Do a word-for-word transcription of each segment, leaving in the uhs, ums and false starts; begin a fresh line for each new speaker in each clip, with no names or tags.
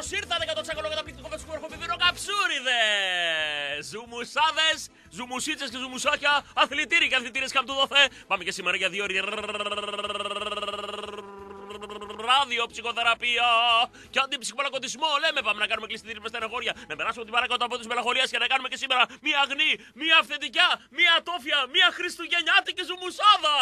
Καλώς ήρθατε για το τσάκολο καταπληκτικό φετσικό ερχοπηδίνο καψούριδες! Ζουμουσάδες, ζουμουσίτσες και ζουμουσάκια, αθλητήροι και αθλητήρες καμπτουδοθέ. Πάμε και σήμερα για δύο ώρες ράδιο ψυχοθεραπεία και αντιψυχομαλακωτισμό. Λέμε, πάμε να κάνουμε κλειστήρι με στεναχώρια, να περάσουμε την παρακάτω από τη μελαγχολία και να κάνουμε και σήμερα μία αγνή, μία αυθεντικιά, μία ατόφια, μία χριστουγεννιάτικη ζουμουσάδα.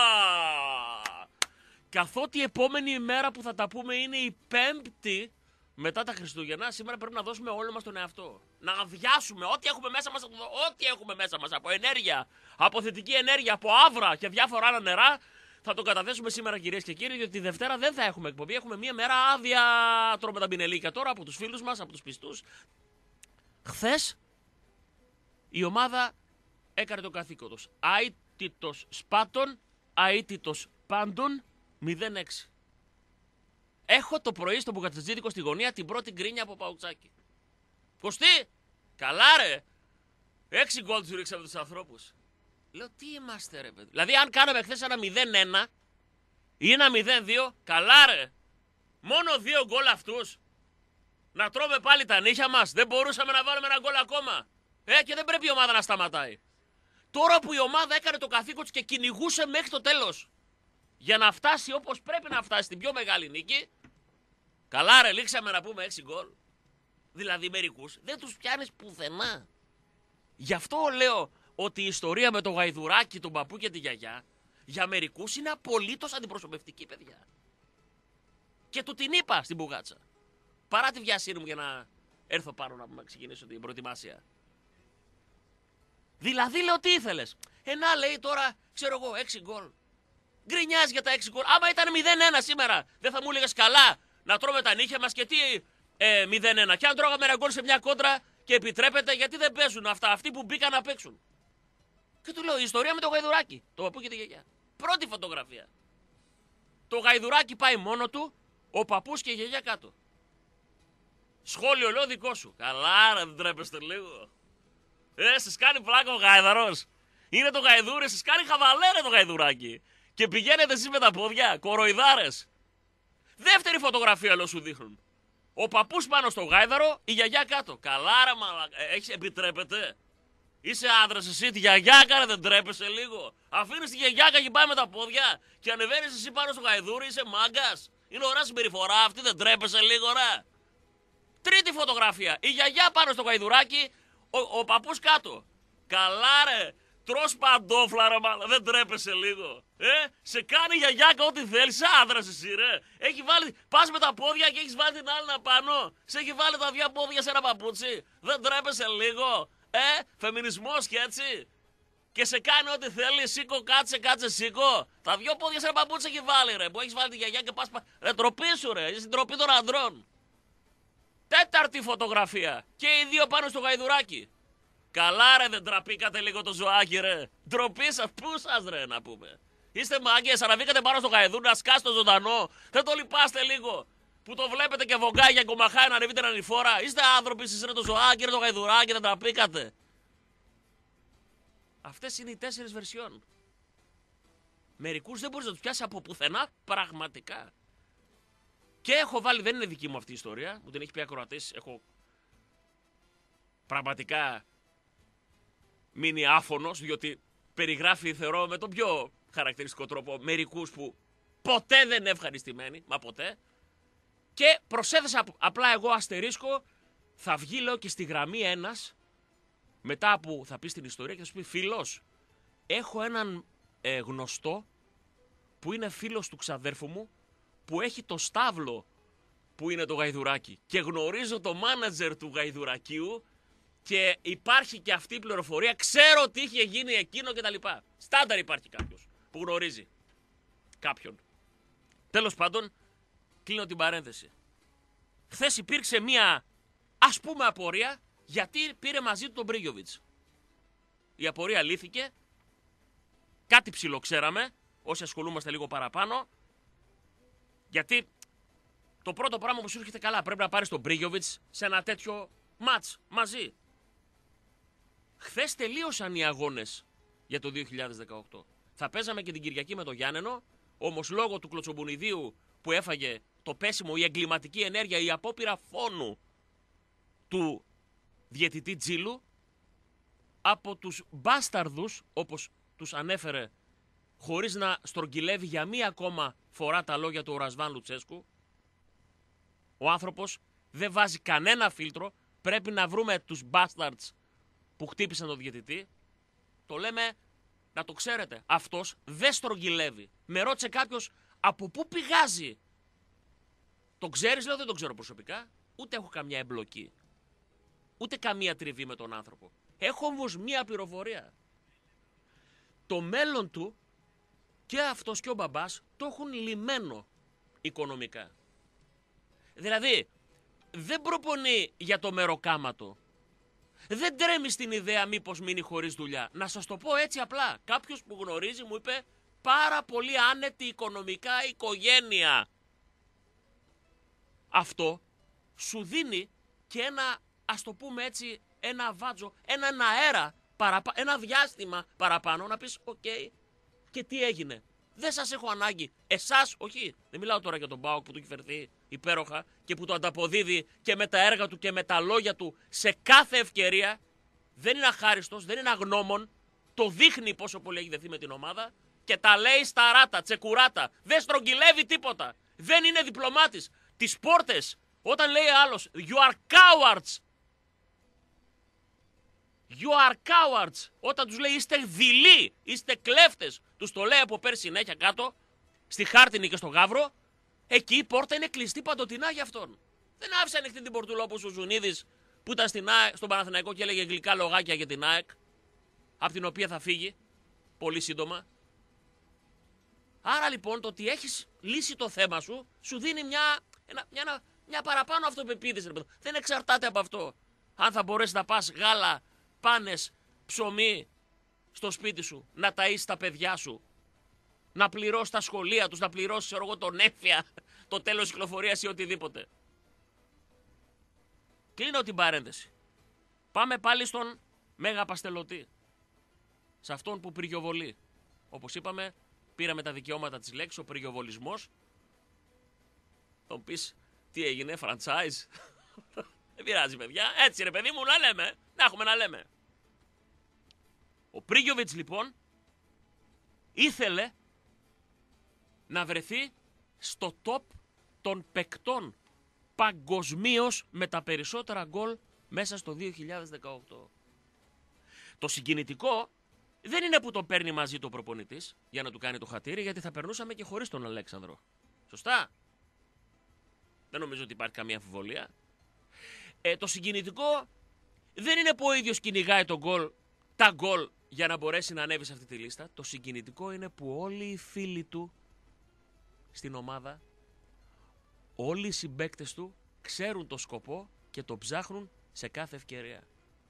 Καθότι η επόμενη ημέρα που θα τα πούμε είναι η Πέμπτη μετά τα Χριστούγεννα, σήμερα πρέπει να δώσουμε όλο μας τον εαυτό. Να αδειάσουμε ό,τι έχουμε μέσα μας, ό,τι έχουμε μέσα μας από ενέργεια, από θετική ενέργεια, από άβρα και διάφορα άλλα νερά. Θα το καταθέσουμε σήμερα, κυρίες και κύριοι, διότι τη Δευτέρα δεν θα έχουμε εκπομπή. Έχουμε μία μέρα άδεια. Τρώμε τα μπινελίκια τώρα από τους φίλους μας, από τους πιστούς. Χθες η ομάδα έκανε το καθήκον τους. Αίτητος σπάτων, αίτητος πάντων, μηδέν έξι. Έχω το πρωί στο Μπουκατσιτζίδικο στη γωνία την πρώτη γκρίνια από παουτσάκι. Κωστή, καλά ρε. Έξι γκολ τους ρίξαμε τους ανθρώπους. Λέω, τι είμαστε ρε παιδί. Δηλαδή, αν κάναμε χθες ένα μηδέν ένα ή ένα μηδέν δύο, καλά ρε. Μόνο δύο γκολ αυτούς. Να τρώμε πάλι τα νύχια μας. Δεν μπορούσαμε να βάλουμε ένα γκολ ακόμα. Ε, και δεν πρέπει η ομάδα να σταματάει. Τώρα που η ομάδα έκανε το καθήκον της και κυνηγούσε μέχρι το τέλος, για να φτάσει όπως πρέπει να φτάσει στην πιο μεγάλη νίκη, καλά ρε, λήξαμε να πούμε έξι γκολ. Δηλαδή, μερικούς δεν τους πιάνεις πουθενά. Γι' αυτό λέω ότι η ιστορία με το γαϊδουράκι, τον παππού και τη γιαγιά, για μερικούς είναι απολύτως αντιπροσωπευτική, παιδιά. Και του την είπα στην μπουγάτσα. Παρά τη βιασύνη μου για να έρθω πάνω να ξεκινήσω την προετοιμασία. Δηλαδή, λέω, τι ήθελες. Ενά, λέει τώρα, ξέρω εγώ, έξι γκολ. Γκρινιάζει για τα έξι γκολ. Άμα ήταν μηδέν ένα σήμερα, δεν θα μου έλεγες καλά να τρώμε τα νύχια μας και τι ε, μηδέν ένα. Και αν τρώγαμε ένα γκολ σε μια κόντρα και επιτρέπεται, γιατί δεν παίζουν αυτά, αυτοί που μπήκαν να παίξουν. Και του λέω, η ιστορία με το γαϊδουράκι, το παππού και τη γιαγιά. Πρώτη φωτογραφία. Το γαϊδουράκι πάει μόνο του, ο παππούς και η γιαγιά κάτω. Σχόλιο, λέω, δικό σου. Καλά, ρε, δεν τρέπεστε λίγο. Ε, σας κάνει πλάκα ο γαϊδαρός. Είναι το γαϊδούρι, σας κάνει χαβαλέ, ρε, το γαϊδουράκι. Και πηγαίνετε εσείς με τα πόδια, κοροϊδάρες. Δεύτερη φωτογραφία, λέω, σου δείχνουν. Ο παππούς πάνω στο γάιδαρο, η γιαγιά κάτω. Καλά, ρε, μαλάκα. Έχεις, επιτρέπεται. Είσαι άντρας εσύ, τη γιαγιάκα, δεν τρέπεσαι λίγο. Αφήνεις τη γιαγιάκα και πάει με τα πόδια και ανεβαίνεις εσύ πάνω στο γαϊδούρι, είσαι μάγκας. Είναι ωραία συμπεριφορά αυτή, δεν τρέπεσαι λίγο, ρε. Τρίτη φωτογραφία. Η γιαγιά πάνω στο γαϊδουράκι, ο, ο παππούς κάτω. Καλά, ρε. Τρως παντόφλα, ρε, μάλλον. Δεν τρέπεσαι λίγο. Ε, σε κάνει η γιαγιάκα ό,τι θέλει. Είσαι άντρας εσύ, ρε. Έχει βάλει. Πας με τα πόδια και έχεις βάλει την άλλη να πάνω. Σε έχει βάλει τα δύο πόδια σε ένα παπούτσι. Δεν τρέπεσαι λίγο. Ε, φεμινισμός και έτσι. Και σε κάνει ό,τι θέλει. Σήκω, κάτσε, κάτσε, σήκω. Τα δύο πόδια σε ένα παπούτσι έχει βάλει, ρε. Που έχει βάλει τη γιαγιά και πας. Ρε, τροπή σου, ρε. Είσαι στην τροπή των ανδρών. Τέταρτη φωτογραφία. Και οι δύο πάνω στο γαϊδουράκι. Καλά, ρε, δεν τραπήκατε λίγο το ζωάκι, ρε. Ντροπή σας, πού σας, ρε, να πούμε. Είστε μάγκες, αναβήκατε πάνω στο γαϊδούρι να σκάσετε το ζωντανό. Δεν το λυπάστε λίγο. Που το βλέπετε και βογκάει για κομμαχάει να ανεβείτε έναν ανηφόρα. Είστε άνθρωποι, εσείς, ρε, το ζωάκι, ρε, το γαϊδουράκι, δεν τραπήκατε. Αυτές είναι οι τέσσερις βερσιόν. Μερικούς δεν μπορείς να τους πιάσει από πουθενά, πραγματικά. Και έχω βάλει, δεν είναι δική μου αυτή η ιστορία, μου την έχει πει ακροατής, έχω πραγματικά μείνει άφωνος, διότι περιγράφει, θεωρώ, με τον πιο χαρακτηριστικό τρόπο μερικούς που ποτέ δεν είναι ευχαριστημένοι, μα ποτέ. Και προσέθεσα απλά εγώ αστερίσκο, θα βγει, λέω, και στη γραμμή ένας, μετά που θα πει την ιστορία και θα σου πει, φίλος, έχω έναν ε, γνωστό που είναι φίλος του ξαδέρφου μου, που έχει το στάβλο που είναι το γαϊδουράκι και γνωρίζω το μάνατζερ του γαϊδουρακίου και υπάρχει και αυτή η πληροφορία, ξέρω τι είχε γίνει εκείνο κτλ. Στάνταρ υπάρχει κάποιος που γνωρίζει κάποιον. Τέλος πάντων, κλείνω την παρένθεση. Χθες υπήρξε μία, ας πούμε, απορία γιατί πήρε μαζί του τον Μπρίγιοβιτς. Η απορία λύθηκε, κάτι ψιλοξέραμε, όσοι ασχολούμαστε λίγο παραπάνω, γιατί το πρώτο πράγμα που σου έρχεται, καλά, πρέπει να πάρεις τον Μπρίγιοβιτς σε ένα τέτοιο μάτς μαζί. Χθες τελείωσαν οι αγώνες για το δύο χιλιάδες δεκαοκτώ. Θα παίζαμε και την Κυριακή με το Γιάννενο, όμως λόγω του κλωτσομπουνιδίου που έφαγε το πέσιμο, η εγκληματική ενέργεια, η απόπειρα φόνου του διαιτητή Τζίλου από τους μπάσταρδους, όπως τους ανέφερε, χωρίς να στρογγυλεύει για μία ακόμα φορά τα λόγια του Ρασβάν Λουτσέσκου. Ο άνθρωπος δεν βάζει κανένα φίλτρο. Πρέπει να βρούμε τους μπάσταρδς που χτύπησαν τον διαιτητή. Το λέμε να το ξέρετε. Αυτός δεν στρογγυλεύει. Με ρώτησε κάποιος από πού πηγάζει. Το ξέρεις? Λέω δεν το ξέρω προσωπικά. Ούτε έχω καμιά εμπλοκή. Ούτε καμία τριβή με τον άνθρωπο. Έχω όμως μία πληροφορία. Το μέλλον του και αυτός και ο μπαμπάς το έχουν λυμμένο οικονομικά. Δηλαδή, δεν προπονεί για το μεροκάματο. Δεν τρέμει στην ιδέα μήπως μείνει χωρίς δουλειά. Να σας το πω έτσι απλά. Κάποιος που γνωρίζει μου είπε πάρα πολύ άνετη οικονομικά οικογένεια. Αυτό σου δίνει και ένα, ας το πούμε έτσι, ένα βάτζο, έναν αέρα, παραπα... ένα διάστημα παραπάνω να πεις οκ, okay, και τι έγινε. Δεν σας έχω ανάγκη. Εσάς, όχι. Δεν μιλάω τώρα για τον ΠΑΟΚ που του έχει φερθεί υπέροχα και που το ανταποδίδει και με τα έργα του και με τα λόγια του σε κάθε ευκαιρία. Δεν είναι αχάριστος, δεν είναι αγνώμων. Το δείχνει πόσο πολύ έχει δεθεί με την ομάδα και τα λέει στα ράτα, τσεκουράτα. Δεν στρογγυλεύει τίποτα. Δεν είναι διπλωμάτης. Τις πόρτες, όταν λέει άλλος you are cowards. You are cowards. Όταν τους λέει είστε δειλοί, είστε κλέφτες, τους το λέει από πέρσι συνέχεια κάτω, στη Χάρτινη και στο Γαύρο, εκεί η πόρτα είναι κλειστή παντοτινά για αυτόν. Δεν άφησε ανοιχτή την πορτούλα όπως ο Ζουνίδης που ήταν στην ΑΕΚ, στον Παναθηναϊκό και έλεγε γλυκά λογάκια για την ΑΕΚ, από την οποία θα φύγει πολύ σύντομα. Άρα λοιπόν το ότι έχεις λύσει το θέμα σου, σου δίνει μια, ένα, μια, μια παραπάνω αυτοπεποίθηση. Δεν εξαρτάται από αυτό. Αν θα μπορέσεις να πας γάλα, πάνες, ψωμί στο σπίτι σου, να ταΐσεις τα παιδιά σου, να πληρώσεις τα σχολεία τους, να πληρώσεις εγώ τον έφια, το τέλος κυκλοφορίας ή οτιδήποτε. Κλείνω την παρένθεση. Πάμε πάλι στον Μέγα Παστελωτή. Σε αυτόν που πυριοβολεί. Όπως είπαμε, πήραμε τα δικαιώματα της λέξης, ο πυριοβολισμός. Θα μου πεις, τι έγινε, franchise. Δεν πειράζει παιδιά, έτσι ρε παιδί μου, να λέμε, να έχουμε να λέμε. Ο Πρίγιοβιτς λοιπόν ήθελε να βρεθεί στο top των παικτών παγκοσμίως με τα περισσότερα γκολ μέσα στο δύο χιλιάδες δεκαοκτώ. Το συγκινητικό δεν είναι που τον παίρνει μαζί του ο προπονητής για να του κάνει το χατήρι, γιατί θα περνούσαμε και χωρίς τον Αλέξανδρο. Σωστά. Δεν νομίζω ότι υπάρχει καμία αμφιβολία. Ε, το συγκινητικό δεν είναι που ο ίδιος κυνηγάει τον γκολ, τα γκολ για να μπορέσει να ανέβει σε αυτή τη λίστα. Το συγκινητικό είναι που όλοι οι φίλοι του στην ομάδα, όλοι οι συμπαίκτες του ξέρουν το σκοπό και το ψάχνουν σε κάθε ευκαιρία.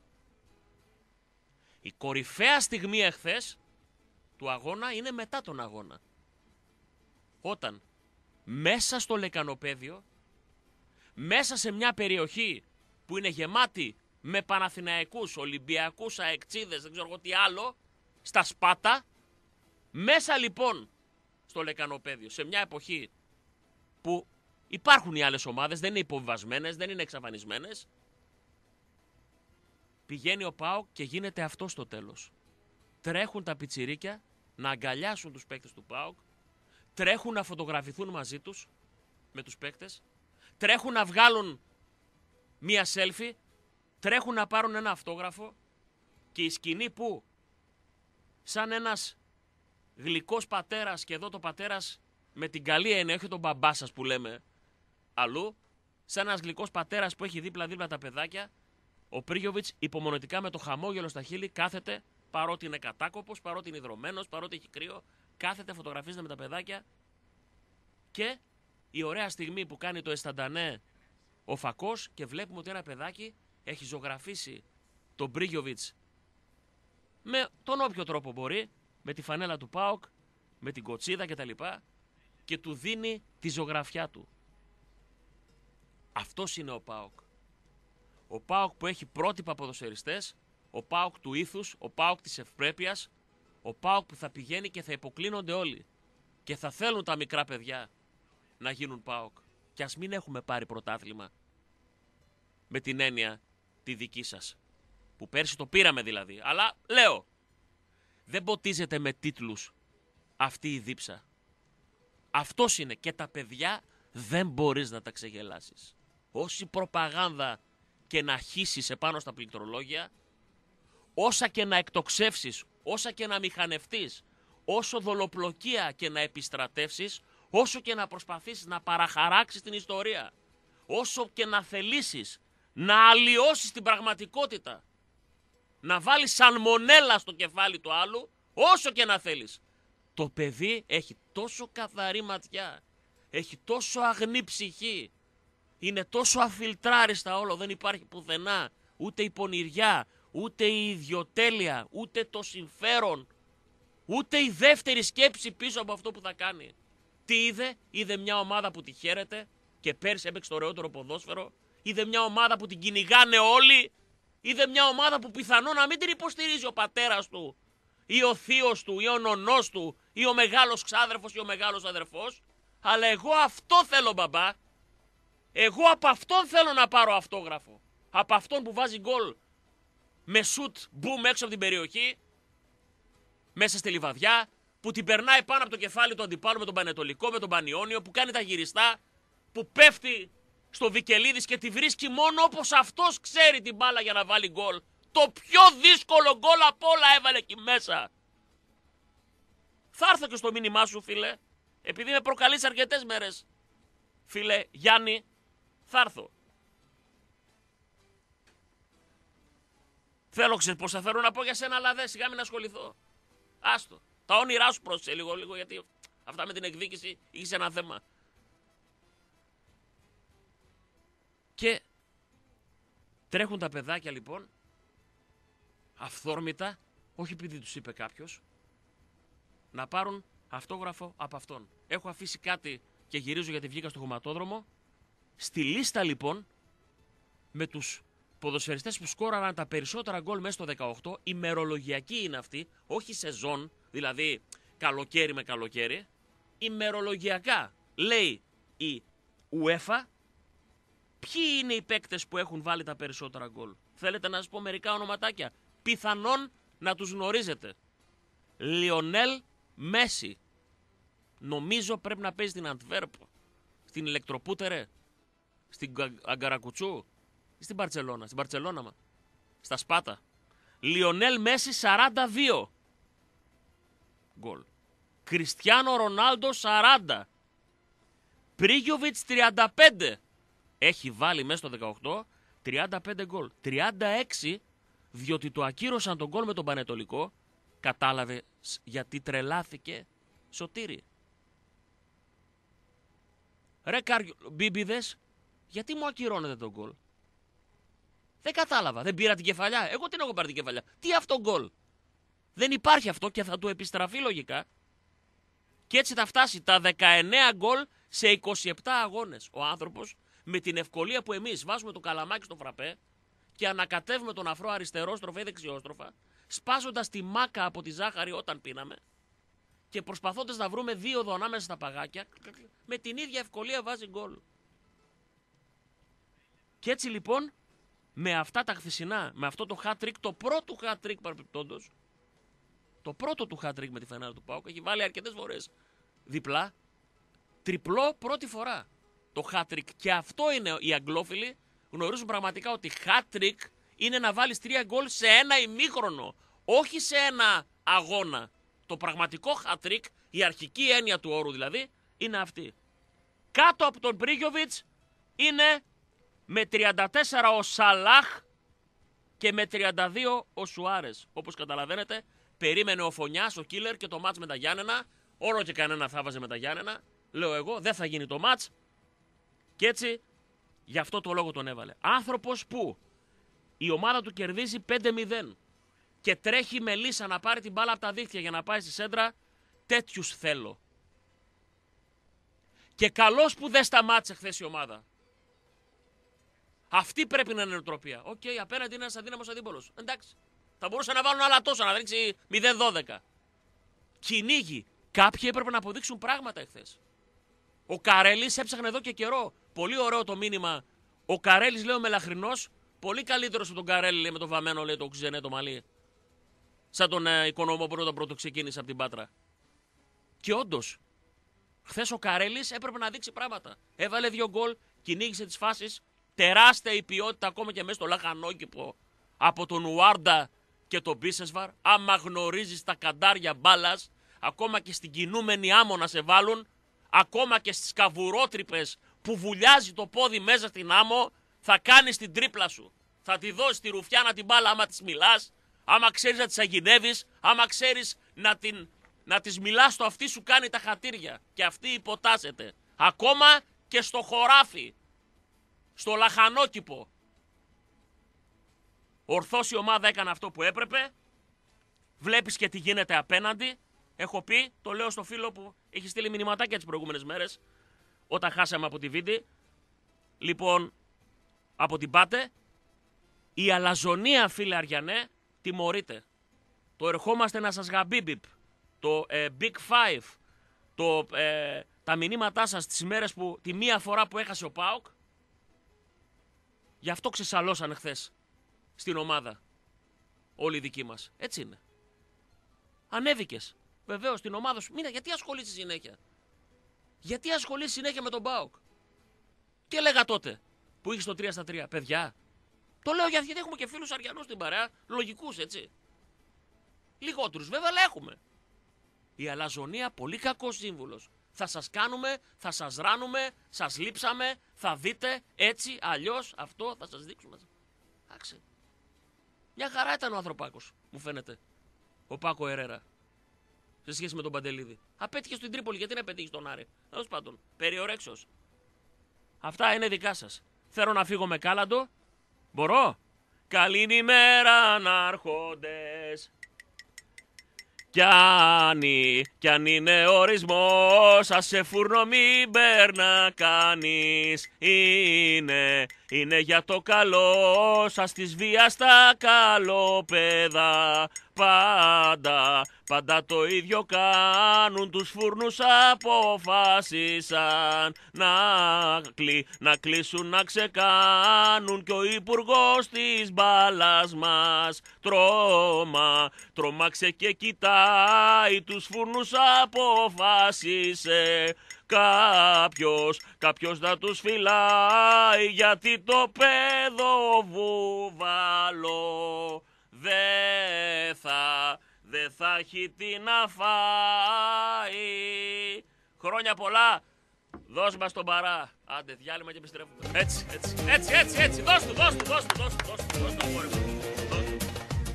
Η κορυφαία στιγμή εχθές του αγώνα είναι μετά τον αγώνα. Όταν μέσα στο λεκανοπέδιο, μέσα σε μια περιοχή που είναι γεμάτη με Παναθηναϊκούς, Ολυμπιακούς, Αεκτσίδες, δεν ξέρω εγώ τι άλλο, στα Σπάτα, μέσα λοιπόν στο λεκανοπέδιο, σε μια εποχή που υπάρχουν οι άλλες ομάδες, δεν είναι υποβιβασμένες, δεν είναι εξαφανισμένες, πηγαίνει ο ΠΑΟΚ και γίνεται αυτό στο τέλος. Τρέχουν τα πιτσιρίκια να αγκαλιάσουν τους παίκτες του ΠΑΟΚ, τρέχουν να φωτογραφηθούν μαζί τους με τους παίκτες, τρέχουν να βγάλουν μία selfie, τρέχουν να πάρουν ένα αυτόγραφο και η σκηνή που σαν ένας γλυκός πατέρας, και εδώ το πατέρας με την καλή έννοια, όχι τον μπαμπά σας που λέμε αλλού, σαν ένας γλυκός πατέρας που έχει δίπλα-δίπλα τα παιδάκια, ο Πρίγιοβιτς υπομονετικά με το χαμόγελο στα χείλη κάθεται, παρότι είναι κατάκοπος, παρότι είναι υδρωμένος, παρότι έχει κρύο, κάθεται, φωτογραφίζεται με τα παιδάκια και η ωραία στιγμή που κάνει το αισθαντανέ ο Φακός και βλέπουμε ότι ένα παιδάκι έχει ζωγραφίσει τον Πρίγιοβιτς με τον όποιο τρόπο μπορεί, με τη φανέλα του ΠΑΟΚ, με την κοτσίδα κτλ. Και του δίνει τη ζωγραφιά του. Αυτός είναι ο ΠΑΟΚ. Ο ΠΑΟΚ που έχει πρότυπα ποδοσφαιριστές, ο ΠΑΟΚ του ήθους, ο ΠΑΟΚ της ευπρέπειας, ο ΠΑΟΚ που θα πηγαίνει και θα υποκλίνονται όλοι και θα θέλουν τα μικρά παιδιά να γίνουν ΠΑΟΚ. Και ας μην έχουμε πάρει πρωτάθλημα με την έννοια τη δική σας. Που πέρσι το πήραμε δηλαδή. Αλλά λέω, δεν ποτίζεται με τίτλους αυτή η δίψα. Αυτός είναι, και τα παιδιά δεν μπορείς να τα ξεγελάσεις. Όση προπαγάνδα και να χύσεις επάνω στα πληκτρολόγια, όσα και να εκτοξεύσεις, όσα και να μηχανευτείς, όσο δολοπλοκία και να επιστρατεύσεις, όσο και να προσπαθήσεις να παραχαράξεις την ιστορία, όσο και να θελήσεις να αλλοιώσεις την πραγματικότητα, να βάλεις σαλμονέλα στο κεφάλι του άλλου, όσο και να θέλεις. Το παιδί έχει τόσο καθαρή ματιά, έχει τόσο αγνή ψυχή, είναι τόσο αφιλτράριστα όλο, δεν υπάρχει πουθενά ούτε η πονηριά, ούτε η ιδιοτέλεια, ούτε το συμφέρον, ούτε η δεύτερη σκέψη πίσω από αυτό που θα κάνει. Τι είδε? Είδε μια ομάδα που τη χαίρεται και πέρσι έπαιξε το ωραιότερο ποδόσφαιρο, είδε μια ομάδα που την κυνηγάνε όλοι, είδε μια ομάδα που πιθανόν να μην την υποστηρίζει ο πατέρας του ή ο θείος του ή ο νονός του ή ο μεγάλος ξάδερφος ή ο μεγάλος αδερφός, αλλά εγώ αυτό θέλω, μπαμπά. Εγώ από αυτόν θέλω να πάρω αυτόγραφο. Από αυτόν που βάζει γκολ με σουτ μπουμ έξω από την περιοχή, μέσα στη λιβαδιά, που την περνάει πάνω από το κεφάλι του αντιπάλου με τον Πανετολικό, με τον Πανιόνιο, που κάνει τα γυριστά, που πέφτει στο Βικελίδης και τη βρίσκει μόνο όπως αυτός ξέρει την μπάλα για να βάλει γκολ. Το πιο δύσκολο γκολ από όλα έβαλε εκεί μέσα. Θα έρθω και στο μήνυμά σου, φίλε, επειδή με προκαλείς αρκετές μέρες. Φίλε Γιάννη, θα έρθω. Θέλω, ξέρεις πως θα θέλω να πω για σένα, αλλά δεν, σιγά μην ασχοληθώ. Άστο. Τα όνειρά σου πρόσεξε λίγο, λίγο, γιατί αυτά με την εκδίκηση είχε ένα θέμα. Και τρέχουν τα παιδάκια λοιπόν, αυθόρμητα, όχι επειδή τους είπε κάποιος, να πάρουν αυτόγραφο από αυτόν. Έχω αφήσει κάτι και γυρίζω γιατί βγήκα στο χωματόδρομο. Στη λίστα λοιπόν, με τους ποδοσφαιριστές που σκόραραν τα περισσότερα γκολ μέσα στο δεκαοκτώ, ημερολογιακή είναι αυτή, όχι σεζόν, δηλαδή καλοκαίρι με καλοκαίρι, ημερολογιακά λέει η UEFA ποιοι είναι οι παίκτες που έχουν βάλει τα περισσότερα γκολ. Θέλετε να σας πω μερικά ονοματάκια? Πιθανόν να τους γνωρίζετε. Λιονέλ Μέση. Νομίζω πρέπει να παίζει στην Αντβέρπ, στην Ηλεκτροπούτερε, στην Αγκαρακουτσού ή στην Μπαρτσελώνα. Στην Μπαρτσελώνα, μα. Στα Σπάτα. Λιονέλ Μέση σαράντα δύο γκολ. Κριστιάνο Ρονάλντο σαράντα. Πρίγιοβιτς τριάντα πέντε. Έχει βάλει μέσα στο δεκαοκτώ τριάντα πέντε γκολ. τριάντα έξι διότι το ακύρωσαν τον γκολ με τον Πανετολικό. Κατάλαβε γιατί τρελάθηκε? Σωτήρη. Ρε καριο... μπίμπιδες, γιατί μου ακυρώνετε τον γκολ? Δεν κατάλαβα. Δεν πήρα την κεφαλιά. Εγώ την έχω πάρει την κεφαλιά. Τι αυτό γκολ? Δεν υπάρχει αυτό και θα του επιστραφεί λογικά. Και έτσι θα φτάσει τα δεκαεννέα γκολ σε είκοσι επτά αγώνες. Ο άνθρωπος με την ευκολία που εμείς βάζουμε το καλαμάκι στο φραπέ και ανακατεύουμε τον αφρό αριστερόστροφα ή δεξιόστροφα, σπάζοντας τη μάκα από τη ζάχαρη όταν πίναμε και προσπαθώντας να βρούμε δίωδο ανάμεσα στα παγάκια, με την ίδια ευκολία βάζει γκολ. Και έτσι λοιπόν, με αυτά τα χθεσινά, με αυτό το hat-trick, το πρώτο hat-trick παρεπιπτόντος, το πρώτο του hat-trick με τη φανέλα του ΠΑΟΚ, έχει βάλει αρκετές φορές διπλά, τριπλό πρώτη φορά το hat-trick. Και αυτό είναι, οι αγγλόφιλοι γνωρίζουν πραγματικά ότι hat-trick είναι να βάλεις τρία γκολ σε ένα ημίχρονο, όχι σε ένα αγώνα. Το πραγματικό hat-trick, η αρχική έννοια του όρου δηλαδή, είναι αυτή. Κάτω από τον Πρίγιοβιτς είναι με τριάντα τέσσερα ο Σαλάχ και με τριάντα δύο ο Σουάρες. Όπως καταλαβαίνετε, περίμενε ο Φωνιάς, ο Κίλερ και το μάτς με τα Γιάννενα. Όλο και κανένα θα βάζε με τα Γιάννενα. Λέω εγώ, δεν θα γίνει το μάτς. Και έτσι, γι' αυτό το λόγο τον έβαλε. Άνθρωπος που η ομάδα του κερδίζει πέντε μηδέν και τρέχει με λύσα να πάρει την μπάλα από τα δίχτυα για να πάει στη σέντρα, τέτοιους θέλω. Και καλώς που δεν σταμάτησε χθες η ομάδα. Αυτή πρέπει να είναι η νοοτροπία. Οκ, okay, απέναντι είναι ένας αδύναμος αντίπολος. Εντάξει. Θα μπορούσαν να βάλουν άλλα τόσα, να ρίξει μηδέν δώδεκα. Κυνήγι. Κάποιοι έπρεπε να αποδείξουν πράγματα εχθές. Ο Καρέλης έψαχνε εδώ και καιρό. Πολύ ωραίο το μήνυμα. Ο Καρέλης, λέει ο Μελαχρινός, Πολύ καλύτερος από τον Καρέλη, λέει, με τον βαμμένο, λέει, το Ξενέ το μαλλί. Σαν τον ε, Οικονόμο που πρώτα πρώτο ξεκίνησε από την Πάτρα. Και όντως, χθες ο Καρέλης έπρεπε να δείξει πράγματα. Έβαλε δύο γκολ, κυνήγησε τις φάσεις. Τεράστια η ποιότητα ακόμα και μέσα στο λαχανόκηπο από τον Ουάρντα και τον Μπίσεσβαρ. Άμα γνωρίζεις τα καντάρια μπάλας, ακόμα και στην κινούμενη άμμο να σε βάλουν, ακόμα και στις καβουρότρυπες που βουλιάζει το πόδι μέσα στην άμμο, θα κάνεις την τρίπλα σου. Θα τη δώσεις τη ρουφιάνα την μπάλα άμα της μιλάς, άμα ξέρεις να της αγινεύεις, άμα ξέρεις να, την, να της μιλάς, το αυτή σου κάνει τα χατήρια. Και αυτή υποτάσσεται. Ακόμα και στο χωράφι, στο λαχανόκηπο. Ορθώς η ομάδα έκανε αυτό που έπρεπε. Βλέπεις και τι γίνεται απέναντι. Έχω πει, το λέω στο φίλο που έχει στείλει μηνυματάκια τις προηγούμενες μέρες, όταν χάσαμε από τη Βίντι. Λοιπόν, από την Πάτε, η αλαζονία, φίλε Αριανέ, τιμωρείται. Το ερχόμαστε να σας γαμπίμπιπ, το ε, Big Five, το, ε, τα μηνύματά σας τις μέρες που, τη μία φορά που έχασε ο ΠΑΟΚ, γι' αυτό ξεσαλώσαν χθες στην ομάδα όλοι οι δικοί μας. Έτσι είναι. Ανέβηκες. Βεβαίως στην ομάδα σου. Μήνα, γιατί ασχολείσαι συνέχεια. Γιατί ασχολείσαι συνέχεια με τον ΠΑΟΚ. Τι έλεγα τότε που είχες το τρία στα τρία. Παιδιά, το λέω γιατί έχουμε και φίλους Αριανούς στην παρέα. Λογικούς, έτσι. Λιγότερους βέβαια, αλλά έχουμε. Η αλαζονία πολύ κακός σύμβουλος. Θα σας κάνουμε, θα σας ράνουμε, σας λείψαμε, θα δείτε έτσι, αλλιώς, αυτό θα σας δείξουμε. Άξε. Μια χαρά ήταν ο ανθρωπάκος, μου φαίνεται. Ο Πάκο Ερέρα. Σε σχέση με τον Παντελίδη. Απέτυχε στην Τρίπολη, γιατί να πετύχει τον Άρη. Τέλος πάντων, περιορέξεως. Αυτά είναι δικά σας. Θέλω να φύγω με κάλαντο. Μπορώ. Καλήν ημέρα ανάρχοντες. Κι αν, κι αν είναι ορισμός, ας σε φούρνο μην μπέρνα κάνεις. Είναι, είναι για το καλό σας της βίας τα καλοπαίδα. Πάντα, πάντα το ίδιο κάνουν, τους φούρνους αποφάσισαν να, κλει, να κλείσουν, να ξεκάνουν, κι ο υπουργός της μπάλας μας τρόμα, τρομάξε και κοιτάει, τους φούρνους αποφάσισε κάποιος, κάποιος να τους φυλάει, γιατί το παιδό βουβάλο Δε θα, δε θα έχει τι να φάει. Χρόνια πολλά. Δώσ' μας τον παρά. Άντε, διάλειμμα και επιστρέφουμε. Έτσι, έτσι, έτσι, έτσι, έτσι. Δώσ' του, δώσ' του, δώσ' του, δώσ' του, δώσ' του, δώσ' του, δώσ' του.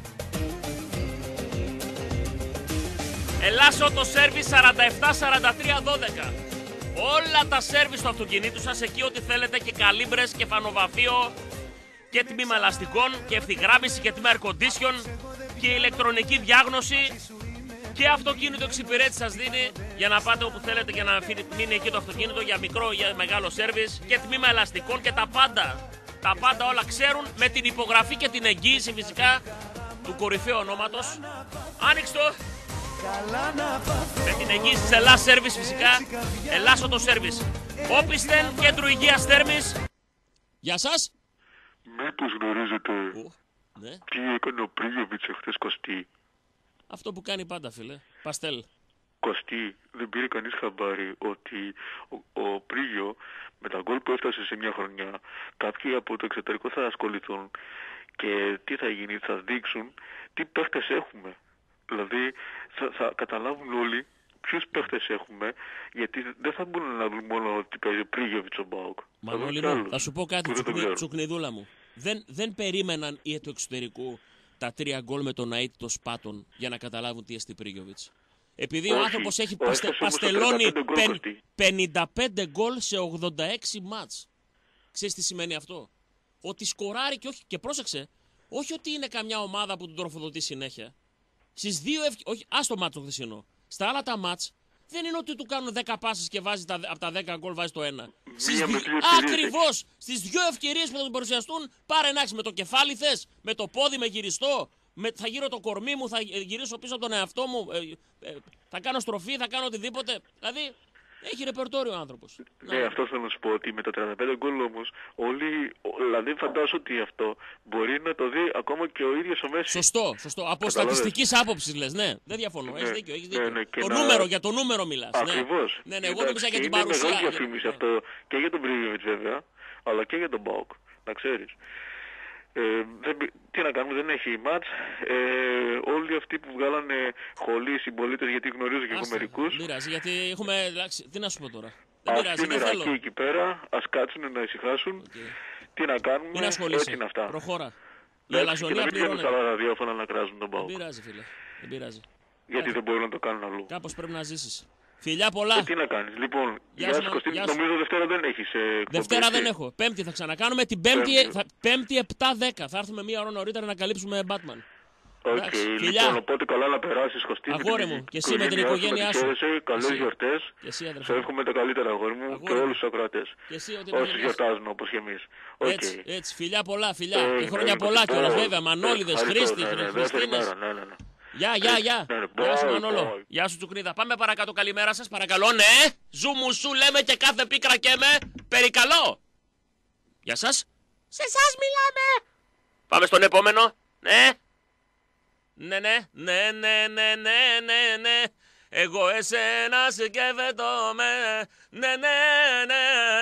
Ελλάσσο το σέρβις σαράντα επτά σαράντα τρία δώδεκα. Όλα τα σέρβις του αυτοκινήτου σας, εκεί ό,τι θέλετε, και καλύμπρες και φανοβαφείο και τμήμα ελαστικών και ευθυγράμμιση και τμήμα air condition και ηλεκτρονική διάγνωση και αυτοκίνητο εξυπηρέτηση σας δίνει για να πάτε όπου θέλετε και να μείνει εκεί το αυτοκίνητο για μικρό ή για μεγάλο σέρβις και τμήμα ελαστικών και τα πάντα. Τα πάντα όλα ξέρουν, με την υπογραφή και την εγγύηση φυσικά του κορυφαίου ονόματος. Άνοιξε το! Με την εγγύηση της Ελλάς Σέρβις φυσικά. Ελλάσσο το σέρβις. Όπισθεν, κέντρο υγείας Θέρμης. Γεια σας.
Μήπως γνωρίζετε
Ου, ναι.
τι έκανε ο Πρίγιοβιτς εχθές, Κωστή?
Αυτό που κάνει πάντα, φίλε. Παστέλ.
Κωστή, δεν πήρε κανείς χαμπάρι ότι ο, ο Πρίγιο με τα γκολ που έφτασε σε μια χρονιά, κάποιοι από το εξωτερικό θα ασχοληθούν και τι θα γίνει, θα δείξουν τι παίχτες έχουμε. Δηλαδή θα, θα καταλάβουν όλοι ποιους παίχτες έχουμε, γιατί δεν θα μπορούν να δουν μόνο ότι παίζει ο Πρίγιοβιτς ο ΠΑΟΚ.
Μανώλη μου, θα σου πω κάτι, τσουκνι, τσουκνιδούλα μου. Δεν, δεν περίμεναν οι του εξωτερικού τα τρία γκολ με τον Αΐτ το Σπάτον για να καταλάβουν τι εστί Πρίγιοβιτς. Επειδή όχι, ο άνθρωπος έχει παστε, παστελώνει πενήντα πέντε γκολ σε ογδόντα έξι μάτς. Ξέρεις τι σημαίνει αυτό? Ότι σκοράρει και όχι, και πρόσεξε, όχι ότι είναι καμιά ομάδα που τον τροφοδοτεί συνέχεια. Στις δύο ευ... όχι, ας το μάτς το χθεσινό. Στα άλλα τα μάτς δεν είναι ότι του κάνουν δέκα πάσες και βάζει τα, από τα δέκα γκολ βάζει το ένα. Στις δι... Ακριβώς! Στις δύο ευκαιρίες που θα τον παρουσιαστούν, πάρε να έχεις με το κεφάλι θες, με το πόδι με γυριστό, με... θα γύρω το κορμί μου, θα γυρίσω πίσω από τον εαυτό μου, ε, ε, θα κάνω στροφή, θα κάνω οτιδήποτε. Δηλαδή, Έχει ρεπερτόριο ο άνθρωπος.
Ναι, αυτό θέλω να σου πω, ότι με τα τριάντα πέντε γκολ όμως, όλοι, δηλαδή φαντάζομαι ότι αυτό μπορεί να το δει ακόμα και ο ίδιος ο Μέση.
Σωστό, σωστό. Από στατιστικής άποψης λες, ναι. Δεν διαφωνώ.
Ναι,
Έχεις δίκιο. Έχεις
ναι,
δίκιο.
ναι, και
το
να...
νούμερο, για το νούμερο μιλάς.
Ακριβώς.
Ναι, ναι, ναι, εγώ νόμιζα για την παρουσία.
Είναι μεγάλη διαφήμιση
ναι.
αυτό και για τον Μπρίγιοβιτς βέβαια, αλλά και για τον ΠΑΟΚ, να ξέρεις. Ε, δεν, τι να κάνουμε, δεν έχει μάτς. Ε, όλοι αυτοί που βγάλανε χολή οι συμπολίτες, γιατί γνωρίζω και εγώ μερικούς.
Δεν πειράζει, γιατί έχουμε. Τι να σου πω τώρα. Δεν
Ας
πειράζει,
είναι
δεν θέλω.
ρακί εκεί πέρα, ας κάτσουν να ησυχάσουν.
Okay.
Τι να κάνουμε,
Μην ασχολείσαι.
έτσι είναι αυτά.
Προχώρα. Η
Και
αλαζονία
να μην βγαίνουν
πληρώνεται.
στα ραδιόφωνα να κράζουν τον
Δεν
ΠΑΟΚ.
πειράζει, φίλε. Δεν πειράζει.
Γιατί
Ε,
δεν μπορούν να το κάνουν αλλού.
Κάπως πρέπει να ζήσεις. Φιλιά πολλά.
Και τι να κάνεις. Λοιπόν,
Γεια
γεια
σου,
σου Κωστή,
γεια σου.
νομίζω Δευτέρα δεν έχεις ε, εκπομπή,
Δευτέρα
έτσι.
δεν έχω. Πέμπτη θα ξανακάνουμε. Την Πέμπτη,
Πέμπτη.
θα, πέμπτη επτά δέκα. Θα έρθουμε μία ώρα νωρίτερα να καλύψουμε Batman.
Οκ,
Εντάξει, φιλιά.
λοιπόν, οπότε καλά να περάσεις Κωστή.
Αγόρι μου, και εσύ με την οικογένειά σου.
Καλές
Εσύ.
γιορτές.
Και εσύ, αδερφέ
Σε
μου.
εύχομαι τα καλύτερα, αγόρι μου,
Αγόρι
και
μου.
όλους τους ακροατές.
Και εσύ, ό,τι
Όσοι
να
γιορτάζουν όπως και εμείς. Οκ.
Έτσι, έτσι. Φιλιά πολλά, φιλιά.
Ε,
και χρόνια
ναι,
πολλά
ναι,
κιόλας,
ναι,
βέβαια.
ναι,
Μανώλιδες,
ευχαριστώ,
Χρήστη,
ναι, ναι, δεύτερη
Χριστίνες.
μέρα, ναι, ναι, ναι.
Γεια, γεια, γεια.
Ναι, ναι,
Γεια σου,
bye,
Μανώλο.
bye.
Γεια σου, Τσουκνίδα. Πάμε παρακάτω. Καλημέρα σας, παρακαλώ. Ναι, ζου μου σου λέμε και κάθε πίκρα και με. Περικαλώ. Γεια σας. Σε εσάς μιλάμε. Πάμε στον επόμενο. Ναι. Ναι, ναι, ναι, ναι, ναι, ναι, ναι, ναι. Εγώ εσένα σκέφτομαι. Ναι, ναι, ναι.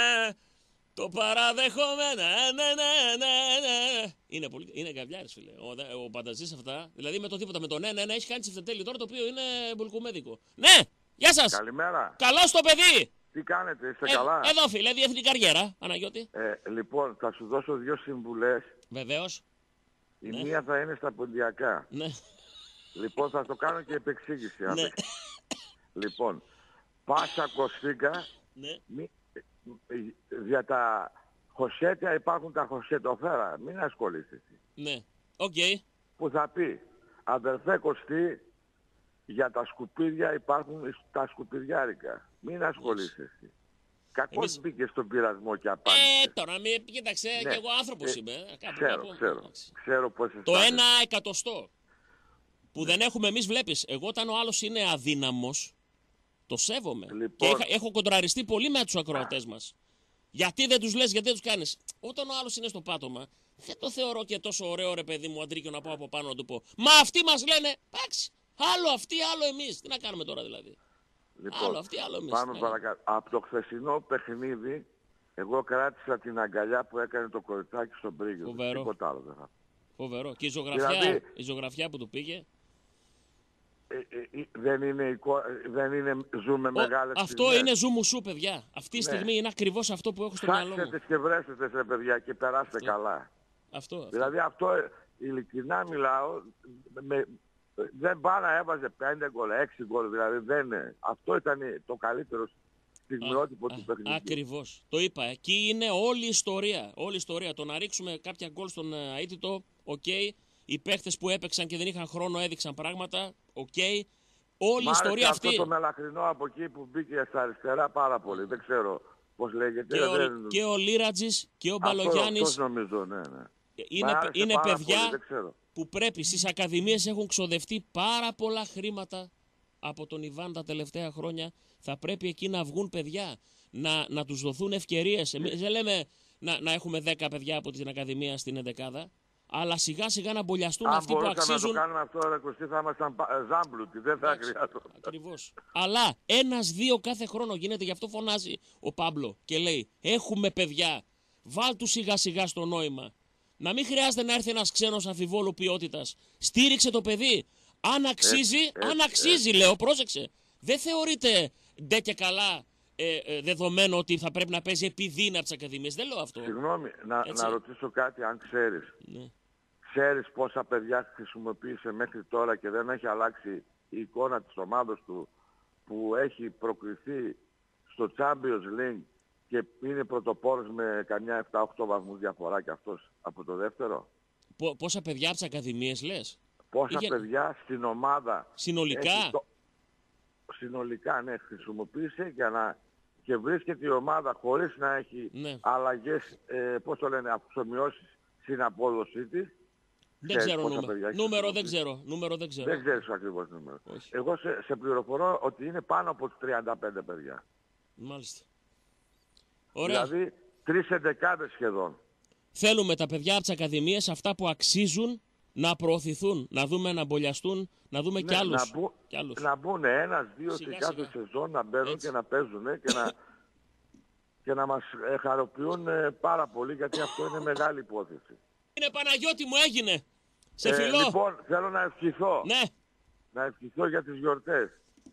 Το παραδέχομαι. Ναι, ναι, ναι, ναι, ναι. Είναι, πολύ... είναι καβλιάρης, φίλε. Ο, ο Πανταζής αυτά. Δηλαδή με το τίποτα. Με το ναι, ναι, ναι. Έχει κάνει τσιφτετέλη τώρα το οποίο είναι μπουλκουμέδικο. Ναι, γεια σας.
Καλημέρα.
Καλώς το παιδί.
Τι κάνετε, είστε
Ε,
καλά?
εδώ, φίλε, διεθνή καριέρα. Παναγιώτη.
Ε, λοιπόν, θα σου δώσω δύο συμβουλές.
Βεβαίως.
Η
Ναι.
μία θα είναι στα ποντιακά.
Ναι.
Λοιπόν, θα το κάνω και επεξήγηση. αν
Ναι.
δεν- Λοιπόν, πάσα κοστίκα,
Ναι.
μη, ε, για τα χωσέτια υπάρχουν τα χωσέτοφέρα. Μην ασχολείσαι εσύ.
Ναι. Οκ.
Που θα πει, αδερφέ Κωστή, για τα σκουπίδια υπάρχουν τα σκουπιδιάρικα. Μην ασχολείσαι εσύ. Κακώς
Εμείς-
μπήκε στον πειρασμό και
Ε,
απάντησε.
τώρα μην κοίταξε,
Ναι.
και εγώ άνθρωπος
Ε,
είμαι. ε, Κάπου,
Ξέρω,
κάπου,
ξέρω.
εντάξει.
Ξέρω πώς
Το
αισθάνεσαι.
ένα εκατοστό που
Ναι.
δεν έχουμε εμείς, βλέπεις. Εγώ όταν ο άλλος είναι αδύναμος, το σέβομαι.
Λοιπόν.
Και είχα- έχω κοντραριστεί πολύ με τους ακροατές μας. Γιατί δεν τους λες, γιατί δεν τους κάνεις. Όταν ο άλλος είναι στο πάτωμα, δεν το θεωρώ και τόσο ωραίο, ρε παιδί μου, Αντρίκιο, να πάω από πάνω να του πω. Μα αυτοί μας λένε, εντάξει, άλλο αυτοί, άλλο εμείς. Τι να κάνουμε τώρα δηλαδή.
Λοιπόν,
Άλλο αυτοί, άλλο εμείς.
πάμε
Ναι.
παρακάτω. Από το χθεσινό παιχνίδι, εγώ κράτησα την αγκαλιά που έκανε το κοριτσάκι στον Πρίγιο.
Φοβερό.
Τίποτα άλλο δεν θα.
Φοβερό. Και η ζωγραφιά,
Δηλαδή-
η ζωγραφιά που του πήγε.
Ε, ε, ε, δεν είναι, εικο... ε, δεν είναι ζούμε
Ο,
μεγάλες
αυτό
στιγμές.
είναι ζου μου σου, παιδιά. Αυτή τη
Ναι.
στιγμή είναι ακριβώς αυτό που έχω στο μυαλό μου.
Ψάξτε και βρέστε σε παιδιά και περάστε καλά.
Αυτό. αυτό.
Δηλαδή αυτό, ε, ειλικρινά μιλάω, με, δεν πάει να έβαζε πέντε γκολ, έξι γκολ, δηλαδή δεν είναι. Αυτό ήταν το καλύτερο στιγμιότυπο του παιχνιδιού.
Ακριβώς. Το είπα. Εκεί είναι όλη η ιστορία. Όλη η ιστορία. Το να ρίξουμε κάποια γκολ στον ε, αίτητο, οκ. Οι παίχτες που έπαιξαν και δεν είχαν χρόνο έδειξαν πράγματα, οκ. Όλη η
Μ' άρεσε
ιστορία
αυτό
αυτή.
το μελαχρινό από εκεί που μπήκε στα αριστερά πάρα πολύ. Δεν ξέρω πώς λέγεται.
Και ο,
δεν...
και ο Λίρατζης και ο
Αυτό-
Μπαλογιάννης
αυτός νομίζω, ναι, ναι. Μ'
είναι,
άρεσε
είναι
πάρα
παιδιά
πολύ, δεν ξέρω.
που πρέπει. Στις ακαδημίες έχουν ξοδευτεί πάρα πολλά χρήματα από τον Ιβάν τα τελευταία χρόνια. Θα πρέπει εκεί να βγουν παιδιά, να, να τους δοθούν ευκαιρίες. Εμείς δεν λέμε να, να έχουμε δέκα παιδιά από την Ακαδημία στην ενδεκάδα, αλλά σιγά σιγά να μπολιαστούν
Αν
αυτοί που
μπορούσαμε να το
αξίζουν.
κάνουμε αυτό, ρε Κωστή, θα ήμασταν πα- ζάμπλουτοι. Δεν θα χρειάζονταν.
Ακριβώς. Αλλά ένας-δύο κάθε χρόνο γίνεται, γι' αυτό φωνάζει ο Πάμπλο και λέει: έχουμε παιδιά, βάλ του σιγά σιγά στο νόημα. Να μην χρειάζεται να έρθει ένας ξένος αμφιβόλου ποιότητας. Στήριξε το παιδί. Αν αξίζει,
έτσι,
αν αξίζει, λέω, πρόσεξε. Δεν θεωρείται ντε και καλά ε, ε, δεδομένο ότι θα πρέπει να παίζει επειδή είναι από τις ακαδημίες. Δεν λέω αυτό.
Συγγνώμη, να,
Έτσι.
να ρωτήσω κάτι αν ξέρεις.
Ναι.
Ξέρεις πόσα παιδιά χρησιμοποίησε μέχρι τώρα και δεν έχει αλλάξει η εικόνα της ομάδας του που έχει προκριθεί στο Champions League και είναι πρωτοπόρος με καμιά επτά οκτώ βαθμούς διαφορά και αυτός από το δεύτερο.
Πο- πόσα παιδιά από τις ακαδημίες λες.
Πόσα
Είχε-
παιδιά στην ομάδα
Συνολικά.
έχει το- συνολικά ναι, χρησιμοποίησε για να και βρίσκεται η ομάδα χωρίς να έχει
Ναι.
αλλαγές, ε, πώς το λένε, αυξομοιώσεις στην απόδοσή της.
Δεν
Ξέρεις
ξέρω
πόσα
νούμερο.
παιδιά έχει
Νούμερο δεν
χρησιμοποιήσει.
ξέρω. Νούμερο δεν ξέρω.
Δεν ξέρεις ακριβώς νούμερο.
Όχι.
Εγώ σε, σε πληροφορώ ότι είναι πάνω από τους τριάντα πέντε παιδιά.
Μάλιστα. Ωραία.
Δηλαδή τρεις εντεκάδες σχεδόν.
Θέλουμε τα παιδιά από τις ακαδημίες, αυτά που αξίζουν, να προωθηθούν, να δούμε να μπολιαστούν, να δούμε
Ναι,
κι άλλους.
Να, μπου,
κι άλλους.
να μπουν ένας, δύο
Σιγά,
σε κάθε
σιγά.
σεζόν να μπαίνουν
Έτσι.
και να παίζουν και να, και να μας ε, χαροποιούν ε, πάρα πολύ, γιατί αυτό είναι μεγάλη υπόθεση.
Είναι Παναγιώτη μου, έγινε. Σε
Ε,
φιλώ.
λοιπόν, θέλω να ευχηθώ.
Ναι.
Να ευχηθώ για τις γιορτές.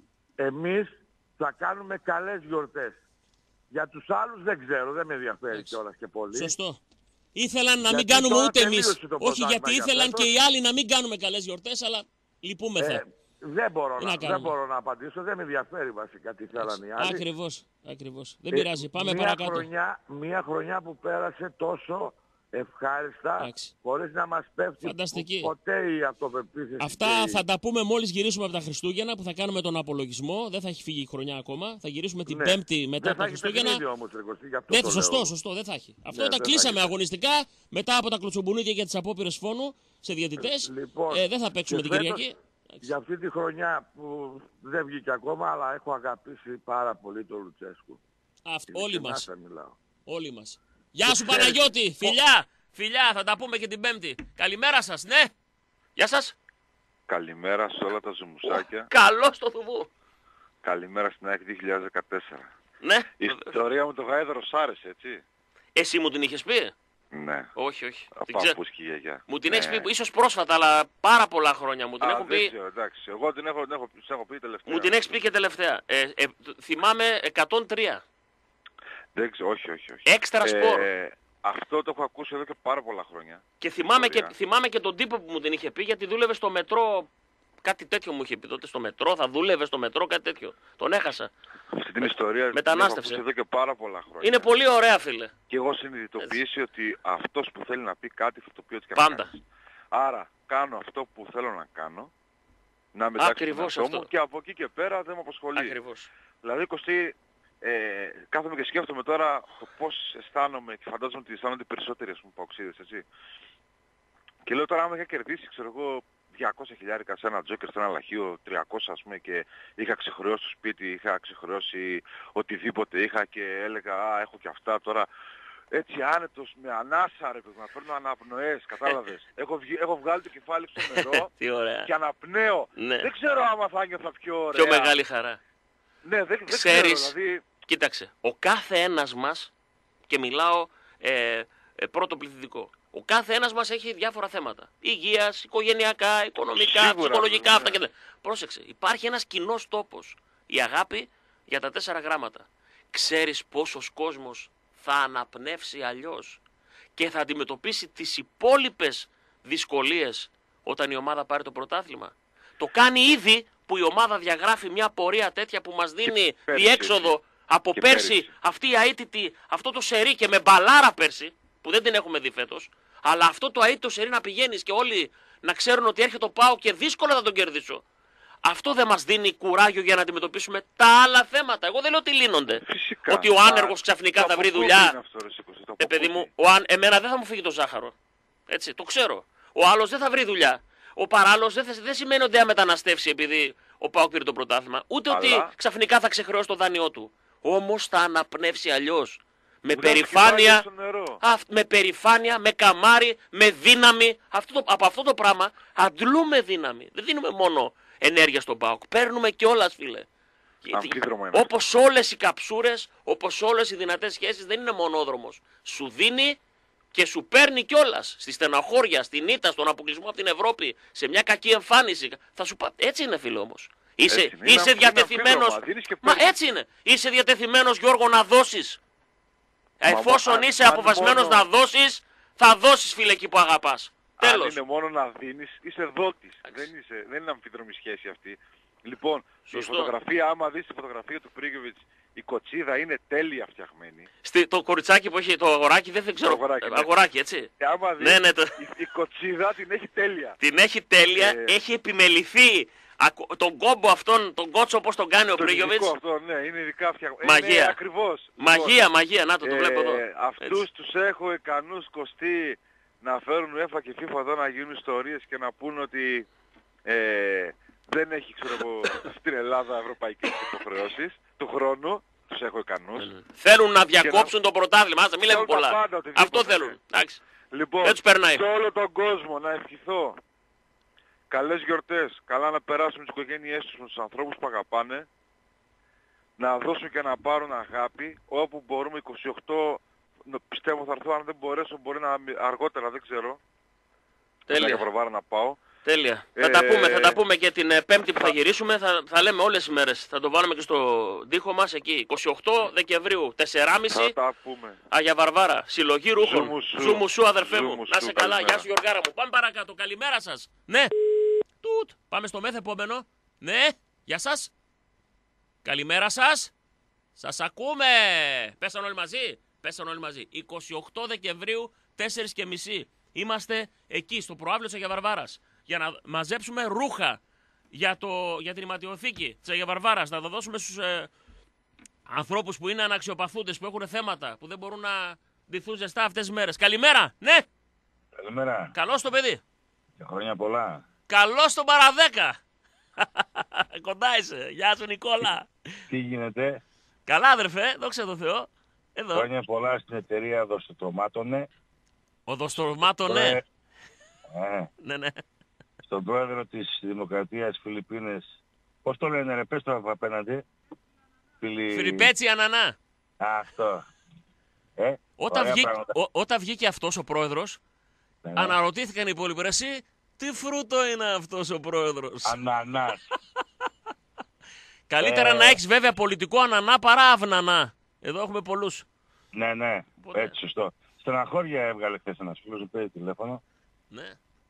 Εμείς θα κάνουμε καλές γιορτές. Για τους άλλους δεν ξέρω, δεν με ενδιαφέρει
Εντάξει.
κιόλας και πολύ.
Σωστό. Ήθελαν να μην
Γιατί
κάνουμε
τώρα
ούτε εμείς.
τελείωσε το
Όχι,
πρωτάθλημα
γιατί
για
ήθελαν
φέτος.
και οι άλλοι να μην κάνουμε καλές γιορτές, αλλά λυπούμεθα.
Ε, δεν, μπορώ
Τι
να,
να
δεν
κάνουμε.
μπορώ να απαντήσω, δεν με ενδιαφέρει βασικά τι θέλανε οι άλλοι.
Ακριβώς, ακριβώς. Δεν
Ε,
πειράζει. Πάμε
μια
παρακάτω.
Χρονιά, μια χρονιά που πέρασε τόσο ευχάριστα,
Εντάξει.
χωρίς να μας πέφτει
Φανταστική.
πο- ποτέ η αυτοπεποίθηση.
Αυτά
και η-
θα τα πούμε μόλις γυρίσουμε από τα Χριστούγεννα, που θα κάνουμε τον απολογισμό. Δεν θα έχει φύγει η χρονιά ακόμα. Θα γυρίσουμε την
Ναι.
Πέμπτη μετά
δεν
από
θα
τα
έχει
Χριστούγεννα.
παιχνίδι όμως, ρε Κωστή, γι' αυτό
Δεν,
το
σωστό,
λέω.
σωστό, δεν θα έχει. Αυτό
Ναι,
τα
δεν θα
κλείσαμε
έχει.
αγωνιστικά μετά από τα κλωτσομπουνίδια και τις απόπειρες φόνου σε διαιτητές.
Λοιπόν,
ε, δεν θα παίξουμε
και
την
φέτος,
Κυριακή.
Για αυτή τη χρονιά που δεν βγήκε ακόμα, αλλά έχω αγαπήσει πάρα πολύ τον Λουτσέσκου.
Αυτό, όλοι
Ειλικρινά
μας.
θα μιλάω.
Όλοι μας. Γεια σου
ξέρεις,
Παναγιώτη, φιλιά, φιλιά, θα τα πούμε και την Πέμπτη. Καλημέρα σας, ναι. Γεια σας.
Καλημέρα σε όλα τα ζουμουσάκια.
Καλώς το θουβού.
Καλημέρα στην ΑΕΚ δύο χιλιάδες δεκατέσσερα.
Ναι.
Η ιστορία με το Γάιδρο σ' άρεσε, έτσι.
Εσύ μου την είχες πει.
Ναι.
Όχι, όχι.
Από
Την ξέρω.
παππούς και η γιαγιά.
Μου την
Ναι.
έχεις πει ίσως πρόσφατα, αλλά πάρα πολλά χρόνια μου την
Α,
έχουν
δεν
πει.
ξέρω, εντάξει. Εγώ την έχω, την έχω, την έχω πει τελευταία.
Μου την έχεις πει και τελευταία. Ε, ε, θυμάμαι εκατόν τρία.
Δεν ξέρω, όχι, όχι, όχι.
Έξτρα σπορ.
Αυτό το έχω ακούσει εδώ και πάρα πολλά χρόνια.
Και θυμάμαι και,
Ιστορία.
θυμάμαι και τον τύπο που μου την είχε πει, γιατί δούλευε στο μετρό. Κάτι τέτοιο μου είχε πει τότε στο μετρό. Θα δούλευε στο μετρό, κάτι τέτοιο. Τον έχασα.
Αυτή την ιστορία την
μετανάστευσε.
έχω ακούσει εδώ και πάρα πολλά χρόνια.
Είναι πολύ ωραία, φίλε.
Και εγώ συνειδητοποιήσει ότι αυτός που θέλει να πει κάτι θα το πει ό,τι και
Πάντα.
να κάνει. Άρα κάνω αυτό που θέλω να κάνω, να μετάξω τον
Ακριβώς
εαυτό μου
αυτό.
και από εκεί και πέρα δεν με απασχολεί.
Ακριβώς.
Δηλαδή, Κωστή, ε, κάθομαι και σκέφτομαι τώρα το πώς αισθάνομαι και φαντάζομαι ότι αισθάνονται οι περισσότεροι, ας πούμε, παοξίδες, έτσι. Και λέω τώρα, άμα είχα κερδίσει, ξέρω εγώ, διακόσια χιλιάρικα σε ένα τζόκερ, σε ένα λαχείο, τριακόσια ας πούμε, και είχα ξεχρεώσει το σπίτι, είχα ξεχρεώσει οτιδήποτε είχα και έλεγα, α, έχω και αυτά τώρα. Έτσι άνετος, με ανάσα ρε παιδί, να παίρνω αναπνοές, κατάλαβες. έχω, βγει, έχω βγάλει το κεφάλι στο νερό
Τι ωραία.
και αναπνέω.
Ναι.
Δεν ξέρω άμα θα νιώθα πιο ωραία.
Πιο μεγάλη χαρά.
Ναι, δεν, δεν
Ξέρεις,
ξέρω, δηλαδή...
κοίταξε, ο κάθε ένας μας, και μιλάω ε, ε, πρώτο πληθυντικό, ο κάθε ένας μας έχει διάφορα θέματα. Υγείας, οικογενειακά, οικονομικά,
Σίγουρα,
ψυχολογικά,
ναι.
αυτά και τέτοια. Πρόσεξε, υπάρχει ένας κοινός τόπος. Η αγάπη για τα τέσσερα γράμματα. Ξέρεις πόσος κόσμος θα αναπνεύσει αλλιώς και θα αντιμετωπίσει τις υπόλοιπες δυσκολίες όταν η ομάδα πάρει το πρωτάθλημα. Το κάνει ήδη που η ομάδα διαγράφει μια πορεία τέτοια που μας δίνει
πέρσι,
διέξοδο
έτσι.
από
Και
πέρσι,
πέρσι.
αυτή η αίτητη, αυτό το σερί και με μπαλάρα πέρσι, που δεν την έχουμε δει φέτος, αλλά αυτό το αίτητο σερί να πηγαίνεις και όλοι να ξέρουν ότι έρχεται το ΠΑΟ και δύσκολα θα τον κερδίσω. Αυτό δεν μας δίνει κουράγιο για να αντιμετωπίσουμε τα άλλα θέματα. Εγώ δεν λέω ότι λύνονται.
Φυσικά.
Ότι ο
Τα-
άνεργος ξαφνικά
το
θα βρει
από πού
δουλειά.
είναι αυτό, ρε, Σίκωση, το
Ε,
από
παιδί
πού
μου,
είναι.
ο, αν, εμένα δεν θα μου φύγει το ζάχαρο. Έτσι, το ξέρω. Ο άλλος δεν θα βρει δουλειά. Ο παράλληλος δεν, θα- δεν σημαίνει ότι θα μεταναστεύσει επειδή ο ΠΑΟΚ πήρε το πρωτάθλημα. Ούτε
Αλλά-
ότι ξαφνικά θα ξεχρεώσει το δάνειό του. Όμως θα αναπνεύσει αλλιώς. Με
Βγάζει
περηφάνεια,
κεφάλι στο νερό.
αυ- με περηφάνεια, με καμάρι, με δύναμη. Αυτό το, από αυτό το πράγμα αντλούμε δύναμη. Δεν δίνουμε μόνο ενέργεια στον ΠΑΟΚ. Παίρνουμε κιόλας, φίλε.
Αμφίδρομο είναι.
Όπως όλες οι καψούρες, όπως όλες οι δυνατές σχέσεις, δεν είναι μονόδρομος. Σου δίνει και σου παίρνει κιόλας στη στεναχώρια, στην ήττα, στον αποκλεισμό από την Ευρώπη, σε μια κακή εμφάνιση. Θα σου πα... Έτσι είναι, φίλε, όμως. Είσαι,
Έτσι είναι. Είναι
είσαι
αμφι-
διατεθειμένος.
είναι αμφίδρομα. Δίνεις και
Μα
παίρνεις.
έτσι είναι. Είσαι διατεθειμένος, Γιώργο, να δώσεις. Εφόσον
αν-
είσαι
αν
αποφασισμένος
μόνο-
να δώσεις, θα δώσεις, φίλε, εκεί που αγαπάς.
Αν
Τέλος.
είναι μόνο να δίνεις, είσαι δότης. Δεν, είσαι, δεν είναι αμφίδρομη σχέση αυτή. Λοιπόν,
Σωστό.
η φωτογραφία, άμα δεις τη φωτογραφία του Πρίγκοβιτς, η κοτσίδα είναι τέλεια φτιαγμένη.
Στη, το κοριτσάκι που έχει το αγοράκι, δεν, δεν ξέρω.
Το αγοράκι, ναι.
αγοράκι, έτσι.
Και άμα δεις,
Ναι, ναι, το...
η, η κοτσίδα την έχει τέλεια.
Την έχει τέλεια,
Ε.
έχει επιμεληθεί ακο- τον κόμπο αυτόν, τον κότσο όπως τον κάνει ο
Το
Πρίγιοβιτς.
ειδικό αυτό, ναι, είναι ειδικά φτιαγμένο.
Μαγεία.
Είναι ακριβώς.
Μαγεία, μαγεία, να το, το
Ε,
βλέπω εδώ.
Αυτούς
Έτσι.
τους έχω ικανούς, Κωστή, να φέρουν UEFA και FIFA εδώ να γίνουν ιστορίες και να πούν ότι ε, δεν έχει, ξέρω εγώ, στην Ελλάδα ευρωπαϊκές υποχρεώσεις του χρόνου. τους έχω ικανούς.
Ναι, ναι. Θέλουν να διακόψουν
να...
το πρωτάθλημα, άστα, μην λέμε πολλά.
Πάντα,
Αυτό θέλουν. Εντάξει.
Λοιπόν,
δεν τους περνάει.
σε όλο τον κόσμο να ευχηθώ καλές γιορτές, καλά να περάσουν τις οικογένειές τους με τους ανθρώπους που αγαπάνε, να δώσουν και να πάρουν αγάπη, όπου μπορούμε είκοσι οκτώ, πιστεύω θα έρθω, αν δεν μπορέσω μπορεί να αργότερα, δεν ξέρω.
Τέλεια.
Για Βαρβάρα να πάω.
Τέλεια.
Ε...
Θα τα πούμε, θα τα πούμε και την ε, Πέμπτη που θα γυρίσουμε, θα, θα λέμε όλες τις μέρες. Θα το βάλουμε και στο τοίχο μας εκεί. είκοσι οκτώ Δεκεμβρίου, τεσσεράμισι.
Θα τα πούμε.
Αγία Βαρβάρα, συλλογή ρούχων. Ζου μου σου, αδερφέ
Ζου
μου.
μου
Να
σου,
σε καλά,
καλημέρα.
γεια σου Γιωργάρα μου. Πάμε παρακάτω, καλημέρα σας. Ναι. Τουτ. Πάμε στο μεθ επόμενο. Ναι, γεια σας. Καλημέρα σας. Σας ακούμε. Πέσαν όλοι μαζί. Πέσαν όλοι μαζί. είκοσι οκτώ Δεκεμβρίου, τέσσερις και μισή. Είμαστε εκεί, στο προάβλιο της Αγία Βαρβάρας, για να μαζέψουμε ρούχα για, το, για την ηματιοθήκη της Αγία Βαρβάρας. Να τα δώσουμε στους ε, ανθρώπους που είναι αναξιοπαθούντες, που έχουν θέματα, που δεν μπορούν να ντυθούν ζεστά αυτές τις μέρες. Καλημέρα, ναι.
Καλημέρα.
Καλώς το παιδί.
Και χρόνια πολλά.
Καλώς τον παραδέκα. Κοντά είσαι. Γεια σου Νικόλα.
Τι γίνεται?
Καλά αδερφέ, δόξα τω Θεώ. Εδώ.
Χρόνια πολλά στην εταιρεία Δοστοτρομάτωνε.
Ο Δοστορμάτωνε.
Ε,
Ναι, ναι.
στον πρόεδρο της Δημοκρατίας Φιλιππίνες. Πώς το λένε ρε, πες το απέναντι. Φιλι...
Φιλιππέτσι Ανανά.
Α, αυτό. Ε,
Όταν, βγήκε,
πράγματα.
ο, όταν βγήκε αυτός ο πρόεδρος,
Ναι, ναι.
αναρωτήθηκαν οι υπόλοιποι. Ρε εσύ, τι φρούτο είναι αυτός ο πρόεδρος.
Ανανάς.
Καλύτερα
ε...
να έχεις βέβαια πολιτικό ανανά παρά αυνανά. Εδώ έχουμε πολλούς.
Ναι, ναι,
Οπότε...
έτσι σωστό. Στεναχώρια έβγαλε χθες ένας φίλος, μου πήρε τηλέφωνο.
Ναι.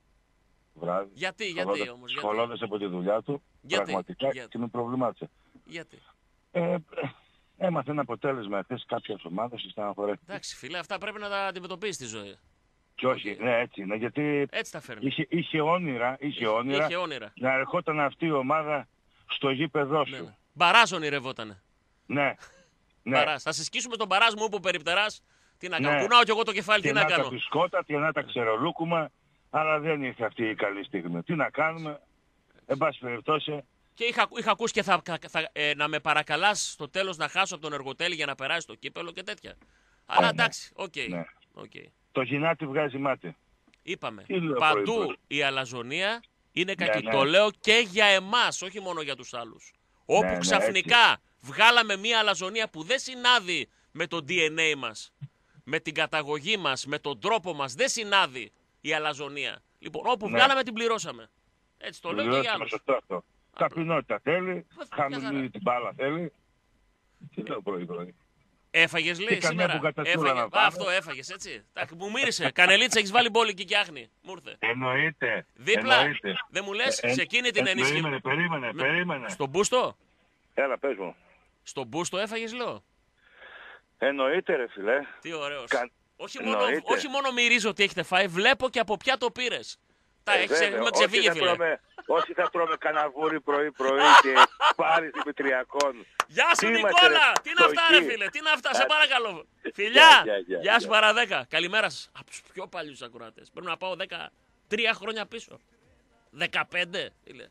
Βράδυ.
Γιατί, γιατί
Σχολώντας-
όμως, γιατί?
Σχολώντας από τη δουλειά του,
Γιατί,
πραγματικά
γιατί?
και με προβλημάτισε.
Γιατί.
Ε, έμαθε ένα αποτέλεσμα εχθές κάποιας ομάδας και στεναχωρέθηκε.
Εντάξει φίλε, αυτά πρέπει να τα αντιμετωπίσεις στη ζωή.
Και όχι, ναι, έτσι είναι, γιατί
Έτσι τα φέρνει.
είχε, είχε όνειρα, είχε όνειρα,
Είχε όνειρα.
να ερχόταν αυτή η ομάδα στο γήπεδό σου.
Ναι, ναι. Μπαράζ ονειρευότανε.
Ναι, ναι.
Μπαράζ. Θα σε σκίσουμε τον μπαράζ μου που περιπτεράς. Τι να κάνω.
Ναι.
Κουνάω κι εγώ το κεφάλι,
Και
τι να
να τα
κάνω.
μπισκότα, και να τα ξερολούκουμα, αλλά δεν ήρθε αυτή η καλή στιγμή. Τι να κάνουμε, εν πάση περιπτώσει.
Και είχα, είχα ακούσει και θα, θα, ε, να με παρακαλάς στο τέλος να χάσω από τον εργοτέλη για να περάσει το κύπελο και τέτοια. Αλλά
ναι.
εντάξει, οκ.
Ναι.
Okay.
Το γυνάτι βγάζει μάτι.
Είπαμε,
Τι λέω,
παντού
πρωί-πρωί.
η αλαζονία είναι κακή.
ναι.
Το λέω και για εμάς, όχι μόνο για τους άλλους. Όπου
ναι,
ξαφνικά βγάλαμε μια αλαζονία που δεν συνάδει με το ντι εν έι μας, με την καταγωγή μας, με τον τρόπο μας, δεν συνάδει η αλαζονία. Λοιπόν, όπου
Ναι.
βγάλαμε την πληρώσαμε. Έτσι το λέω και για άλλους.
Σωστό αυτό. Ταπεινότητα θέλει,
Πώς θα- μια
χαμηλή
χαρά.
την μπάλα θέλει. Τι λέω πρωί-πρωί.
Έφαγες λέει
Και καμιά
σήμερα.
μπουκατατσούλα
Έφαγε.
να
Α,
πάμε.
αυτό έφαγες έτσι. Εντάξει, μου μύρισε. Κανελίτσα έχεις βάλει μπόλικη και άχνη. Μου ήρθε.
Εννοείται.
Δίπλα.
Εννοείται.
Δεν μου λες,
Ε,
σε εκείνη την
ε,
ενίσχυση.
Περίμενε, περίμενε, περίμενε.
Στον μπούστο.
Έλα, πες μου.
Στον μπούστο έφαγες λέω.
Εννοείται ρε φιλέ.
Τι ωραίος.
Κα-
Όχι, μόνο,
Εννοείται.
όχι μόνο μυρίζω τι έχετε φάει, βλέπω και από ποια το πήρες. Τα
Ε,
έχεις,
βέβαια.
έχουμε ξεφύγει
Όχι θα
φίλε.
τρώμε- Όχι θα τρώμε καναβούρι πρωί-πρωί και πάρει Δημητριακών.
Γεια σου
Τι είμαστε,
Νικόλα!
ρε,
Τι είναι αυτά ρε
στοικοί.
φίλε, τι είναι αυτά, σε
Α,
παρακαλώ.
γεια,
Φιλιά!
γεια, γεια,
Γεια σου
γεια.
παραδέκα. Καλημέρα σας. Από τους πιο παλιούς ακροατές. Πρέπει να πάω δεκατρία χρόνια πίσω. δεκαπέντε φίλε.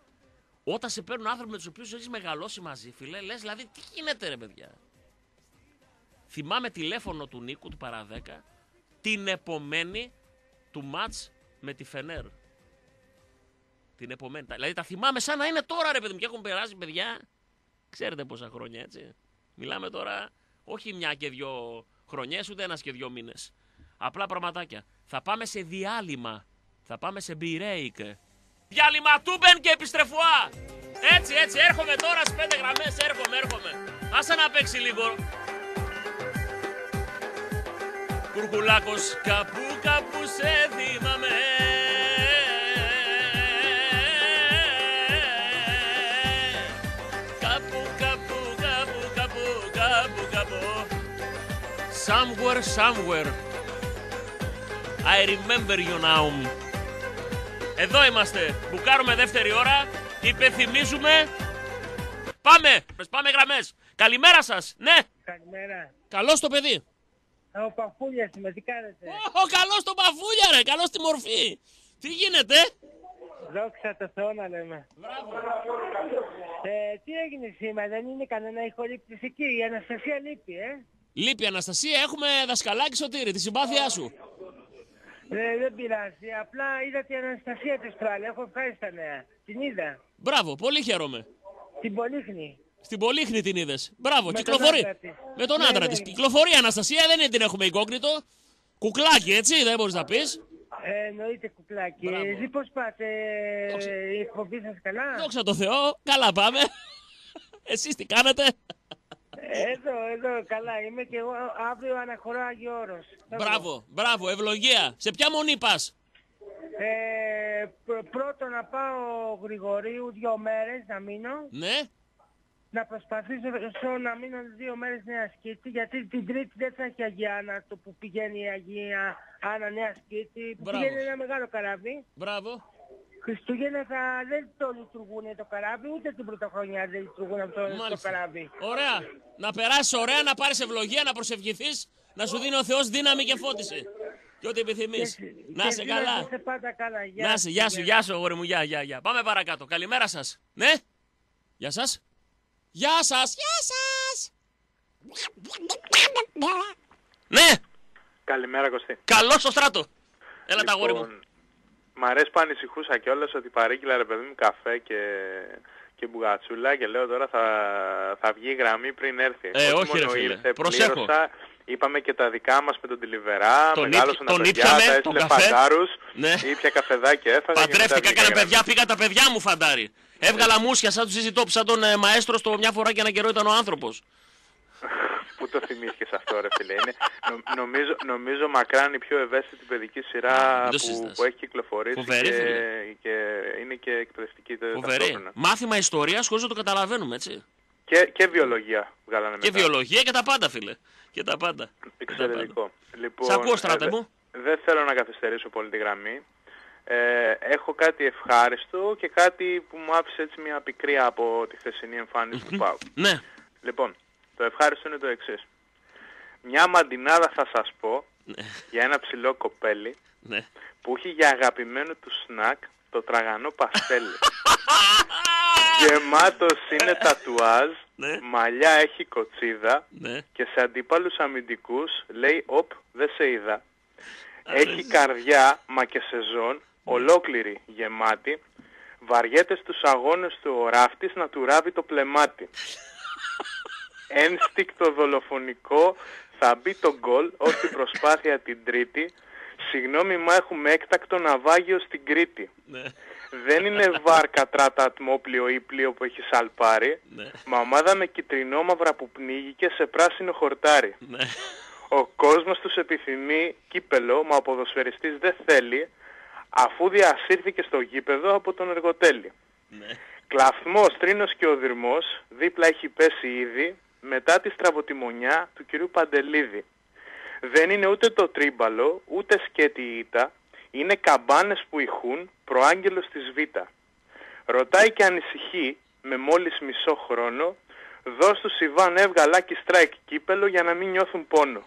Όταν σε παίρνουν άνθρωποι με τους οποίους έχεις μεγαλώσει μαζί φίλε, λες δηλαδή τι γίνεται ρε παιδιά. Θυμάμαι τηλέφωνο του Νίκου του Παραδέκα την επομένη του μάτς με τη Φενέρ. Την επομένη. Δηλαδή τα θυμάμαι σαν να είναι τώρα ρε παιδί μου και έχουν περάσει παιδιά. Ξέρετε πόσα χρόνια έτσι. Μιλάμε τώρα όχι μια και δυο χρονιές ούτε ένας και δυο μήνες. Απλά πραγματάκια. Θα πάμε σε διάλειμμα. Θα πάμε σε break. Διάλειμμα τούμπεν και επιστρεφουά. Έτσι έτσι έρχομαι τώρα στις πέντε γραμμές. Έρχομαι έρχομαι. Άσε να παίξει λίγο. Κουρκουλάκος κάπου κάπου σε θυμάμαι. Κάπου κάπου κάπου κάπου κάπου κάπου. Somewhere somewhere I remember you now. Εδώ είμαστε. Μπουκάρουμε δεύτερη ώρα. Υπενθυμίζουμε. Πάμε. Πάμε γραμμές. Καλημέρα σας. Ναι.
Καλημέρα.
Καλώς το παιδί.
Ο Παφούλιας είμαι, τι κάνετε.
Ω, καλώς το Παφούλια ρε, καλώς τη μορφή. Τι γίνεται.
Δόξα τω Θεώ να λέμε.
Μπράβο.
Ε, τι έγινε σήμερα, δεν είναι κανένα ηχολήπτης εκεί, η Αναστασία λείπει, ε.
Λείπει Αναστασία, έχουμε δασκαλάκι Σωτήρη, τη συμπάθειά σου.
Ε, δεν πειράζει, απλά είδα την Αναστασία της πάλι, έχω ευχάριστα νέα. Την είδα.
Μπράβο, πολύ χαίρομαι.
Την Πολύχνη.
Στην Πολύχνη την είδες. Μπράβο,
Με
κυκλοφορεί.
τον άντρα της.
Με τον
Ναι,
άντρα
ναι.
της. Κυκλοφορεί η Αναστασία, δεν είναι την έχουμε εγκόκνητο. Κουκλάκι, έτσι, δεν μπορείς να πεις.
Ε, εννοείται κουκλάκι.
Μπράβο.
Εσύ πώς πάτε,
Δόξα.
η εκπομπή σας καλά.
Δόξα τω Θεώ, καλά πάμε. Εσείς τι κάνετε.
Εδώ, εδώ, καλά είμαι και εγώ αύριο αναχωρώ Άγιο Όρος.
Μπράβο, μπράβο, ευλογία. Σε ποια μονή πας.
Ε, πρ- πρώτο να πάω Γρηγορίου δύο μέρες να μείνω.
Ναι.
Να προσπαθήσω να μείνω δύο μέρες Νέα Σκήτη, γιατί την Τρίτη δεν θα έχει Αγία Άννα, το που πηγαίνει η Αγία Άννα Νέα Σκήτη, που
Μπράβο.
πηγαίνει ένα μεγάλο καράβι.
Μπράβο.
Χριστούγεννα θα δεν το λειτουργούν το καράβι, ούτε την πρωτοχρονιά δεν λειτουργούν αυτό το
Μάλιστα.
καράβι.
Ωραία. Να περάσεις ωραία, να πάρεις ευλογία, να προσευχηθείς, να σου δίνει ο Θεός δύναμη και φώτιση. Και ό,τι επιθυμείς.
Και-
Να
και
είσαι
εσύ
καλά.
Να είσαι πάντα καλά. Γεια
Να
σου,
είσαι, γεια σου, γεια σου, αγόρι μου, γεια, γεια, γεια. Πάμε παρακάτω. Καλημέρα σας. Ναι. Γεια σας. Γεια σας. Γεια σας. Ναι.
Καλημέρα Κωστή.
Καλώς στο στράτο. Έλα τα αγόρι μου.
Λοιπόν, μ' αρέσει που ανησυχούσα κιόλας ότι παρήγγειλα ρε παιδί μου καφέ και, και μπουγατσούλα και λέω τώρα θα, θα βγει η γραμμή πριν έρθει.
Ε, όχι,
μόνο
ρε φίλε.
ήρθε,
Προσέχω.
πλήρωσα, είπαμε και τα δικά μας με τον Τιλιβερά,
Τον
μεγάλωσαν
ήπι-
τα
τον
παιδιά,
ήπιαμε,
τα
τον
έστειλε
καφέ.
φαντάρους,
Ναι.
ήπια καφεδάκι έφαγα. και μετά
Παντρεύτηκα,
βγήκα
έκανα
γραμμή.
παιδιά, πήγα τα παιδιά μου φαντάρι. Έβγαλα μουσια σαν του συζητώ, σαν τον ε, μαέστρο στο μια φορά και ένα καιρό ήταν ο άνθρωπος.
Πού το θυμήθηκες αυτό ρε φίλε. Είναι, νο, νομίζω, νομίζω μακράν η πιο ευαίσθητη παιδική σειρά
μην το
που,
συζητάς.
που έχει κυκλοφορήσει
Φοβερή,
και,
φίλε.
και είναι και εκπαιδευτική
Φοβερή.
ταυτόχρονα.
Μάθημα ιστορίας χωρίς να το καταλαβαίνουμε, έτσι.
Και, και βιολογία βγάλανε
Και
μετά.
βιολογία και τα πάντα, φίλε. Και τα πάντα. Και τα πάντα.
Εξαιρετικό. Λοιπόν,
Σ' ακούω, στράτε
ε,
μου.
δε- Δεν θέλω να καθυστερήσω πολύ τη γραμμή. Ε, έχω κάτι ευχάριστο και κάτι που μου άφησε έτσι μια πικρία από τη χθεσινή εμφάνιση του ΠΑΟΚ.
Ναι.
Λοιπόν, το ευχάριστο είναι το εξής. Μια μαντινάδα θα σας πω για ένα ψηλό κοπέλι
Ναι.
που έχει για αγαπημένο του σνακ το τραγανό παστέλι. Γεμάτος είναι τατουάζ,
Ναι.
μαλλιά έχει κοτσίδα
Ναι.
και σε αντίπαλους αμυντικούς λέει «Οπ, δεν σε είδα». Έχει
Αρέσει.
καρδιά, μα και σεζόν, ολόκληρη γεμάτη, βαριέται στους αγώνες του ο ράφτης να του ράβει το πλεμάτι. Ένστικτο δολοφονικό θα μπει το γκολ ως την προσπάθεια την τρίτη. Συγγνώμη, μα έχουμε έκτακτο ναυάγιο στην Κρήτη.
Ναι.
Δεν είναι βάρκα τράτα ατμόπλιο ή πλοίο που έχει σαλπάρει,
Ναι.
μα ομάδα με κυτρινόμαυρα που πνίγηκε σε πράσινο χορτάρι.
Ναι.
Ο κόσμος τους επιθυμεί κύπελο, μα ο ποδοσφαιριστής δεν θέλει, αφού διασύρθηκε στο γήπεδο από τον εργοτέλη.
Ναι.
Κλαθμός, τρίνος και οδυρμός, δίπλα έχει πέσει ήδη, μετά τη στραβοτημονιά του κυρίου Παντελίδη. Δεν είναι ούτε το τρίμπαλο, ούτε σκέτη η ήττα, είναι καμπάνες που ηχούν προάγγελος της Β. Ρωτάει και ανησυχεί, με μόλις μισό χρόνο, δώσ' του Ιβάν έβγαλάκι στράικ κύπελο για να μην νιώθουν πόνο.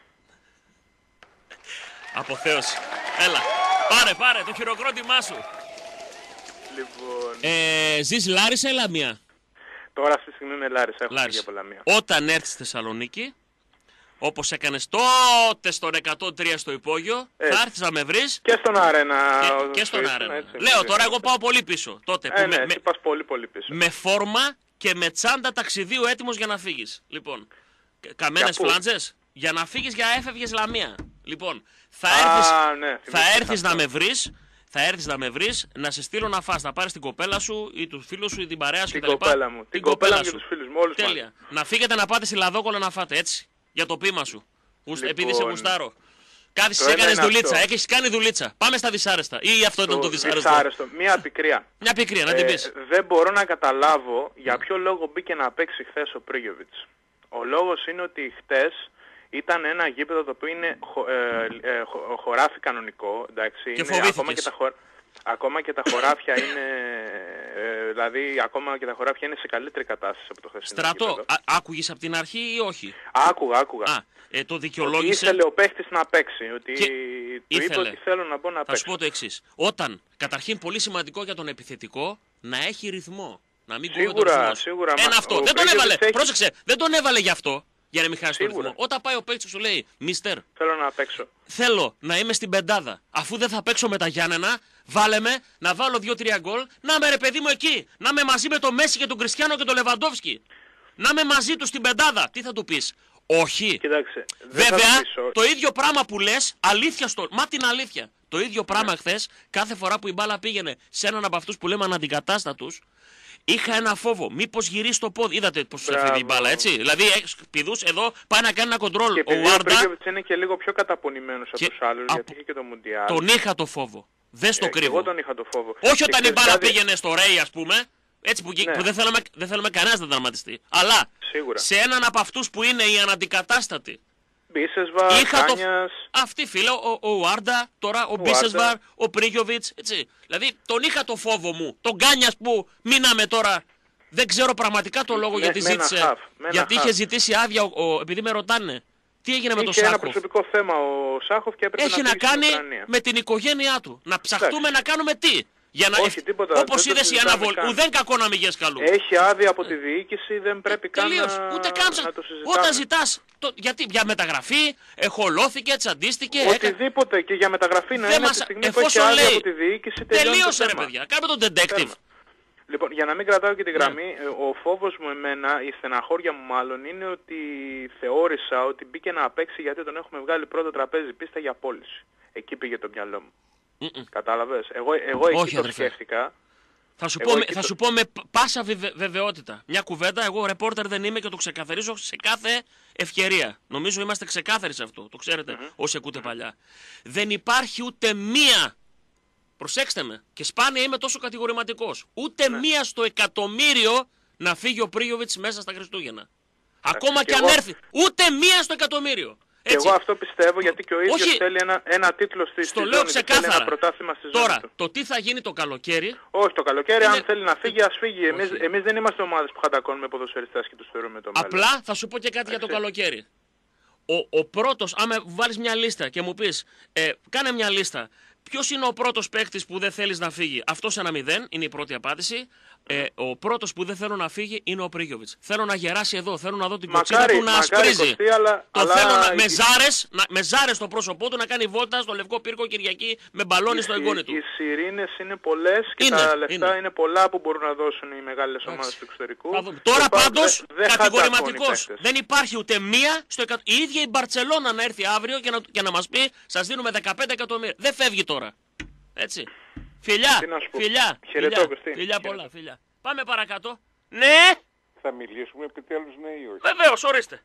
Αποθέωση. Έλα. Πάρε, πάρε το χειροκρότημά σου.
Λοιπόν,
Ε, ζεις Λάρισα ή Λαμία.
τώρα αυτή τη στιγμή είμαι Λάρισα, έχω φύγει
Λάρισα.
από Λαμία.
Όταν έρθεις στη Θεσσαλονίκη, όπως έκανες τότε στον εκατόν τρία στο υπόγειο,
Έτσι.
θα έρθεις να με βρεις
Και στον Αρένα.
και,
ο-
και στον
ήσουν,
Άρενα.
έτσι,
Λέω
έτσι.
τώρα, εγώ πάω πολύ πίσω. Τότε, που
Ε,
με,
ναι,
με,
εσύ πας πολύ πολύ πίσω.
με φόρμα και με τσάντα ταξιδίου έτοιμος για να φύγεις. Λοιπόν, κα- καμένες
Για πού?
φλάντζες, για να φύγεις για έφευγες Λαμία. Λοιπόν, θα
Α,
έρθεις,
ναι,
θα
θυμήθηκα
έρθεις
αυτό.
να με βρεις, θα έρθεις να με βρεις, να σε στείλω να φας, να πάρεις την κοπέλα σου ή του φίλου σου ή την παρέα σου
Την
κτλ.
κοπέλα μου. Την κοπέλα μου και τους φίλους μου, όλους
Τέλεια. Να φύγετε να πάτε στη Λαδόκολα να φάτε, έτσι. Για το πείμα σου. Γουσ-
Λοιπόν,
επειδή σε γουστάρω. Κάθισες,
το ένα
έκανες
είναι
δουλίτσα.
αυτό.
Έχεις κάνει δουλίτσα. Πάμε στα δυσάρεστα. Ή αυτό ήταν το δυσάρεστο.
δυσάρεστο. Μία πικρία.
Μια πικρία, να την
Ε,
πεις.
δεν μπορώ να καταλάβω για ποιο λόγο μπήκε να παίξει χθες ο Πρίγιοβιτς. Ο λόγος είναι ότι χθες ήταν ένα γήπεδο το οποίο είναι χω, ε, ε, χω- χωράφι κανονικό. Εντάξει,
Και
είναι,
φοβήθηκες.
ακόμα, και τα χω, ακόμα και τα χωράφια είναι ε, δηλαδή ακόμα και τα χωράφια είναι σε καλύτερη κατάσταση από το χθεσινό.
Στρατό, άκουγες από την αρχή ή όχι?
Άκουγα, άκουγα.
Α, ε, το δικαιολόγησε.
Ότι ήθελε ο παίχτης να παίξει. Ότι
Και...
του
ήθελε.
είπε ότι θέλω να μπω να
Θα
παίξω.
σου πω το εξής. Όταν, καταρχήν πολύ σημαντικό για τον επιθετικό, να έχει ρυθμό. Να μην κόβει τον
Σίγουρα,
ρυθμός.
σίγουρα.
Ένα
μα,
αυτό.
ο
Δεν τον
Πρίγιοβιτς
έβαλε.
έχει-
Πρόσεξε, δεν τον έβαλε γι' αυτό. Για να μην χάσει τον
Σίγουρα.
ρυθμό. Όταν πάει ο παίκτης σου λέει, Μίστερ,
Θέλω να παίξω.
θέλω να είμαι στην πεντάδα. Αφού δεν θα παίξω με τα Γιάννενα, βάλε με να βάλω δύο τρία γκολ. Να είμαι ρε παιδί μου εκεί. Να είμαι μαζί με τον Μέση και τον Κριστιάνο και τον Λεβαντόφσκι. Να είμαι μαζί του στην πεντάδα. Τι θα του πεις? Όχι.
Κοίταξε. δεν θα
Βέβαια,
του πεις όχι.
το ίδιο πράγμα που λες, αλήθεια στο. Μα την αλήθεια. Το ίδιο πράγμα
Ναι.
χθες, κάθε φορά που η μπάλα πήγαινε σε έναν από αυτούς που λέμε αναντικατάστατους, είχα ένα φόβο. Μήπως γυρίσει το πόδι. Είδατε πώς του έφυγε η
Μπράβο.
μπάλα, έτσι. Δηλαδή, έχεις πηδούς εδώ, πάει να κάνει ένα κοντρόλ.
Και
Ο
επειδή ο
Βάρντα,
Πρίγιοβιτς είναι και λίγο πιο καταπονημένος από
Και
τους άλλους,
από-
γιατί είχε και το Μουντιάλ.
τον είχα το φόβο. Δεν στο
Ε, και
κρύβω.
εγώ τον είχα το φόβο.
Όχι
Και
όταν η
ξέρεις
μπάλα
κάτι?
πήγαινε στο Ρέι, ας πούμε. Έτσι που,
Ναι.
που δεν θέλαμε, δεν θέλαμε κανένας να δραματιστεί. Αλλά
Σίγουρα.
σε έναν από αυτούς που είναι οι αναντικατάστατοι.
Μπίσεσβαρ,
Είχα το...
Κάνιας.
Αυτή φίλε, ο, ο Βάρντα, τώρα ο Μπίσεσβαρ, ο Πρίγιοβιτς, έτσι. Δηλαδή τον είχα το φόβο μου. Τον Κάνιας που μείναμε τώρα. Δεν ξέρω πραγματικά το λόγο
Με-
γιατί
με ένα
ζήτησε.
half, με ένα
γιατί
half.
είχε ζητήσει άδεια, ο, ο- επειδή με ρωτάνε. Τι έγινε με τον
Είχε ένα
Σάχοφ?
προσωπικό θέμα ο Σάχοφ και έπρεπε
Έχει
να
να
φύγει στην
κάνει
Ουκρανία.
με την οικογένειά του. Να ψαχτούμε
Εντάξει.
να κάνουμε τι? Για να...
Όχι, τίποτα,
Όπως
δεν το
είδες η
συζητάμε
αναβολή.
καν.
Ουδέν κακό να μην γες καλού.
Έχει άδεια από τη διοίκηση, δεν πρέπει καν
Τελείως.
να,
Ούτε καν ψα-
να το συζητάμε.
Όταν ζητάς. Το... Γιατί για μεταγραφή, εχολώθηκε, τσαντίστηκε. Έκα...
Οτιδήποτε και για μεταγραφή να
Δεν
είναι
μας-
τη στιγμή που έχει
εφόσον
άδεια
λέει,
από τη διοίκηση τελειώνει το
τελείωσε ρε
θέμα.
παιδιά. Κάμε τον detective.
Τέρμα. Λοιπόν, για να μην κρατάω και τη
Ναι.
γραμμή, ε, ο φόβος μου εμένα, η στεναχώρια μου μάλλον, είναι ότι θεώρησα ότι μπήκε να παίξει γιατί τον έχουμε βγάλει πρώτο τραπέζι πίστα για πώληση. Εκεί πήγε το μυαλό μου.
Mm-mm.
Κατάλαβες. Εγώ, εγώ εκεί
Όχι,
το
αδερφέ.
σκέφτηκα.
Θα σου,
Εγώ
πω, με,
εκεί
θα
το-
σου πω με π- πάσα βεβαι- βεβαιότητα. Μια κουβέντα, εγώ ρεπόρτερ δεν είμαι και το ξεκαθαρίζω σε κάθε ευκαιρία. Νομίζω είμαστε ξεκάθαροι σε αυτό. Το ξέρετε όσοι ακούτε παλιά. Δεν υπάρχει ούτε μία. Προσέξτε με. Και σπάνια είμαι τόσο κατηγορηματικός. Ούτε
Ναι.
μία στο εκατομμύριο να φύγει ο Πρίγιοβιτς μέσα στα Χριστούγεννα. Ακόμα
και
και αν
εγώ-
έρθει. Ούτε μία στο εκατομμύριο.
Και
Έτσι.
εγώ αυτό πιστεύω γιατί και ο ίδιος
Όχι.
θέλει ένα, ένα τίτλο στη, στη
Στο
ζώνη
λέω
του, θέλει
ξεκάθαρα.
ένα πρωτάθλημα στη ζώνη
Τώρα,
του.
το τι θα γίνει το καλοκαίρι.
Όχι το καλοκαίρι,
Είναι-
αν θέλει να φύγει, ας φύγει. Εμείς,
Όχι.
εμείς δεν είμαστε ομάδες που χατακώνουμε ποδοσφαιριστές και τους θεωρούμε το μέλλον.
Απλά θα σου πω και κάτι για το
Εντάξει.
καλοκαίρι. Ο, ο πρώτος, άμα βάλεις μια λίστα και μου πεις, ε, κάνε μια λίστα, ποιος είναι ο πρώτος παίκτης που δεν θέλεις να φύγει? Αυτός ένα μηδέν, είναι η πρώτη απάντηση. Ε, ο πρώτος που δεν θέλω να φύγει είναι ο Πρίγιοβιτς. Θέλω να γεράσει εδώ, θέλω να δω την κοτσίδα
Μακάρι,
του να
μακάρι
ασπρίζει.
Κωστή, αλλά,
Το
αλλά
θέλω να,
οι-
με, ζάρες, να, με ζάρες στο πρόσωπό του να κάνει βόλτα στο Λευκό Πύργο Κυριακή με μπαλόνι
οι
στο
σι-
εγγόνι του.
Οι σιρήνες είναι πολλές και
Είναι,
τα λεφτά
είναι.
είναι. πολλά που μπορούν να δώσουν οι μεγάλες ομάδες του εξωτερικού.
Θα δούμε. Τώρα
Οπότε
πάντως
δεν- δεν
κατηγορηματικός.
χατακώνει παίκτες.
Δεν υπάρχει ούτε μία στο εκατό. Η ίδια η Μπαρτσελώνα να έρθει αύριο και να, και να μας πει σας δίνουμε δεκαπέντε εκατομμύρια. Δεν φεύγει τώρα. Έτσι. Φιλιά,
Τι να σου πω.
φιλιά,
Χαιρετώ,
φιλιά,
Κωστή.
φιλιά
Χαιρετώ.
πολλά, φιλιά. Πάμε παρακάτω. Ναι,
Θα μιλήσουμε επιτέλους ναι ή όχι?
βεβαίως, ορίστε.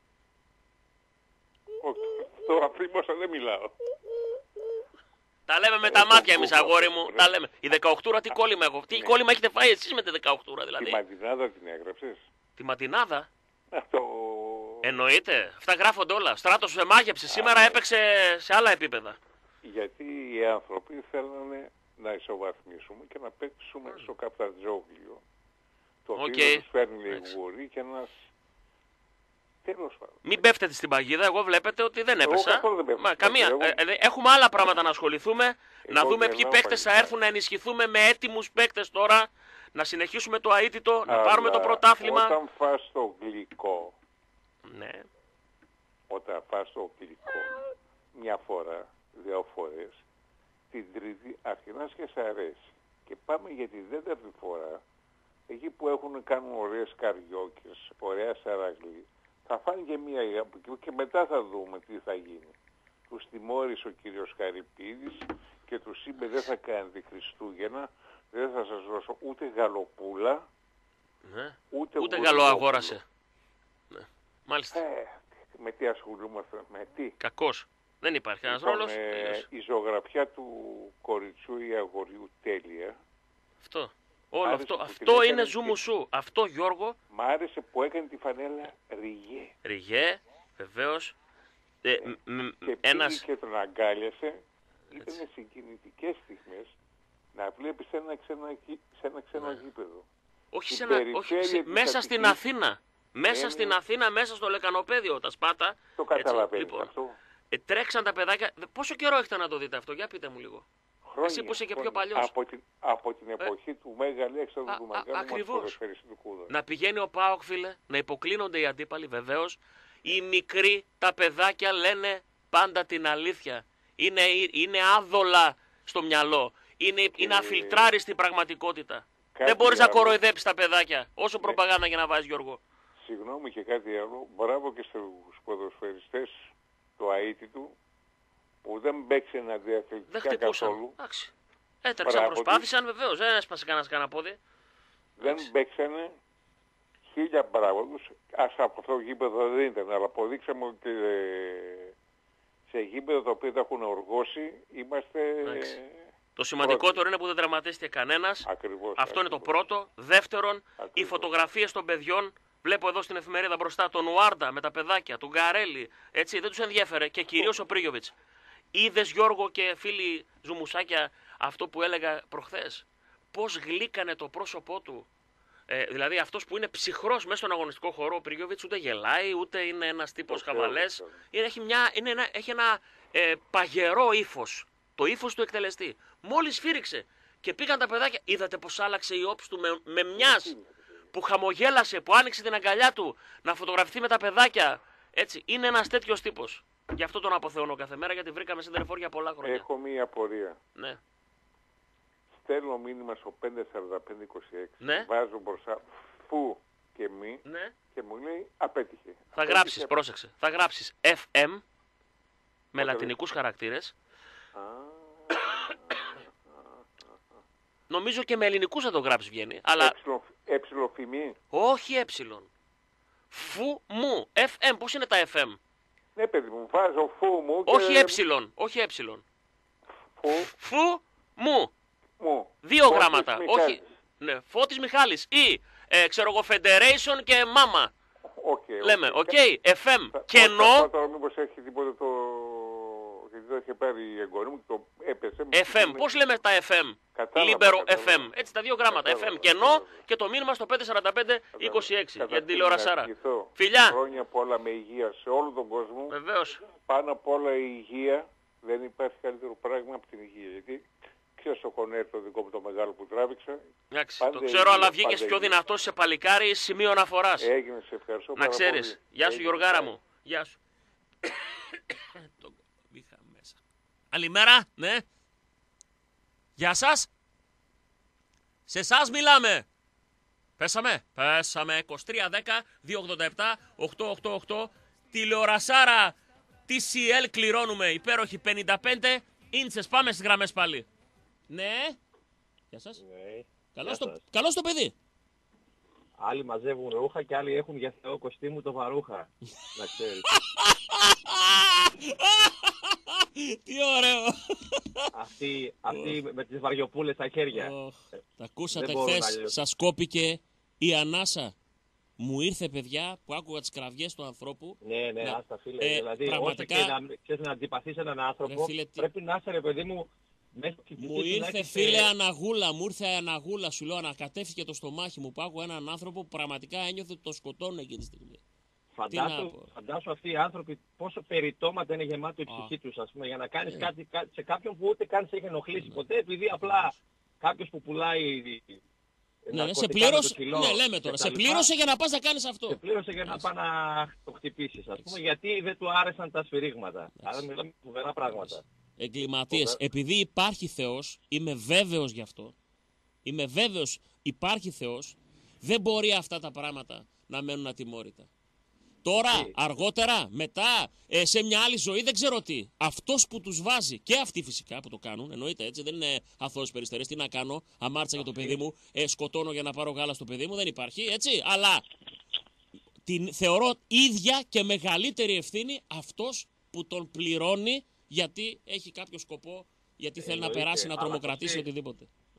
Όχι. Τώρα θύμωσα δεν μιλάω.
Τα λέμε με τα μάτια εμείς αγόρι μου. Τα λέμε. Η δεκαοκτούρα τι κόλλημα έχω. Τι κόλλημα έχετε φάει εσείς με τη δεκαοκτούρα
Τη
δηλαδή.
Μαντινάδα την έγραψες?
Τη ματινάδα.
Αυτό...
Εννοείται. Αυτά γράφονται όλα. Στράτος σε μάγεψε. Σήμερα έπαιξε σε άλλα επίπεδα.
Γιατί οι άνθρωποι θέλανε να ισοβαθμίσουμε και να παίξουμε στο Καπτατζόγλιο. Το
Οκ.
οποίο τους φέρνει
Εντάξει.
γουρί και ένας... Τέλος πάντων.
Μην πέφτετε στην παγίδα, εγώ βλέπετε ότι δεν
Εγώ
έπεσα.
καθόλου δεν πέφτω
Μα,
στην
καμία.
παγίδα, εγώ-
Ε, ε, έχουμε άλλα πράγματα να ασχοληθούμε, να
Εγώ
δούμε ποιοι
γελάω
παίκτες θα
παγίδα.
έρθουν να ενισχυθούμε με έτοιμους παίκτες τώρα, να συνεχίσουμε το αίτητο, να
Αλλά
πάρουμε το πρωτάθλημα.
Όταν φας το γλυκό,
Ναι.
όταν φας το γλυκό, μια φορά, δύο φορές, την τρίτη αρχινάς και σ' αρέσει. Και πάμε για την τέταρτη φορά, εκεί που έχουν κάνουν ωραίες καριόκες, ωραία σαραγλή, θα φάνε και μία και μετά θα δούμε τι θα γίνει. Τους τιμώρησε ο κύριος Χαρυπίδης και τους είπε δεν θα κάνετε Χριστούγεννα, δεν θα σας δώσω ούτε γαλοπούλα,
ναι.
ούτε,
Ούτε
γουρνόπουλο.
καλό αγόρασε. Ναι. Μάλιστα.
Ε, με τι ασχολούμαστε, με τι.
Κακός. Δεν υπάρχει ένας
Λοιπόν,
ρόλος.
ε,
Τελείωσε.
η ζωγραφιά του κοριτσιού ή αγοριού τέλεια.
Αυτό. Όλο
άρεσε
αυτό,
που
αυτό
την
είναι
έκανε
ζουμουσού. Αυτό Γιώργο,
Μ' άρεσε που έκανε τη φανέλα ριγέ.
Ριγέ, βεβαίως. Ε, μ- μ-
Και
ένας...
πήγε και τον αγκάλιασε. Ήταν συγκινητικές στιγμές να βλέπεις σε ένα ξένο, γη- σε ένα ξένο
Ναι.
γήπεδο.
Όχι, σε
Την
ένα,
περιφέρεια
όχι σε,
της
μέσα στην
Αττικής.
Αθήνα. Μέσα
Είναι-
στην Αθήνα, μέσα στο λεκανοπέδιο, τα Σπάτα.
Το
έτσι,
καταλαβαίνεις
λοιπόν,
αυτό.
ε, τρέξαν τα παιδάκια. Δε- Πόσο καιρό έχετε να το δείτε αυτό, για πείτε μου λίγο.
Χρόνια,
Εσύ που είσαι και πιο
χρόνια.
παλιός.
Από την, από την εποχή του Μέγα Αλέξανδρου
α,
του
α,
Μεγάλου μας
ακριβώς.
ποδοσφαιριστή του Κούδα.
Να πηγαίνει ο ΠΑΟΚ, φίλε, να υποκλίνονται οι αντίπαλοι, βεβαίως. Οι μικροί, τα παιδάκια λένε πάντα την αλήθεια. Είναι, είναι άδολα στο μυαλό. Είναι, είναι αφιλτράρι στην πραγματικότητα.
Κάτι
Δεν μπορείς να
άλλο.
κοροϊδέψεις τα παιδάκια. Όσο
Ναι.
προπαγάνδα και να βάζεις, Γιώργο.
Συγγνώμη και κάτι άλλο. Μπράβο και στους ποδοσφαιριστές του ΑΕΤ του που δεν παίξανε
Δεν
αντιαθλητικά
χτυπούσαν.
καθόλου.
Εντάξει. Έτρεξαν,
Μπράβο
προσπάθησαν, βεβαίως. Δεν έσπασε κανένας κανένα πόδι.
Δεν παίξανε. Χίλια μπράβο τους. Ας από αυτό το γήπεδο δεν ήταν, αλλά αποδείξαμε ότι ε, σε γήπεδο το οποίο τα έχουν οργώσει είμαστε...
Εντάξει.
ε,
Το σημαντικότερο
πρώτοι.
είναι που δεν τραυματίστηκε κανένας.
Ακριβώς.
Αυτό είναι το
ακριβώς.
πρώτο. Δεύτερον, οι
Ακριβώς.
φωτογραφίες των παιδιών. Βλέπω εδώ στην εφημερίδα μπροστά τον Ουάρντα με τα παιδάκια, τον Γκαρέλη. Έτσι, δεν τους ενδιέφερε. Και κυρίως ο Πρίγιοβιτς. Είδες, Γιώργο και φίλοι Ζουμουσάκια, αυτό που έλεγα προχθές. Πώς γλύκανε το πρόσωπό του. Ε, δηλαδή αυτός που είναι ψυχρός μέσα στον αγωνιστικό χώρο, ο Πρίγιοβιτς ούτε γελάει, ούτε είναι ένας τύπος
Το ξέρω,
χαβαλές.
το ξέρω.
Είναι, έχει, μια, είναι ένα, έχει ένα ε, παγερό ύφος. Το ύφος του εκτελεστή. Μόλις σφύριξε και πήγαν τα παιδάκια, είδατε πως άλλαξε η όψη του με, με μιας που χαμογέλασε, που άνοιξε την αγκαλιά του να φωτογραφηθεί με τα παιδάκια. Έτσι, είναι ένας τέτοιος τύπος. Γι' αυτό τον αποθεώνω κάθε μέρα, γιατί βρήκαμε σεντερφόρ για πολλά χρόνια.
Έχω μία απορία.
Ναι.
Στέλνω μήνυμα στο πέντε τέσσερα πέντε είκοσι έξι.
Ναι.
Βάζω μπροστά φου και μη
Ναι.
και μου λέει απέτυχε.
Θα
Απέτυχε.
γράψεις, πρόσεξε, θα γράψεις εφ εμ με
Ωραία.
λατινικούς χαρακτήρες.
Α,
Νομίζω και με ελληνικούς θα το γράψεις βγαίνει, αλλά
έψιλο- Έψιλοφημί.
όχι ε. Φου μου, εφ εμ, πώς είναι τα εφ εμ.
Ναι παιδί μου, βάζω φου μου και...
Όχι ε, όχι ε.
Φου
Φου μου.
μου.
Δύο
Φώτης
γράμματα.
Μιχάλης.
Όχι. Ναι, Φώτης Μιχάλης. Ή, ε, ξέρω εγώ, Federation και Mama.
Οκ,
Λέμε, οκ, εφ εμ.
Θα-
Κενό,
θα- Τώρα μήπως έχει τίποτα το... Γιατί το είχε πάρει η εγγονή μου και το έπεσε.
εφ εμ. Πώς λέμε τα εφ εμ.
Κατάλαβα,
Libero
κατάλαβα.
εφ εμ. Έτσι τα δύο γράμματα. εφ εμ
Κατάλαβα,
κενό
κατάλαβα.
και το μήνυμα στο πέντε τέσσερα πέντε είκοσι έξι για την
Καταρχήν,
τηλεορασάρα.
να ευχηθώ
Φιλιά.
Χρόνια πολλά με υγεία σε όλο τον κόσμο.
Βεβαίως.
Πάνω απ' όλα η υγεία. Δεν υπάρχει καλύτερο πράγμα από την υγεία. Γιατί ξέρεις το κονέρ το δικό μου το μεγάλο που τράβηξα.
Εντάξει,
Πάντα
το ξέρω,
υγεία,
αλλά βγήκες
πάντα
πιο
υγεία.
δυνατός σε παλικάρι, σημείο αναφοράς.
Έγινε, σε ευχαριστώ
Να
πάρα
ξέρεις.
πολύ.
Γεια σου,
Έγινε,
Γιωργάρα
πάει.
μου. Γεια σου. Το είχα μέσα. Καλημέρα, ναι. Γεια σας. Σε εσάς μιλάμε. Πέσαμε. Πέσαμε. είκοσι τρία δέκα δύο ογδόντα επτά οκτακόσια ογδόντα οκτώ. Τηλεορασάρα τι σι ελ κληρώνουμε. Υπέροχη πενήντα πέντε ίντσες. Πάμε στις γραμμές πάλι. Ναι. Γεια σας.
Ναι.
Καλώς
Γεια
το,
σας.
καλώς το παιδί.
Άλλοι μαζεύουν ρούχα και άλλοι έχουν για Θεό κοστίμου το βαρούχα. Να ξέρεις.
Τι ωραίο.
Αυτοί, αυτοί με τις βαριοπούλες στα χέρια.
Ωχ, τα ακούσατε
Δεν μπορώ να
χθες,
αλλιώς.
σας κόπηκε η ανάσα. Μου ήρθε, παιδιά, που άκουγα τις κραυγές του ανθρώπου.
Ναι, ναι,
Να-
άστα φίλε.
ε,
δηλαδή,
πραγματικά-
όσο και να, ξέρεις, να αντιπαθείς έναν άνθρωπο,
φίλε, τι-
πρέπει να είσαι, ρε παιδί μου, μέσα στη ψυχή
Μου
σου να
ήρθε,
έχεις,
φίλε,
ε,
αναγούλα, μου ήρθε αναγούλα, σου λέω, ανακατεύθηκε το στομάχι μου που άκουγα έναν άνθρωπο που πραγματικά ένιωθε ότι το σκοτώνουν εκείνη τη στιγμή. Τι να
Φαντάσου,
πω.
φαντάσου αυτοί οι άνθρωποι πόσο περιτώματα είναι γεμάτο η ψυχή τους, ας πούμε, για να κάνεις
Ε.
κάτι, κάτι σε κάποιον που ούτε καν σε έχει ενοχλήσει ποτέ, επειδή απλά κάποιος που πουλάει
Ναι, ναι, σε
ναρκωτικά με
πλήρωσε,
το κιλό
ναι, λέμε
και
τώρα,
τα
σε
λοιπά,
πλήρωσε για να πας να κάνεις
σε
αυτό.
πλήρωσε για να πάει να το χτυπήσεις, ας πούμε, γιατί δεν του άρεσαν τα σφυρίγματα. Άρα μιλάμε φοβερά πράγματα.
Εγκληματίες.
Ωραία.
Επειδή υπάρχει Θεός, είμαι βέβαιος γι' αυτό. Είμαι βέβαιος υπάρχει Θεός, δεν μπορεί αυτά τα πράγματα να μένουν ατιμόρυτα. Τώρα,
Τι?
αργότερα, μετά, ε, σε μια άλλη ζωή, δεν ξέρω τι. Αυτός που τους βάζει, και αυτοί φυσικά που το κάνουν, εννοείται έτσι, δεν είναι αθώες περιστερές. Τι να κάνω, αμάρτησα για το παιδί μου, ε, σκοτώνω για να πάρω γάλα στο παιδί μου, δεν υπάρχει, έτσι. Αλλά την θεωρώ ίδια και μεγαλύτερη ευθύνη αυτός που τον πληρώνει γιατί έχει κάποιο σκοπό, γιατί θέλει να
Εννοείται,
περάσει, να
αλλά
τρομοκρατήσει
το ξέρεις.
οτιδήποτε.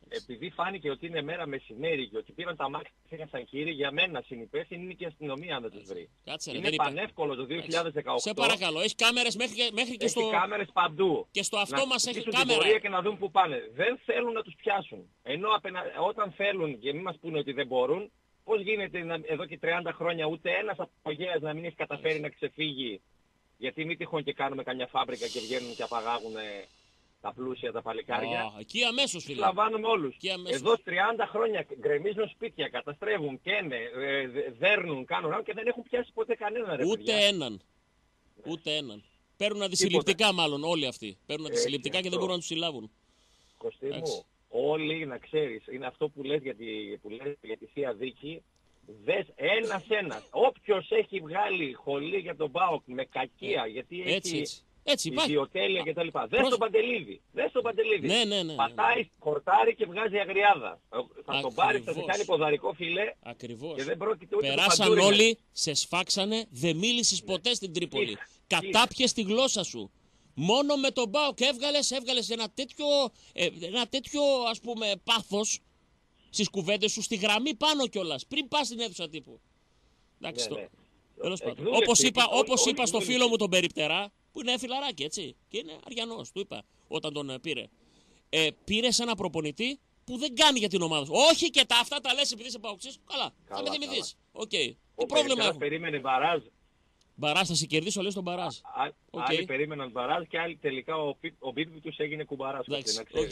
επειδή φάνηκε ότι είναι μέρα μεσημέρι και ότι πήραν τα μάξι και έφυγαν σαν κύριοι, για μένα συνυπεύθυνη είναι και η αστυνομία αν δεν τους βρει.
Κάτσε, ρε,
είναι πανεύκολο το δύο χιλιάδες δεκαοκτώ.
Σε παρακαλώ, έχει κάμερες μέχρι, μέχρι και
έχει
στο...
κάμερες παντού.
Και στο αυτό μας έχει
την
κάμερα.
πορεία και να δουν που πάνε. Δεν θέλουν να τους πιάσουν. Ενώ απενα... όταν θέλουν και μην μας πούνε ότι δεν μπορούν, πώς γίνεται να... εδώ και τριάντα χρόνια ούτε ένας απογέας να μην έχει καταφέρει να ξεφύγει. Γιατί μην τυχόν και κάνουμε καμιά φάμπρικα και βγαίνουν και απαγάγουν τα πλούσια, τα παλικάρια.
Oh, εκεί αμέσως, φίλε.
Λαμβάνουμε όλους.
Αμέσως.
Εδώ τριάντα χρόνια γκρεμίζουν σπίτια, καταστρέφουν, καίνε, ε, δέρνουν, κάνουν και δεν έχουν πιάσει ποτέ κανέναν. Ρε,
Ούτε
παιδιά.
έναν. Ούτε έναν. Παίρνουν αντισυλληπτικά μάλλον όλοι αυτοί. Παίρνουν αντισυλληπτικά και
αυτό.
δεν μπορούν να τους συλλάβουν.
Κωστή
Εντάξει.
μου, όλοι να ξέρεις, είναι αυτό που λες για τη, που λες για τη Θεία Δίκη. Δες ένας-ένας. Όποιος έχει βγάλει χολή για τον ΠΑΟΚ με κακία, γιατί
Έτσι,
έχει
έτσι. Έτσι υπάρχει.
ιδιοτέλεια κτλ. Δες
Προς-
τον Παντελίδη. Δες τον Παντελίδη.
Ναι, ναι, ναι, ναι.
Πατάει, χορτάρει και βγάζει αγριάδα. Θα τον πάρει, θα σε
Ακριβώς.
κάνει ποδαρικό φιλέ
Ακριβώς.
και δεν πρόκειται ούτε το
Περάσαν
παντούρι να-
όλοι, σε σφάξανε, δεν μίλησες ποτέ στην Τρίπολη.
Κοίτα,
Κατάπιες τη γλώσσα σου. Μόνο με τον ΠΑΟΚ έβγαλες, έβγαλες ένα τέτοιο, ε, ένα τέτοιο ας πούμε πάθος στις κουβέντες σου, στη γραμμή πάνω κιόλας, πριν πας στην αίθουσα τύπου. Εντάξει,
Ναι,
το-
ναι.
τέλος πάντων.
Εκδούλεψε,
Όπως είπα,
όλοι-
όπως
όλοι
είπα στο
εκδούλεψε.
φίλο μου τον Περιπτερά, που είναι φιλαράκι έτσι, και είναι Αριανός, του είπα όταν τον ε, πήρε. Ε, πήρες ένα προπονητή που δεν κάνει για την ομάδα σου. Όχι και τα αυτά τα λες επειδή είσαι παοξής. Καλά, θα
Καλά,
με θυμηθείς. Οκ. Τι
Ο
πρόβλημα
Περιπτεράς
έχω.
περίμενε μπαράζ.
Μπαράζ θα σε κερδίσω, λες τον Μπαράζ.
Α-
Οκ.
Άλλοι περίμεναν μπαράζ και άλλοι τελικά ο, πι- ο μπίμπι τους έγινε κουμπαράς.
Εντάξει,
να ξέρεις.
οκ.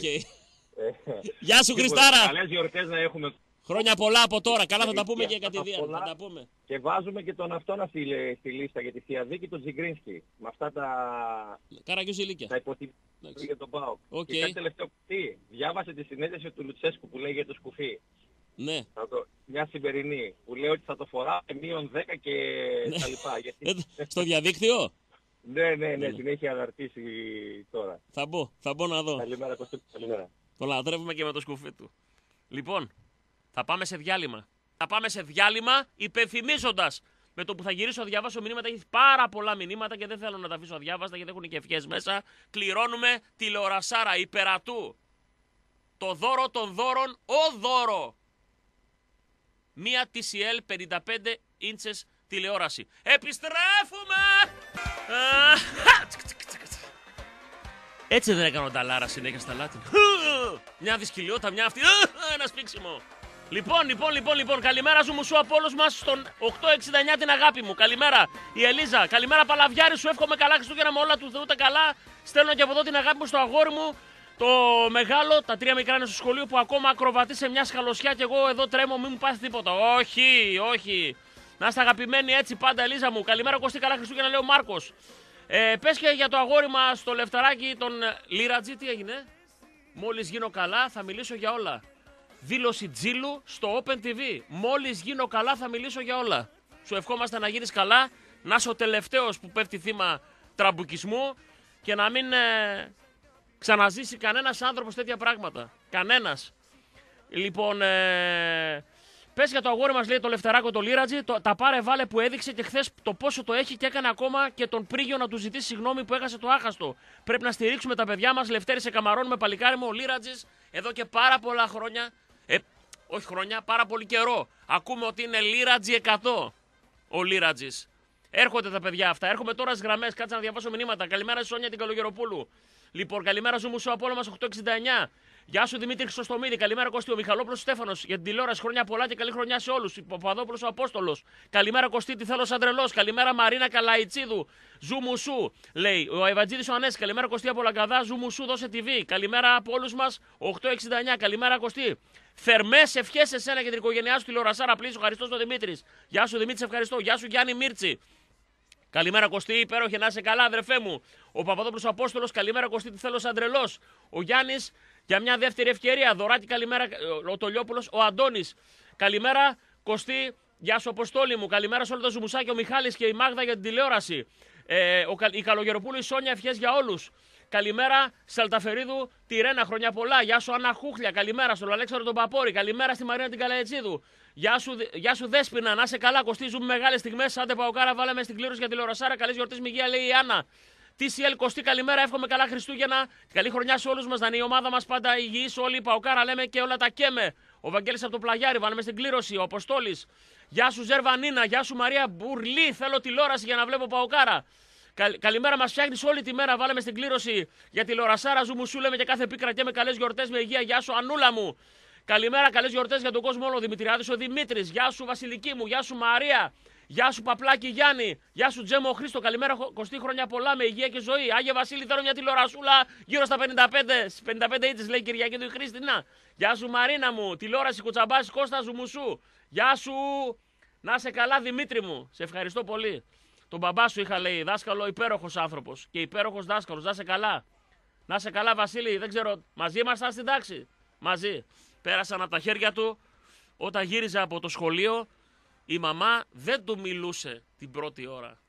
Ε,
Γεια σου
τίποτα.
Χριστάρα.
Καλές γιορτές να έχουμε.
Χρόνια πολλά από τώρα. Καλά θα τα
Ε,
πούμε
και
και
αυτά
κατηδίαν.
πολλά.
Θα τα πούμε.
Και βάζουμε και τον αυτόν στη, στη λίστα για τη Θεία Δίκη, τον Τζιγκρίνσκι. Με αυτά τα,
Καραγιούς
τα
ηλίκια.
υποτιμήματα
Εντάξει.
για τον ΠΑΟΚ.
Οκ.
Και κάτι τελευταίο. Τι, διάβασε τη συνέντευξη του Λουτσέσκου που λέει για το σκουφί.
Ναι.
Θα το, μια σημερινή που λέει ότι θα το φορά μείον δέκα και
Ναι.
τα λοιπά. Γιατί...
Ε, Στο διαδίκτυο.
ναι, ναι, ναι,
Ναι.
την έχει αναρτήσει τώρα.
Θα μπω. Θα μπω να δω.
Καλημέρα Κωστή, καλημέρα.
Το λατρεύουμε και με το σκουφί του. Λοιπόν, θα πάμε σε διάλειμμα. Θα πάμε σε διάλειμμα υπενθυμίζοντας με το που θα γυρίσω να διαβάσω μηνύματα. Έχει πάρα πολλά μηνύματα και δεν θέλω να τα αφήσω αδιάβαστα γιατί έχουν και ευχές μέσα. Κληρώνουμε τηλεορασάρα υπερατού. Το δώρο των δώρων, ο δώρο. Μία τι σι ελ πενήντα πέντε ίντσες τηλεόραση. Επιστρέφουμε! Έτσι δεν έκανα τα λάρα συνέχεια στα Λάτιν. Μια δυσκυλιότητα, μια αυτή. Ένα σπίξιμο. Λοιπόν, λοιπόν, λοιπόν, λοιπόν. Καλημέρα σου, μου σου από όλους μας στον οκτακόσια εξήντα εννιά την αγάπη μου. Καλημέρα η Ελίζα. Καλημέρα Παλαβιάρη, σου εύχομαι καλά Χριστούγεννα με όλα του Θεού τα καλά. Στέλνω και από εδώ την αγάπη μου στο αγόρι μου. Το μεγάλο, τα τρία μικρά είναι στο σχολείο που ακόμα ακροβατεί σε μια σκαλωσιά και εγώ εδώ τρέμω, μην μου πάθει τίποτα. Όχι, όχι. Να είστε αγαπημένοι έτσι πάντα, Ελίζα μου. Καλημέρα Κωστή, καλά Χριστούγεννα, λέει ο Μάρκος. Ε, πες και για το αγόρι μας, το λεφταράκι, τον Λίρατζι, τι έγινε. Μόλις γίνω καλά θα μιλήσω για όλα. Δήλωση Τζίλου στο Open τι βι. Μόλις γίνω καλά θα μιλήσω για όλα. Σου ευχόμαστε να γίνεις καλά, να είσαι ο τελευταίος που πέφτει θύμα τραμπουκισμού και να μην ε, ξαναζήσει κανένας άνθρωπος τέτοια πράγματα. Κανένας. Λοιπόν, ε, πες για το αγόρι μας, λέει το λεφτεράκο το Λίρατζι, το, τα πάρε βάλε που έδειξε και χθες το πόσο το έχει και έκανε ακόμα και τον Πρίγιο να του ζητήσει συγγνώμη που έχασε το άχαστο. Πρέπει να στηρίξουμε τα παιδιά μας. Λευτέρη σε καμαρώνουμε, παλικάρι μου, ο Λίρατζης εδώ και πάρα πολλά χρόνια. Ε, όχι χρόνια, πάρα πολύ καιρό. Ακούμε ότι είναι Λίρατζι εκατό ο Λίρατζης. Έρχονται τα παιδιά αυτά. Έρχομαι τώρα στις γραμμές. Κάτσε να διαβάσω μηνύματα. Καλημέρα Σόνια την Καλογεροπούλου. Λοιπόν, καλημέρα σου Μουσού Απόλλωμας οκτακόσια εξήντα εννιά. Γεια σου Δημήτρη Χρυσοστομίδη. Καλημέρα Κωστή. Ο Μιχαλόπουλος Στέφανος για την τηλεόραση. Χρόνια πολλά και καλή χρονιά σε όλους. Ο Παπαδόπουλος ο Απόστολος. Καλημέρα Κωστή. Τι θέλω σαν τρελός. Καλημέρα Μαρίνα Καλαϊτσίδου. Ζου Μουσού. Λέει ο Ευαντζίδης ο Ανέσης. Καλημέρα Κωστή από Λαγκαδά. Ζου Μουσού δώσε τι βι. Καλημέρα από όλους μας. οκτακόσια εξήντα εννιά. Καλημέρα Κωστή. Θερμές ευχές σε σένα και την οικογένειά σου τηλεορασάρα. Πλήσου. Ευχαριστώ τον Δημήτρη. Γεια σου Δημήτρη, ευχαριστώ. Γεια σου Γιάννη Μίρτσι. Καλημέρα Κωστή, υπέροχε να είσαι καλά, αδερφέ μου. Ο Παπαδόπουλος Απόστολος, καλημέρα Κωστή, τι θέλω σαν τρελός. Ο Γιάννης, για μια δεύτερη ευκαιρία. Δωράτη, καλημέρα. Ο Τολιόπουλος, ο Αντώνης. Καλημέρα Κωστή, γεια σου Αποστόλη μου. Καλημέρα σε όλο το Ζουμουσάκι, ο Μιχάλης και η Μάγδα για την τηλεόραση. Ε, ο, η Καλογεροπούλου, η Σόνια, ευχές για όλους. Καλημέρα Σαλταφερίδου, τη Ρένα, χρόνια πολλά. Γεια σου Άννα Χούχλια, καλημέρα στον Αλέξανδρο τον Παπόρη. Καλημέρα στη Μαρίνα την Καλαετσίδου. Γεια σου, γεια σου Δέσποινα, να είσαι καλά. Κοστίζουμε μεγάλες στιγμές. Άντε Παοκάρα, βάλαμε στην κλήρωση για τηλεορασάρα. Καλή γιορτή, Μηγεία, λέει η Άννα. τι σι ελ Κωστή, καλημέρα, εύχομαι καλά Χριστούγεννα. Καλή χρονιά σε όλους μας, να είναι η ομάδα μας πάντα υγιής, όλοι οι Παοκάρα λέμε και όλα τα καίμε. Ο Βαγγέλης από το Πλαγιάρι, βάλαμε στην κλήρωση, ο Αποστόλης. Γεια σου Ζερβανίνα, γεια σου Μαρία Μπουρλή, θέλω τηλεόραση για να βλέπω Παοκάρα. Καλ, καλημέρα, μας φτιάχνεις όλη τη μέρα, βάλαμε στην κλήρωση για τηλεορασάρα Ζουμουσού, λέμε και κάθε πίκρα και με καλές γιορτές με υγεία, γεια σου Ανούλα μου. Καλημέρα, καλές γιορτές για τον κόσμο όλο, Δημητριάδης ο Δημήτρης, γεια σου Βασιλική μου, γεια σου Μαρία. Γεια σου Παπλάκη Γιάννη, γεια σου Τζέμο Χρήστο, καλημέρα Κωστή, χρόνια πολλά με υγεία και ζωή. Άγιε Βασίλη, θέλω μια τηλεορασούλα γύρω στα πενήντα πέντε, στις πενήντα πέντε ίτσες λέει η Κυριακή του η Χρήστινα. Γεια σου Μαρίνα μου, τηλεόραση Κουτσαμπάς Κώστα Ζουμουσού. Γεια σου, να είσαι καλά Δημήτρη μου, σε ευχαριστώ πολύ. Τον μπαμπά σου είχα λέει δάσκαλο, υπέροχος άνθρωπος και υπέροχος δάσκαλος, να είσαι καλά. Να είσαι καλά Βασίλη, δεν ξέρω, μαζί ήμασταν στην τάξη. Μαζί. Πέρασαν από τα χέρια του όταν γύριζε από το σχολείο. Η μαμά δεν του μιλούσε την πρώτη ώρα.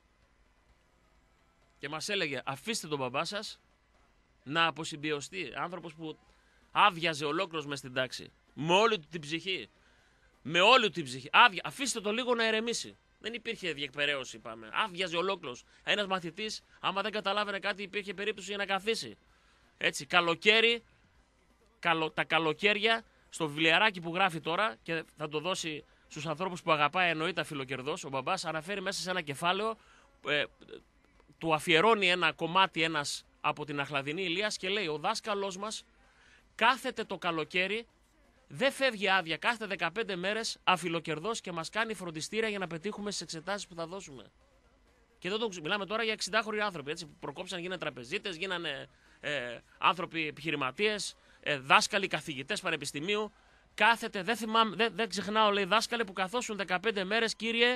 Και μας έλεγε αφήστε τον μπαμπά σας να αποσυμπιωστεί. Άνθρωπος που άδειαζε ολόκληρος μες στην τάξη. Με όλη του την ψυχή. Με όλη του την ψυχή. Άδεια. Αφήστε το λίγο να ερεμήσει. Δεν υπήρχε διεκπαιρέωση πάμε. Άδειαζε ολόκληρος. Ένας μαθητής άμα δεν καταλάβαινε κάτι υπήρχε περίπτωση για να καθίσει. Έτσι καλοκαίρι. Καλο, τα καλοκαίρια στο βιβλιαράκι που γράφει τώρα και θα το δώσει στους ανθρώπους που αγαπάει εννοείται αφιλοκερδός, ο μπαμπάς αναφέρει μέσα σε ένα κεφάλαιο, ε, του αφιερώνει ένα κομμάτι ένας από την Αχλαδινή Ηλίας και λέει ο δάσκαλός μας κάθεται το καλοκαίρι, δεν φεύγει άδεια, κάθεται δεκαπέντε μέρες αφιλοκερδός και μας κάνει φροντιστήρια για να πετύχουμε στις εξετάσεις που θα δώσουμε. Και εδώ το μιλάμε τώρα για εξηντάχρονοι άνθρωποι, έτσι, που προκόψαν, γίνανε τραπεζίτες, γίνανε ε, άνθρωποι επιχειρηματίες, ε, δάσκαλοι, καθηγητές πανεπιστημίου. Κάθεται, δεν, θυμάμαι, δεν, δεν ξεχνάω, λέει δάσκαλε που καθόσουν δεκαπέντε μέρες, κύριε,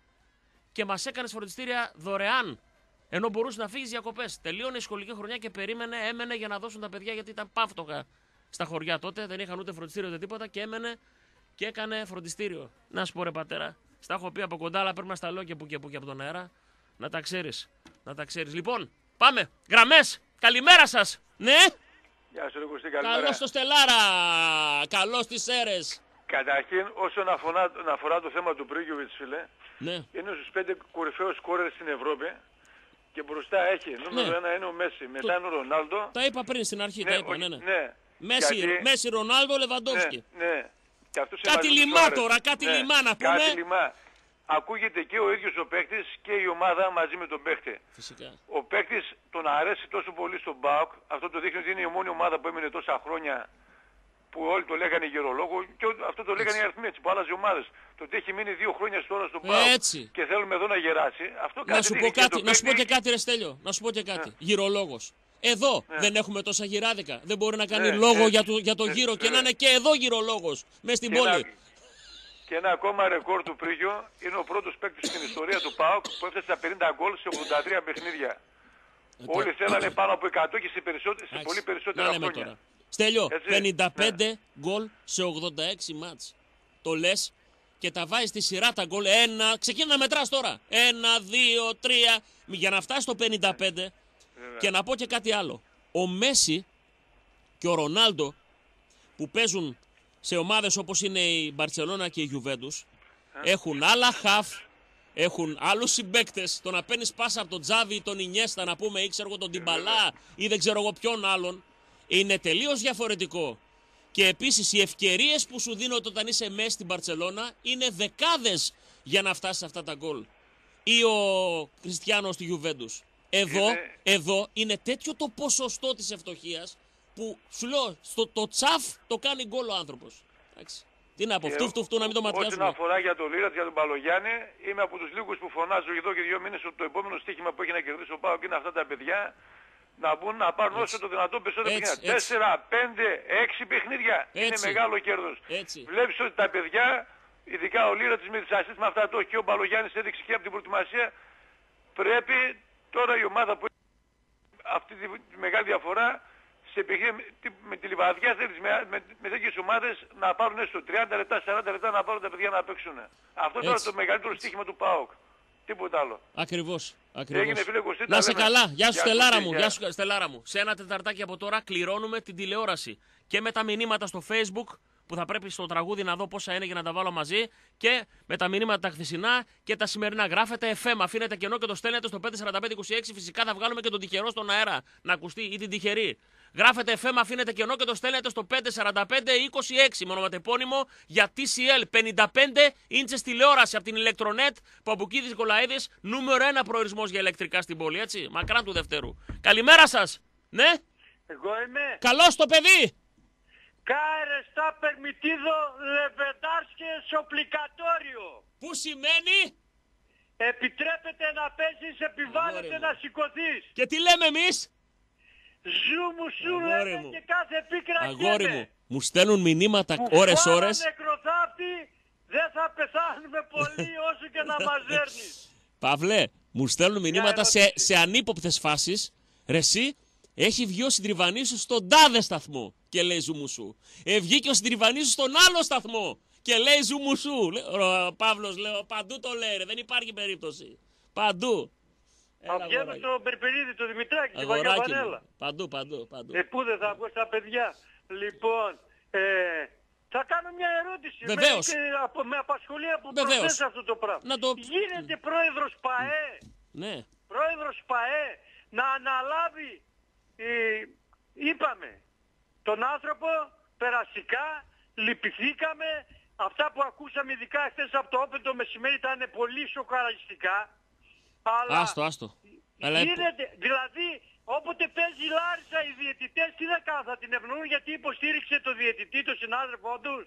και μας έκανε φροντιστήρια δωρεάν. Ενώ μπορούσε να φύγει διακοπές. Τελείωνε η σχολική χρονιά και περίμενε, έμενε για να δώσουν τα παιδιά γιατί ήταν πάυτοκα στα χωριά τότε. Δεν είχαν ούτε φροντιστήριο ούτε τίποτα και έμενε και έκανε φροντιστήριο. Να σου πω ρε πατέρα, στα έχω πει από κοντά, αλλά πρέπει να στα λέω και που και που και από τον αέρα. Να τα ξέρεις. Να τα ξέρεις. Λοιπόν, πάμε. Γραμμές. Καλημέρα σας. Ναι.
Γεια σου, Κωστή, καλημέρα.
Καλώς στο Στελάρα. Καλώς τις αίρες.
Καταρχήν, όσον αφορά, αφορά το θέμα του Πρίγιοβιτς, φίλε,
ναι.
είναι στους πέντε κορυφαίους σκόρερ στην Ευρώπη και μπροστά έχει νούμερο ναι. ένα είναι ο Μέση, μετά το... είναι ο Ρονάλντο.
Τα είπα πριν στην αρχή,
ναι,
τα είπα,
όχι,
ναι, ναι.
ναι.
Μέση,
Γιατί...
Μέση, Ρονάλντο, Λεβαντόφσκι.
Ναι, ναι. Και
κάτι λιμά τώρα, κάτι
ναι.
λιμά να πούμε.
Κάτι λιμά. Ακούγεται και ο ίδιος ο παίκτης και η ομάδα μαζί με τον παίκτη.
Φυσικά.
Ο παίκτης τον αρέσει τόσο πολύ στον ΠΑΟΚ, αυτό το δείχνει ότι είναι η μόνη ομάδα που έμεινε τόσα χρόνια που όλοι το λέγανε γερολόγο και αυτό το λέγανε οι αριθμοί έτσι που άλλαζε ομάδες. Το ότι έχει μείνει δύο χρόνια τώρα στον ΠΑΟΚ και θέλουμε εδώ να γεράσει. Αυτό
να σου πω κάτι, να σου πω και κάτι ρε Στέλιο, να σου πω και κάτι. Ναι. Γυρολόγος. Εδώ ναι. δεν έχουμε τόσα γυράδικα. Δεν μπορεί να κάνει ναι, λόγο ναι. για το, για το ναι, γύρο ναι. και να είναι και εδώ γυρολόγος μες στην και πόλη. Να...
Και ένα ακόμα ρεκόρ του Πρίγιο είναι ο πρώτος παίκτης στην ιστορία του ΠΑΟΚ που έφτασε στα πενήντα γκολ σε ογδόντα τρία παιχνίδια. Ε, Όλοι το... θέλανε πάνω από εκατό και σε, περισσότε... σε πολύ περισσότερα χρόνια.
Τώρα. Στέλιο, έτσι, πενήντα πέντε ναι. γκολ σε ογδόντα έξι μάτς. Το λες και τα βάζεις στη σειρά τα γκολ. Ένα, ξεκίνα να μετράς τώρα. Ένα, δύο, τρία. Για να φτάσει στο πενήντα πέντε. Ναι. Και να πω και κάτι άλλο. Ο Μέση και ο Ρονάλντο που παίζουν σε ομάδες όπως είναι η Μπαρτσελώνα και η Γιουβέντους έχουν άλλα χαφ, έχουν άλλους συμπαίκτες. Το να παίρνεις πάσα από τον Τζάβι, τον Ινιέστα να πούμε ή ξέρω εγώ τον Τιμπαλά ή δεν ξέρω εγώ ποιον άλλον είναι τελείως διαφορετικό. Και επίσης οι ευκαιρίες που σου δίνω όταν είσαι μέσα στην Μπαρτσελώνα είναι δεκάδες για να φτάσεις σε αυτά τα γκολ. Ή ο Κριστιάνος στη Γιουβέντους. Εδώ, είναι... εδώ είναι τέτοιο το ποσοστό της ευστοχίας που σου λέω, στο το τσαφ το κάνει γκολ ο άνθρωπος. Εντάξει. Τι να πω, φτού, φτού, φτού, να μην το ματιάσουμε.
Όσον αφορά για τον Λίρατ, για τον Παλογιάννη, είμαι από τους λίγους που φωνάζω εδώ και δύο μήνες ότι το επόμενο στοίχημα που έχει να κερδίσει ο ΠΑΟΚ είναι αυτά τα παιδιά να μπουν να πάρουν όσο το δυνατόν περισσότερα παιχνίδια. Τέσσερα, πέντε, έξι παιχνίδια έτσι. Είναι μεγάλο κέρδος. Βλέπεις ότι τα παιδιά, ειδικά ο Λίρατ με τις ασίστ με αυτά το και ο Παλογιάννης έδειξε και από την προετοιμασία, πρέπει τώρα η ομάδα που έχει αυτή τη μεγάλη διαφορά σε με τη Λιβαδιά θέλεις με, με, με τέτοιες ομάδες να πάρουν έστω τριάντα λεπτά, σαράντα λεπτά να πάρουν τα παιδιά να παίξουν. Αυτό τώρα το μεγαλύτερο στοίχημα του ΠΑΟΚ. Τίποτα άλλο.
Ακριβώς. Ακριβώς.
Έγινε, φίλε Κωστή,
να σε καλά. Γεια σου Στελάρα μου.
Γεια.
Γεια σου Στελάρα μου. Σε ένα τεταρτάκι από τώρα κληρώνουμε την τηλεόραση. Και με τα μηνύματα στο Facebook που θα πρέπει στο τραγούδι να δω πόσα είναι για να τα βάλω μαζί. Και με τα μηνύματα τα χθεσινά και τα σημερινά. Γράφετε εφ εμ, αφήνετε κενό και το στέλνετε στο πέντε τέσσερα πέντε είκοσι έξι. Φυσικά θα βγάλουμε και τον τυχερό στον αέρα να ακουστεί ή την τυχερή. Γράφετε εφ εμ, αφήνετε κενό και το στέλνετε στο πέντε τέσσερα πέντε είκοσι έξι. Με ονοματεπώνυμο για τι σι ελ πενήντα πέντε ίντσες τηλεόραση από την Ηλεκτρονέτ. Παπουκίδης Νικολαίδης, νούμερο ένα προορισμός για ηλεκτρικά στην πόλη, έτσι. Μακράν του Δευτέρου. Καλημέρα σας. Ναι.
Εγώ είμαι.
Καλώς το παιδί.
Κάρε στα περμιτίδο λεβεντάρσκε σοπλικατόριο.
Που σημαίνει?
Επιτρέπεται να παίζεις, επιβάλλεται να σηκωθείς.
Και τι λέμε εμείς?
Ζου μου σου λέμε μου. Και κάθε πίκρα
αγόρι μου, μου στέλνουν μηνύματα ώρες ώρες.
Που νεκροθάφτη δεν θα πεθάνουμε πολύ όσο και να μας δέρνεις.
Παύλε, μου στέλνουν μηνύματα σε, σε ανύποπτες φάσεις. Ρε εσύ, έχει βγει ο συντριβανής σου στον τάδε σταθμό και λέει ζουμουσού. Ε, βγήκε ο συντριβανής σου στον άλλο σταθμό και λέει ζουμουσού. Ο Παύλος, λέω, παντού το λέει ρε, δεν υπάρχει περίπτωση. Παντού.
Θα βγαίνω στον Περπερίδη, τον Δημητράκη, την Παγιά Πανέλα.
Παντού, παντού, παντού.
Ε, πού δεν θα βγω στα παιδιά. Λοιπόν, ε, θα κάνω μια ερώτηση.
Βεβαίως.
Με, με, με απασχολεί από προχθές αυτό το πράγμα.
Να το...
Γίνεται πρόεδρος ΠΑΕ.
Ναι.
Πρόεδρος ΠΑΕ να αναλάβει, ε, είπαμε, τον άνθρωπο περασικά, λυπηθήκαμε. Αυτά που ακούσαμε ειδικά χθες από το Open το μεσημέρι ήταν πολύ σοκαριστικά. Αλλά
άστο, άστο.
γίνεται, δηλαδή όποτε παίζει η Λάρισα οι διαιτητές τι θα κάνουν, θα την ευνοούν γιατί υποστήριξε το διαιτητή, το συνάδελφό τους.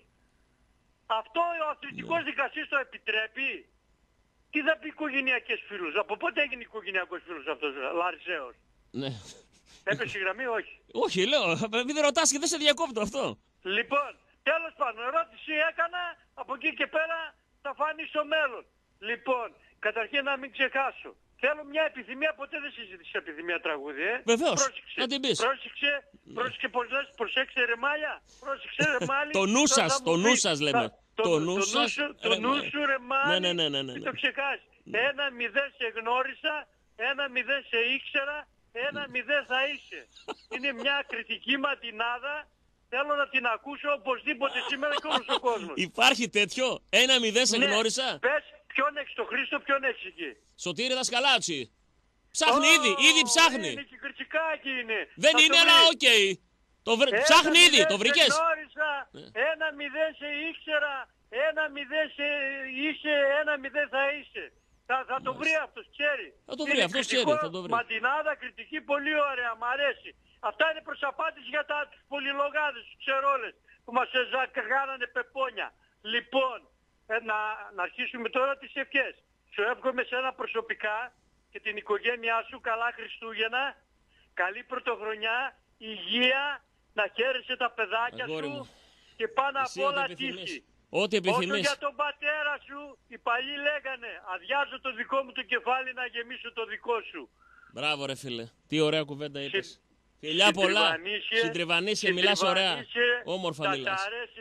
Αυτό ο αθλητικός ναι. δικαστής το επιτρέπει. Τι θα πει οικογενειακές φίλους, από πότε έγινε οικογενειακός φίλος αυτός Λαρισαίος?
Ναι.
Έπεσε η γραμμή, όχι.
Όχι, λέω, μην ρωτάς και δεν σε διακόπτω αυτό.
Λοιπόν, τέλος πάντων, ερώτηση έκανα, από εκεί και πέρα θα φανεί στο μέλλον. Λοιπόν, καταρχήν να μην ξεχάσω. Θέλω μια επιθυμία, ποτέ δεν συζήτησε επιθυμία τραγούδι, ε.
Βεβαίως,
πρόσεξε,
να την πεις.
Πρόσεξε, πρόσεξε πως λες, προσέξε ρε Μάλια, πρόσεξε ρε Μάλι.
Το νου σας, το νου σας λέμε.
Το νου σας, το νου σου ρε Μάλι,
ναι, ναι, ναι, ναι,
μην
ναι.
το ξεχάσεις. Ένα μηδέν σε γνώρισα, ένα μηδέν σε ήξερα, ένα μηδέν θα είσαι. Είναι μια κριτική ματινάδα, θέλω να την ακούσω οπωσδήποτε σήμερα και όλος ο κόσμος.
Υπάρχει τέτοιο, ένα μηδέν σε
ναι,
γνώρισα.
Πες, ποιον έχεις το Χρήστο, ποιον έχεις εκεί?
Σωτήρη Δασκαλάτσι. Ψάχνει oh, ήδη, ήδη ψάχνει.
Είναι και κριτσικάκι είναι.
Δεν θα είναι, αλλά οκ. Okay. Το βρε... Ψάχνει ήδη, το βρήκες.
Γνώρισα, ένα μηδέν σε ήξερα, ένα μηδέν σε είσαι, ένα μηδέν θα είσαι. Θα, θα το βρει αυτός, ξέρει.
Θα το βρει, αυτός ξέρει, θα το βρει.
Ματινάδα, κριτική, πολύ ωραία, μ' αρέσει. Αυτά είναι προς απάντηση για τα τους πολυλογάδες, τους ξερόλες, που μας κάνανε πεπόνια. Λοιπόν, ε, να, να αρχίσουμε τώρα τις ευχές. Σου εύχομαι σένα προσωπικά και την οικογένειά σου καλά Χριστούγεννα, καλή πρωτοχρονιά, υγεία, να χαίρεσαι τα παιδάκια αγόρι σου μου. Και πάνω απ' όλα τύχη.
Ό,τι επιθυμείς.
Όσο για τον πατέρα σου, οι παλιοί λέγανε αδειάζω το δικό μου το κεφάλι να γεμίσω το δικό σου.
Μπράβο ρε φίλε, τι ωραία κουβέντα είπες. Συ... Φιλιά πολλά, συντριβανίσαι, μιλάς ωραία, όμορφα μιλάς.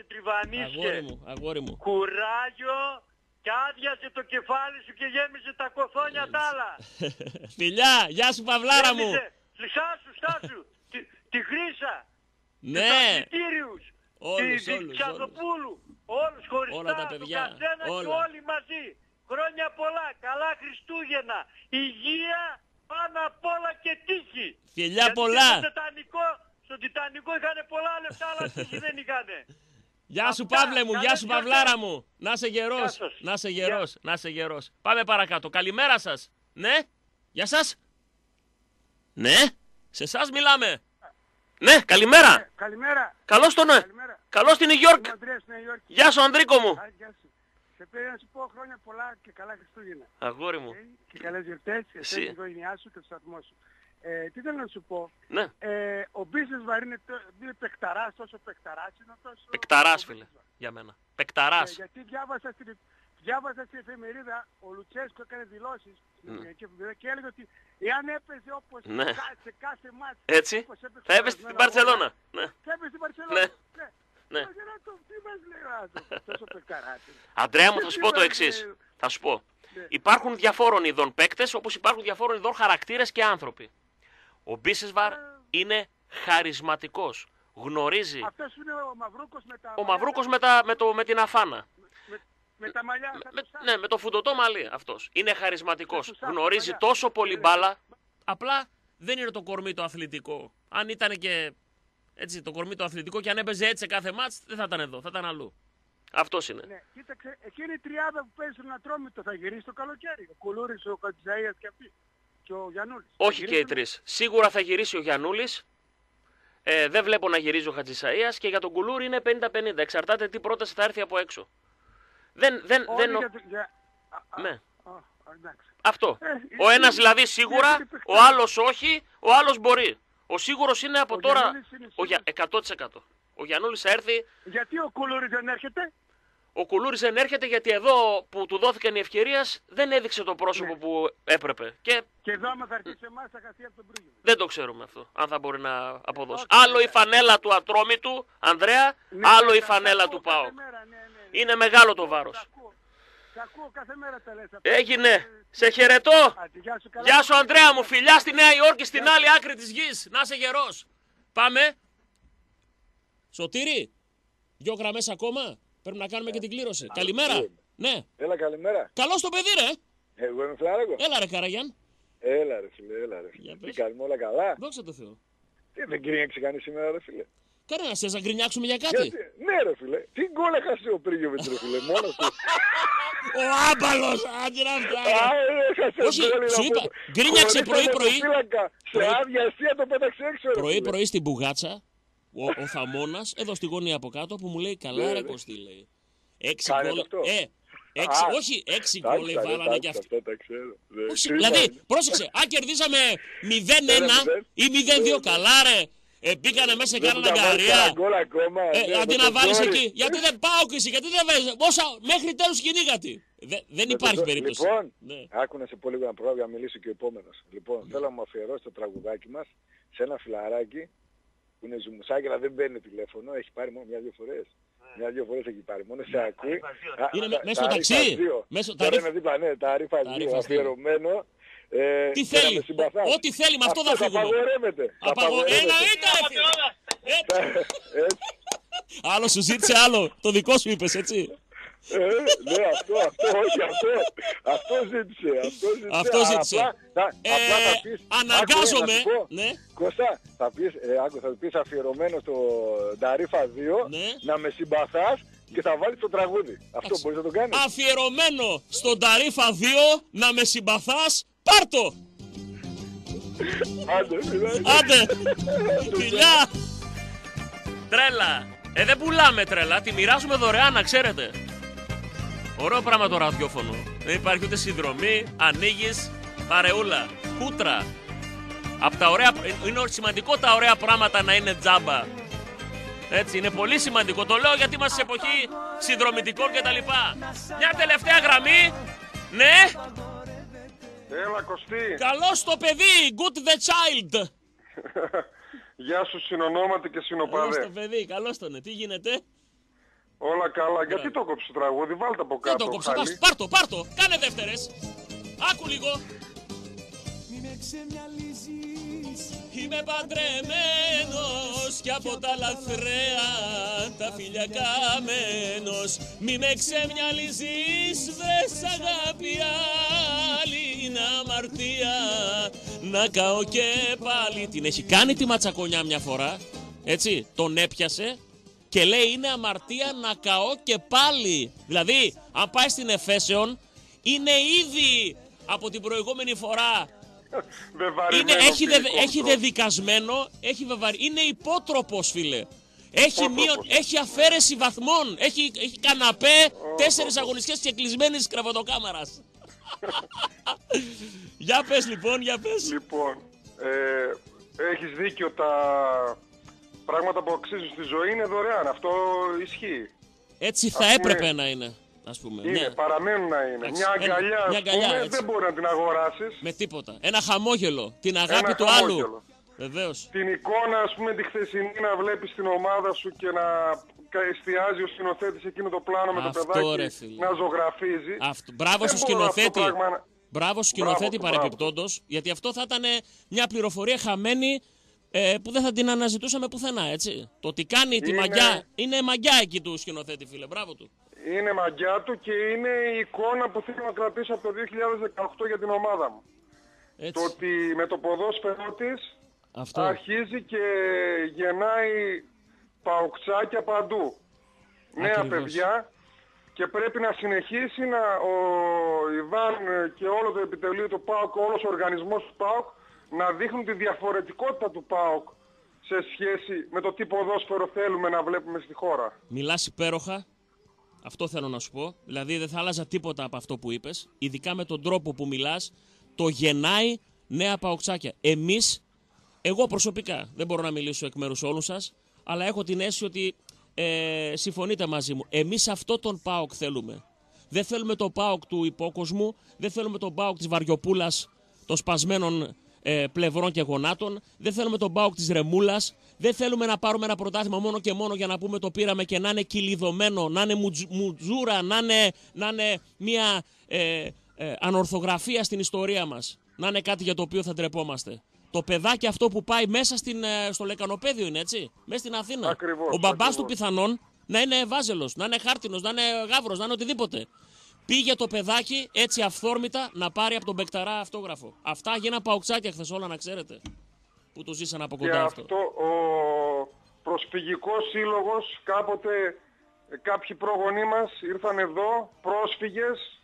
Αγόρι μου, αγόρι μου.
Κουράγιο και άδειασε το κεφάλι σου και γέμισε τα κοθόνια τ' άλλα.
Φιλιά, γεια σου Παυλάρα μου.
Στάσου, στάσου, τη, τη Χρύσα,
ναι.
τους Μητήριους,
όλους,
τη,
όλους,
τη Ξαδοπούλου, όλους χωριστά,
όλα τα παιδιά,
τον καθένα
όλα.
Και όλοι μαζί. Χρόνια πολλά, καλά Χριστούγεννα, υγεία, πάνω απ' όλα και τύχη.
Φιλιά
γιατί
πολλά.
Στο Τιτανικό, στο Τιτανικό είχανε πολλά λεφτά, αλλά τύχη δεν είχανε.
Γεια σου Παύλε μου, γεια σου Παυλάρα μου. Να είσαι γερός, να είσαι γερός, να είσαι γερός. Πάμε παρακάτω. Καλημέρα σας. Ναι, γεια σας. Ναι, σε εσάς μιλάμε. Ναι, καλημέρα.
Ναι, καλημέρα.
Καλώς τον, ναι. Καλώς στην Νέου Υόρκ. Γεια σου Ανδρίκο μου.
Α, γεια σου. Σε πέρα να σου πω χρόνια πολλά και καλά Χριστούγεννα.
Αγόρι μου.
Okay. Και καλές γιορτές, εσένα την οικογένειά σου και το σταθμό σου. Ε, τι θέλω να σου πω.
Ναι.
Ε, ο Μπίσεσβαρ είναι, είναι παικταράς, τόσο παικταράς είναι τόσο...
Παικταράς φίλε, για μένα. Παικταράς.
Ε, γιατί διάβασα στην, διάβασα στην εφημερίδα, ο Λουτσέσκο έκανε δηλώσεις στην ελληνική mm. εφημερίδα και έλεγε ότι εάν έπαιζε όπως
ναι.
σε κάθε μάτι...
Έτσι, θα έπαιζε στην Μπαρσελόνα. Ναι.
Θα έπαιζε στην Μπαρσελόνα.
Ναι.
Ναι.
Ναι.
Αντρέα
μου, θα σου πω το εξής. Θα σου πω. Υπάρχουν διαφόρων ειδών παίκτες, όπως υπάρχουν διαφόρων ειδών χαρακτήρες και άνθρωποι. Ο Μπίσεσβαρ είναι χαρισματικός. γνωρίζει.
Αυτός είναι ο Μαυρούκος με τα...
Ο Μαυρούκος με, τα, με, το, με την αφάνα.
Με, με τα μαλλιά.
Με, με, ναι, με το φουντωτό μαλλί αυτός. Είναι χαρισματικός. Γνωρίζει τόσο πολύ μπάλα. Απλά δεν είναι το κορμί το αθλητικό. Αν ήταν και έτσι, το κορμί το αθλητικό και αν έπαιζε έτσι σε κάθε μάτς, δεν θα ήταν εδώ, θα ήταν αλλού. Αυτός είναι.
Ναι, κοίταξε, εκείνη η τριάδα που παίζει στον Ατρόμητο θα γυρίσει το καλοκαίρι. Ο Κουλούρης, ο Χατζησαΐας και αυτοί. Και ο Γιαννούλης.
Όχι και οι τρεις. Σίγουρα θα γυρίσει ο Γιαννούλης. Ε, δεν βλέπω να γυρίζει ο Χατζησαΐας και για τον Κουλούρη είναι πενήντα πενήντα. Εξαρτάται τι πρόταση θα έρθει από έξω. Δεν, δεν,
Όχι
δεν...
Για, για...
Ναι.
Α, α,
Αυτό.
Ε,
ο ένας δηλαδή σίγουρα, ο άλλος όχι, ο άλλος μπορεί. Ο σίγουρος είναι από
ο
τώρα
είναι
ο για... εκατό τοις εκατό. Ο Γιαννούλης θα έρθει.
Γιατί ο Κουλούρης δεν έρχεται?
Ο Κουλούρης δεν έρχεται γιατί εδώ που του δόθηκαν οι ευκαιρίες δεν έδειξε το πρόσωπο ναι. που έπρεπε. Και...
και εδώ άμα θα έρθει σε εμάς θα χαθεί από τον Πρίγιο.
Δεν το ξέρουμε αυτό, αν θα μπορεί να αποδώσει. Όχι, άλλο ναι. η φανέλα του Ατρόμητου, Ανδρέα, ναι, άλλο ναι, η φανέλα ακούω, του ΠΑΟΚ. Ναι, ναι, ναι. Είναι μεγάλο το βάρος.
Σ' ακούω κάθε μέρα τα λες.
Έγινε. Σε χαιρετώ. Άντε, γεια, σου, γεια σου Ανδρέα μου. Φιλιά στη Νέα Υόρκη, στην άλλη άκρη της γης. Να είσαι γερός. Πάμε. Σωτήρη. Δυο γραμμές ακόμα. Πρέπει να κάνουμε και την κλήρωση. Καλημέρα. Ναι.
Έλα, καλημέρα.
Καλώς το παιδί, ρε.
Εγώ είμαι Φλάρακο.
Έλα, ρε Καραγιάν.
Έλα, ρε φίλε, έλα, ρε φίλε. Τι κάνουμε, όλα καλά.
Δόξα τω Θεώ.
Τι δεν γκρίνιαξε κανείς σήμερα, ρε φίλε.
Κανένας θες να γκρινιάξουμε για κάτι.
Γιατί... Ναι, ρε φίλε. Τι γκολ έχασε ο Πρίγιοβιτς, ρε φίλε. Μόνος του.
Ο άμπαλος. Άντε να φτιάξει. Όχι, σου είπα. Γκρίνιαξε πρωί-πρωί.
Σε άδεια αστεία το πέταξε έξω, ρε φίλε.
Πρωί-πρωί στην Μπουγάτσα. Ο, ο Θαμώνας, εδώ στη γωνία από κάτω, που μου λέει καλά ρε Κωστή, λέει. Έξι γκολ. Ε, έξι, α, όχι, έξι γκολ βάλανε κι αυτοί. Όχι, δηλαδή, πρόσεξε, αν κερδίσαμε μηδέν ένα ή μηδέν δύο, καλά ρε. Ε, μπήκανε μέσα και κάνανε αγκαρία. Ε, αντί να βάλεις εκεί. Γιατί δεν πάω και εσύ, γιατί δεν βάζεις. Όσα μέχρι τέλους κυνήγατη. Δεν υπάρχει περίπτωση.
Λοιπόν, άκου να σε πω λίγο ένα πρόγραμμα για να μιλήσει και ο επόμενος. Λοιπόν, θέλω να μου αφιερώσει το τραγουδάκι μας σε ένα φιλαράκι που είναι ζουμουσάκι, αλλά δεν παίρνει τηλέφωνο, έχει πάρει μόνο μια-δυο φορές. Μια-δυο φορές έχει πάρει, μόνο σε ακούει.
Είναι μέσα στο ταξί.
Τώρα είναι δίπλα, ναι, τα ρήφα δύο, αφιερωμένο.
Τι θέλει, ό,τι θέλει, με αυτό θα φύγουμε.
Απαγορεύεται.
Εννοείται, άλλο σου ζήτησε άλλο, το δικό σου είπες, έτσι.
Ε, ναι, αυτό, αυτό, όχι, αυτό, αυτό ζήτησε, αυτό ζήτησε.
Αυτό ζήτησε.
Απλά,
ε,
απλά θα πεις,
αναγκάζομαι,
άκου,
ναι.
Κώστα, θα πεις, ε, άκου, θα πεις αφιερωμένο στο Νταρίφα δύο, ναι. Να με συμπαθάς και θα βάλεις το τραγούδι. Αυτό Άξι. Μπορείς να το κάνεις.
Αφιερωμένο στο Νταρίφα δύο, να με συμπαθάς, πάρτο.
Άντε, φιλιά.
Άντε, φιλιά. Τρέλα. Ε, δεν πουλάμε τρέλα, τη μοιράζουμε δωρεάν, να ξέρετε. Ωραίο πράγμα το ραδιόφωνο. Δεν υπάρχει ούτε συνδρομή, ανοίγεις, παρεούλα, κούτρα. Απ' τα ωραία, είναι σημαντικό τα ωραία πράγματα να είναι τζάμπα. Έτσι, είναι πολύ σημαντικό. Το λέω γιατί είμαστε σε εποχή συνδρομητικών κτλ. Μια τελευταία γραμμή. Ναι.
Έλα Κωστή.
Καλώς το παιδί, good the child.
Γεια σου συνονόματι και συνοπαδέ.
Καλώς το παιδί, καλώς τον, τι γίνεται.
Όλα καλά, γιατί το κόψεις το τραγούδι, βάλτε από κάτω.
Δεν το κόψω, πάρτο, πάρτο, κάνε δεύτερες. Άκου λίγο. Μη με ξεμυαλίζεις, είμαι παντρεμένος κι από τα λαθρέα τα φιλιά καμένος. Μη με ξεμυαλίζεις, δε σ' αγάπη άλλη, είναι αμαρτία να καώ και πάλι. Την έχει κάνει τη ματσακονιά μια φορά, έτσι, τον έπιασε και λέει είναι αμαρτία να καώ και πάλι. Δηλαδή, αν πάει στην Εφέσεων, είναι ήδη από την προηγούμενη φορά. Είναι, έχει, δε, έχει δεδικασμένο, έχει βεβαρι... είναι υπότροπος, φίλε. Έχει, μείον, έχει αφαίρεση βαθμών, έχει, έχει καναπέ, oh, τέσσερις oh, oh. αγωνιστικές και κλεισμένης κρεβατοκάμαρας. Για πες λοιπόν, για πες.
Λοιπόν, ε, έχεις δίκιο, τα πράγματα που αξίζουν στη ζωή είναι δωρεάν, αυτό ισχύει.
Έτσι θα
ας
έπρεπε
πούμε,
να είναι. Ας πούμε.
Είναι, ναι. Παραμένουν να είναι. Μια αγκαλιά, Ένα, μια αγκαλιά πούμε, δεν μπορεί να την αγοράσεις.
Με τίποτα. Ένα χαμόγελο, την αγάπη Ένα του χαμόγελο. Άλλου. Βεβαίως.
Την εικόνα, ας πούμε, τη χθεσινή να βλέπεις την ομάδα σου και να εστιάζει ο σκηνοθέτης εκείνο το πλάνο με αυτό, το παιδάκι ρε, να ζωγραφίζει.
Αυτό. Μπράβο στο σκηνοθέτη. Πράγμα... Μπράβο στο σκηνοθέτη παρεπιπτόντος, γιατί αυτό θα ήταν μια πληροφορία χαμένη ε, που δεν θα την αναζητούσαμε πουθενά, έτσι. Το ότι κάνει τη
Είναι-
μαγιά, είναι μαγιά εκεί του σκηνοθέτη, φίλε, μπράβο του.
Είναι μαγιά του και είναι η εικόνα που θέλω να κρατήσω από το δύο χιλιάδες δεκαοκτώ για την ομάδα μου.
Έτσι.
Το ότι με το ποδόσφαιρό της
Αυτό.
αρχίζει και γεννάει παοκτσάκια παντού. Νέα
Ακριβώς.
παιδιά και πρέπει να συνεχίσει να, ο Ιβάν και όλο το επιτελείο του ΠΑΟΚ, όλος ο οργανισμός του ΠΑΟΚ να δείχνουν τη διαφορετικότητα του ΠΑΟΚ σε σχέση με το τι ποδόσφαιρο θέλουμε να βλέπουμε στη χώρα.
Μιλάς υπέροχα. Αυτό θέλω να σου πω. Δηλαδή δεν θα άλλαζα τίποτα από αυτό που είπες. Ειδικά με τον τρόπο που μιλάς. Το γεννάει νέα παοκτσάκια. Εμείς, εγώ προσωπικά, δεν μπορώ να μιλήσω εκ μέρους όλων σας, αλλά έχω την αίσθηση ότι ε, συμφωνείτε μαζί μου. Εμείς αυτό τον ΠΑΟΚ θέλουμε. Δεν θέλουμε τον ΠΑΟΚ του υπόκοσμου, δεν θέλουμε τον ΠΑΟΚ της Βαριοπούλας των σπασμένων ε, πλευρών και γονάτων, δεν θέλουμε τον ΠΑΟΚ της Ρεμούλας, δεν θέλουμε να πάρουμε ένα πρωτάθλημα μόνο και μόνο για να πούμε το πήραμε και να είναι κυλιδωμένο, να είναι μουτζ- μουτζούρα, να είναι, να είναι μια ε, ε, ανορθογραφία στην ιστορία μας. Να είναι κάτι για το οποίο θα ντρεπόμαστε. Το παιδάκι αυτό που πάει μέσα στην, ε, στο Λεκανοπέδιο είναι, έτσι, μέσα στην Αθήνα.
Ακριβώς,
Ο μπαμπάς
ακριβώς.
του πιθανόν να είναι βάζελος, να είναι χάρτινος, να είναι γάβρος, να είναι οτιδήποτε. Πήγε το παιδάκι έτσι αυθόρμητα να πάρει από τον Μπεκταρά αυτόγραφο. Αυτά γίναν παοκτσάκια χθες όλα, να ξέρετε. Που το ζήσαν από
Και
κοντά αυτό.
αυτό ο προσφυγικός σύλλογος, κάποτε ε, κάποιοι πρόγονοί μας ήρθαν εδώ, πρόσφυγες,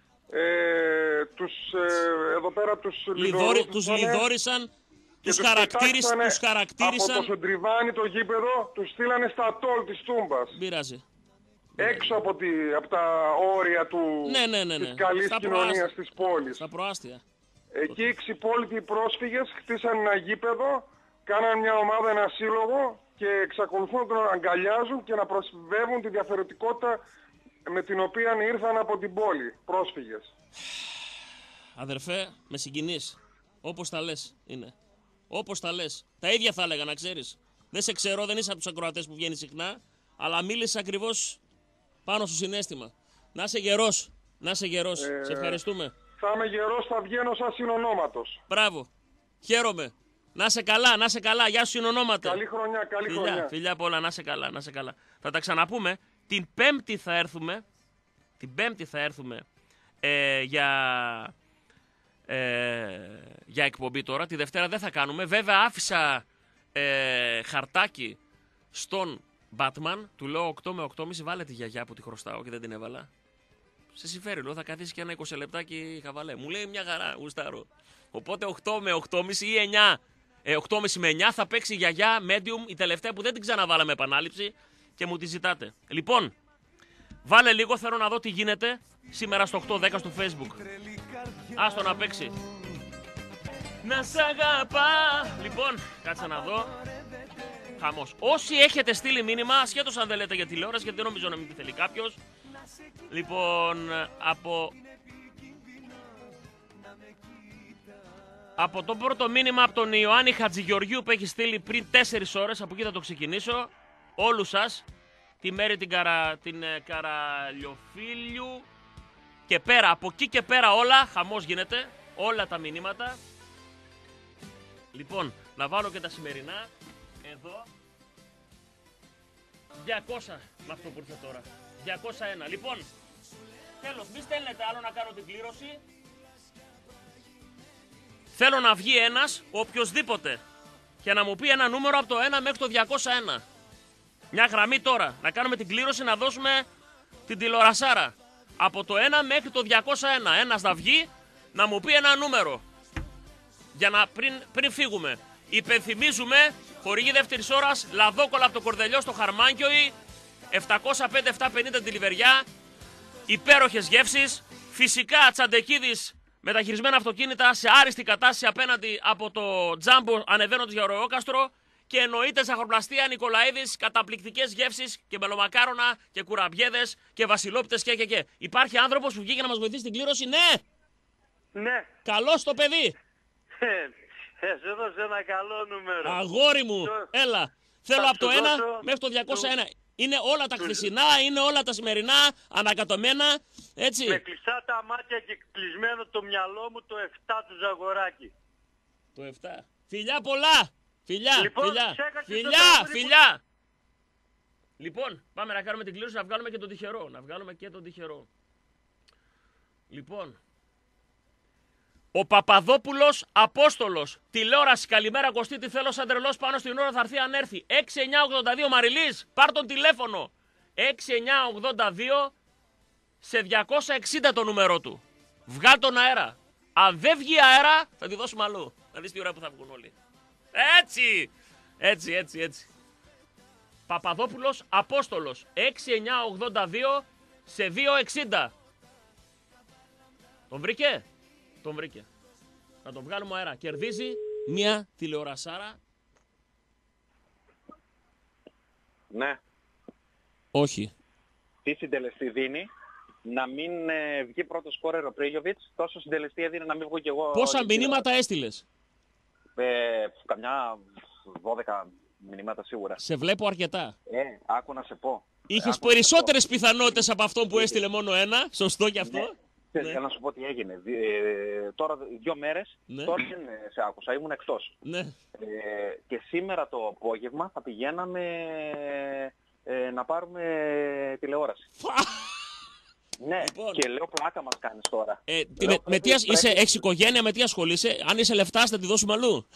ε, τους, ε, εδώ πέρα τους
Λιδόρι, τους
λιδωρούσανε
λιδόρισαν,
και
τους, χαρακτήρισαν,
πετάξανε
τους χαρακτήρισαν.
από το Σεντριβάνι το γήπεδο, τους στείλανε στα τόλ της Τούμπας.
Πειράζει.
Έξω από, τη, από τα όρια του,
Ναι, ναι, ναι, ναι.
της καλής
Στα
κοινωνίας
προάστια.
της πόλης.
Στα προάστια.
Εκεί οι ξυπόλοιτοι πρόσφυγες χτίσαν ένα γήπεδο, κάναν μια ομάδα, ένα σύλλογο και εξακολουθούν να τον αγκαλιάζουν και να προσβεύουν τη διαφορετικότητα με την οποία ήρθαν από την πόλη, πρόσφυγες.
Αδερφέ, με συγκινείς. Όπως τα λες είναι. Όπως τα λες. Τα ίδια θα έλεγα, να ξέρεις. Δεν σε ξέρω, δεν είσαι από τους ακροατές που βγαίνει συχνά, αλλά μίλησε ακριβώς πάνω στο συναίσθημα. Να είσαι γερός. Να είσαι γερός.
Ε,
Σε ευχαριστούμε.
Θα είμαι γερός, θα βγαίνω σαν συνονόματος.
Μπράβο. Χαίρομαι. Να είσαι καλά, να είσαι καλά. Γεια σου συνονόματα.
Καλή χρονιά, καλή
φιλιά,
χρονιά.
Φιλιά πολλά, να είσαι καλά, να είσαι καλά. Θα τα ξαναπούμε. Την Πέμπτη θα έρθουμε. Την Πέμπτη θα έρθουμε ε, για, ε, για εκπομπή τώρα. Τη Δευτέρα δεν θα κάνουμε. Βέβαια άφησα ε, χαρτάκι στον Batman. Του λέω οκτώ με οκτώ και μισή, βάλε τη γιαγιά που τη χρωστάω και δεν την έβαλα. Σε συμφέρει, λέω, θα καθίσει και ένα είκοσι λεπτάκι χαβαλέ. Μου λέει μια χαρά, γουστάρω. Οπότε οκτώ με οκτώ και μισή ή εννιά, ε, οκτώ και μισή με εννιά θα παίξει η γιαγιά medium, η τελευταία που δεν την ξαναβάλαμε επανάληψη και μου τη ζητάτε. Λοιπόν, βάλε λίγο, θέλω να δω τι γίνεται σήμερα στο οκτώ δέκα στο Facebook. Άστο να παίξει. Να σ' αγαπά. Λοιπόν, κάτσε να δω. Χαμός. Όσοι έχετε στείλει μήνυμα, ασχέτως αν δεν λέτε για τηλεόραση, γιατί δεν νομίζω να μην τη θέλει κάποιος. Λοιπόν, από... από το πρώτο μήνυμα από τον Ιωάννη Χατζηγεωργίου που έχει στείλει πριν τέσσερις ώρες, από εκεί θα το ξεκινήσω. Όλους σας, τη Μέρη την, Καρα... την ε, Καραλιοφίλιου και πέρα, από εκεί και πέρα όλα, χαμός γίνεται, όλα τα μηνύματα. Λοιπόν, να βάλω και τα σημερινά, εδώ, διακόσια με αυτό που ήρθε τώρα, διακόσια ένα. Λοιπόν, τέλος, μη στέλνετε άλλο να κάνω την κλήρωση. Θέλω να βγει ένας, οποιοσδήποτε, και να μου πει ένα νούμερο από το ένα μέχρι το διακόσια ένα. Μια γραμμή τώρα, να κάνουμε την κλήρωση, να δώσουμε την τηλεορασάρα. Από το ένα μέχρι το διακόσια ένα. Ένας θα βγει, να μου πει ένα νούμερο. Για να πριν, πριν φύγουμε. Υπενθυμίζουμε, χορηγή δεύτερης ώρας, λαδόκολα από το Κορδελιό στο Χαρμάνκιοι, επτακόσια πέντε επτακόσια πενήντα τη Λιβεριά, υπέροχες γεύσεις, φυσικά Τσαντεκίδης μεταχειρισμένα αυτοκίνητα σε άριστη κατάσταση απέναντι από το Τζάμπο ανεβαίνοντας για Ροϊόκαστρο και εννοείται ζαχαροπλαστεία Νικολαίδης, καταπληκτικές γεύσεις και μελομακάρονα και κουραμπιέδες και βασιλόπιτες και και και. Υπάρχει άνθρωπος που βγήκε να μας βοηθήσει στην κλήρωση, ναι!
Ναι.
Καλώς το παιδί!
Ε, σε έδωσε ένα καλό νούμερο.
Αγόρι μου,
Το-
έλα. Θέλω
θα
από το
σου
ένα
δώσω
μέχρι το διακόσια ένα.
του-
Είναι όλα τα χθεσινά, είναι όλα τα σημερινά, ανακατωμένα, έτσι.
Με κλειστά τα μάτια και κλεισμένο το μυαλό μου το εφτά του Ζαγοράκη.
Το εφτά. Φιλιά πολλά! Φιλιά,
Λοιπόν,
φιλιά,
ξέχασες το
φιλιά,
τραγούδι που-
φιλιά. Λοιπόν, πάμε να κάνουμε την κλήρωση, να βγάλουμε και τον τυχερό. Να βγάλουμε και τον τυχερό. Λοιπόν, ο Παπαδόπουλος Απόστολος. Τηλεόραση, καλημέρα Κωστή, τι θέλω σαν τρελός πάνω στην ώρα θα έρθει αν έρθει. έξι εννιά ογδόντα δύο Μαριλής, πάρ' τον τηλέφωνο. έξι εννιά ογδόντα δύο σε διακόσια εξήντα το νούμερό του. Βγάλ' τον αέρα. Αν δεν βγει αέρα, θα τη δώσουμε αλλού. Να δεις τι ώρα που θα βγουν όλοι. Έτσι, έτσι, έτσι, έτσι. Παπαδόπουλος Απόστολος. έξι εννιά ογδόντα δύο σε διακόσια εξήντα. Τον βρήκε? Τον βρήκε. Θα τον βγάλουμε αέρα. Κερδίζει μια τηλεορασάρα.
Ναι.
Όχι.
Τι συντελεστή δίνει να μην ε, βγει πρώτο σκόρερ ο Πρίγιοβιτς, τόσο συντελεστή έδινε να μην βγω κι εγώ.
Πόσα μηνύματα έστειλες?
Ε, καμιά δώδεκα μηνύματα σίγουρα.
Σε βλέπω αρκετά.
Ε, άκου να σε πω.
Είχες περισσότερες πιθανότητες από αυτό που έστειλε μόνο ένα. Σωστό κι αυτό.
Ναι. Ναι. Να σου πω τι έγινε. Ε, τώρα δύο μέρες,
ναι.
τώρα δεν σε άκουσα, ήμουν εκτός.
Ναι.
Ε, και σήμερα το απόγευμα θα πηγαίναμε ε, να πάρουμε τηλεόραση. Ναι, λοιπόν. Και λέω πλάκα μας κάνεις τώρα.
Ε,
λέω,
με,
πρέπει,
με τι,
πρέπει...
Είσαι έχεις οικογένεια, με τι ασχολείσαι? Αν είσαι λεφτάς θα τη δώσουμε αλλού.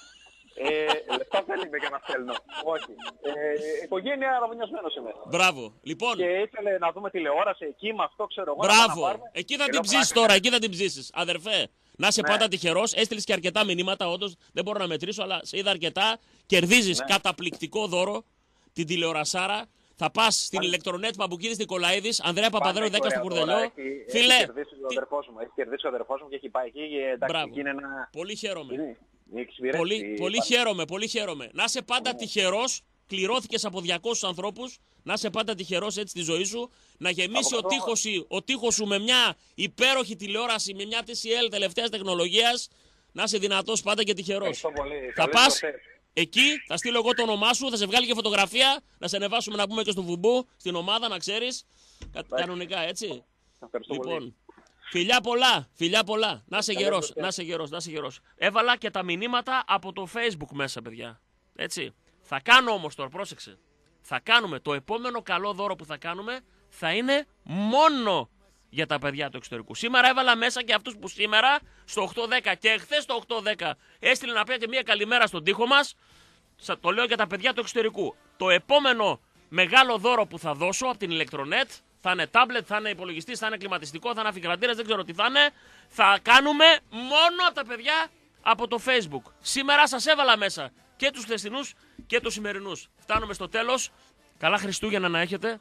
Ε, λεφτά δεν είμαι για να στέλνω. Όχι. Ε, οικογένεια αραβωνιασμένος είμαι.
Μπράβο. Λοιπόν.
Και ήθελε να δούμε τηλεόραση εκεί με αυτό, ξέρω εγώ.
Μπράβο. Εκεί θα την ψήσεις τώρα, εκεί θα την ψήσεις. Αδερφέ, να είσαι ναι. πάντα τυχερός. Έστειλες και αρκετά μηνύματα, όντως. Δεν μπορώ να μετρήσω, αλλά σε είδα αρκετά. Κερδίζεις ναι. καταπληκτικό δώρο την τηλεορασάρα. Θα πας στην ηλεκτρονέτ Παμπουκίδης Νικολαίδης, Ανδρέα Παπαδρέου δέκα στο Κουρδελιό.
Έχει,
Φίλε.
Έχει κερδίσει ο αδερφός μου, έχει κερδίσει ο αδερφός μου και έχει πάει εκεί. Εντάξει, είναι ένα...
Πολύ χαίρομαι.
Είναι,
πολύ, πολύ χαίρομαι, πολύ χαίρομαι. Να είσαι πάντα τυχερός. Κληρώθηκες από διακόσιους ανθρώπους. Να είσαι πάντα τυχερός έτσι στη ζωή σου. Να γεμίσει ο τείχος, ο τείχος σου με μια υπέροχη τηλεόραση, με μια τι σι ελ τελευταίας τεχνολογίας. Να είσαι δυνατός πάντα και τυχερός. Θα πας εκεί, θα στείλω εγώ το όνομά σου, θα σε βγάλει και φωτογραφία. Να σε ανεβάσουμε να πούμε και στο Βουμπού, στην ομάδα, να ξέρεις. Κα, κανονικά, έτσι. Λοιπόν, πολύ. Φιλιά πολλά, φιλιά πολλά. Να είσαι γερός, να είσαι γερός, να είσαι γερός. Έβαλα και τα μηνύματα από το Facebook μέσα, παιδιά. Έτσι. Θα κάνω όμως τώρα, πρόσεξε. Θα κάνουμε το επόμενο καλό δώρο που θα κάνουμε, θα είναι μόνο για τα παιδιά του εξωτερικού. Σήμερα έβαλα μέσα και αυτούς που σήμερα στο οκτώ δέκα και χθες στο οκτώ δέκα έστειλε να πει και μια καλημέρα στον τοίχο μας. Το λέω για τα παιδιά του εξωτερικού. Το επόμενο μεγάλο δώρο που θα δώσω από την ηλεκτρονέτ θα είναι τάμπλετ, θα είναι υπολογιστής, θα είναι κλιματιστικό, θα είναι αφικρατήρας, δεν ξέρω τι θα είναι. Θα κάνουμε μόνο από τα παιδιά από το Facebook. Σήμερα σας έβαλα μέσα και τους χθεσινούς και τους σημερινούς. Φτάνουμε στο τέλος. Καλά Χριστούγεννα να έχετε.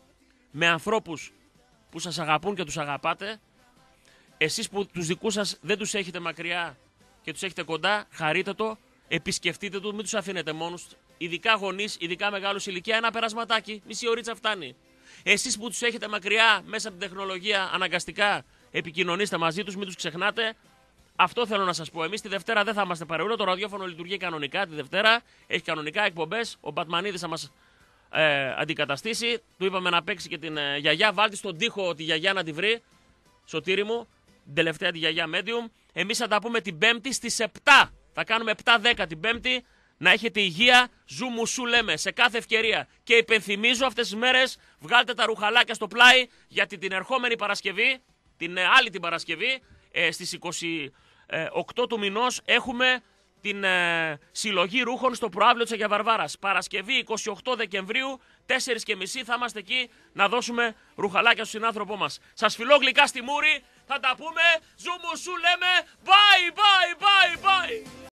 Με ανθρώπους που σας αγαπούν και τους αγαπάτε. Εσείς που τους δικούς σας δεν τους έχετε μακριά και τους έχετε κοντά, χαρείτε το, επισκεφτείτε του, μην τους αφήνετε μόνους. Ειδικά γονείς, ειδικά μεγάλους ηλικία, ένα περασματάκι, μισή ωρίτσα φτάνει. Εσείς που τους έχετε μακριά μέσα από την τεχνολογία, αναγκαστικά επικοινωνήστε μαζί τους, μην τους ξεχνάτε. Αυτό θέλω να σας πω. Εμείς τη Δευτέρα δεν θα είμαστε παρεούλο. Το ραδιόφωνο λειτουργεί κανονικά τη Δευτέρα. Έχει κανονικά εκπομπές. Ο Μπατμανίδης θα μας ε, αντικαταστήσει. Του είπαμε να παίξει και την ε, γιαγιά. Βάλτε στον τοίχο τη γιαγιά να τη βρει. Σωτήρι μου. Την τελευταία τη γιαγιά Medium. Εμείς θα τα πούμε την Πέμπτη στις επτά. Θα κάνουμε επτά δέκα την Πέμπτη. Να έχετε υγεία. Ζου μου σου λέμε σε κάθε ευκαιρία. Και υπενθυμίζω αυτές τις μέρες βγάλτε τα ρουχαλάκια στο πλάι γιατί την ερχόμενη Παρασκευή, την ε, άλλη την Παρασκευή, ε, στις είκοσι οκτώ του μηνός έχουμε την ε, συλλογή ρούχων στο προαύλιο της Αγία Βαρβάρας. Παρασκευή εικοστή όγδοη Δεκεμβρίου, τέσσερις και μισή θα είμαστε εκεί να δώσουμε ρουχαλάκια στον συνάνθρωπό μας. Σας φιλώ γλυκά στη μούρη, θα τα πούμε, ζου μου σου λέμε, bye bye bye bye.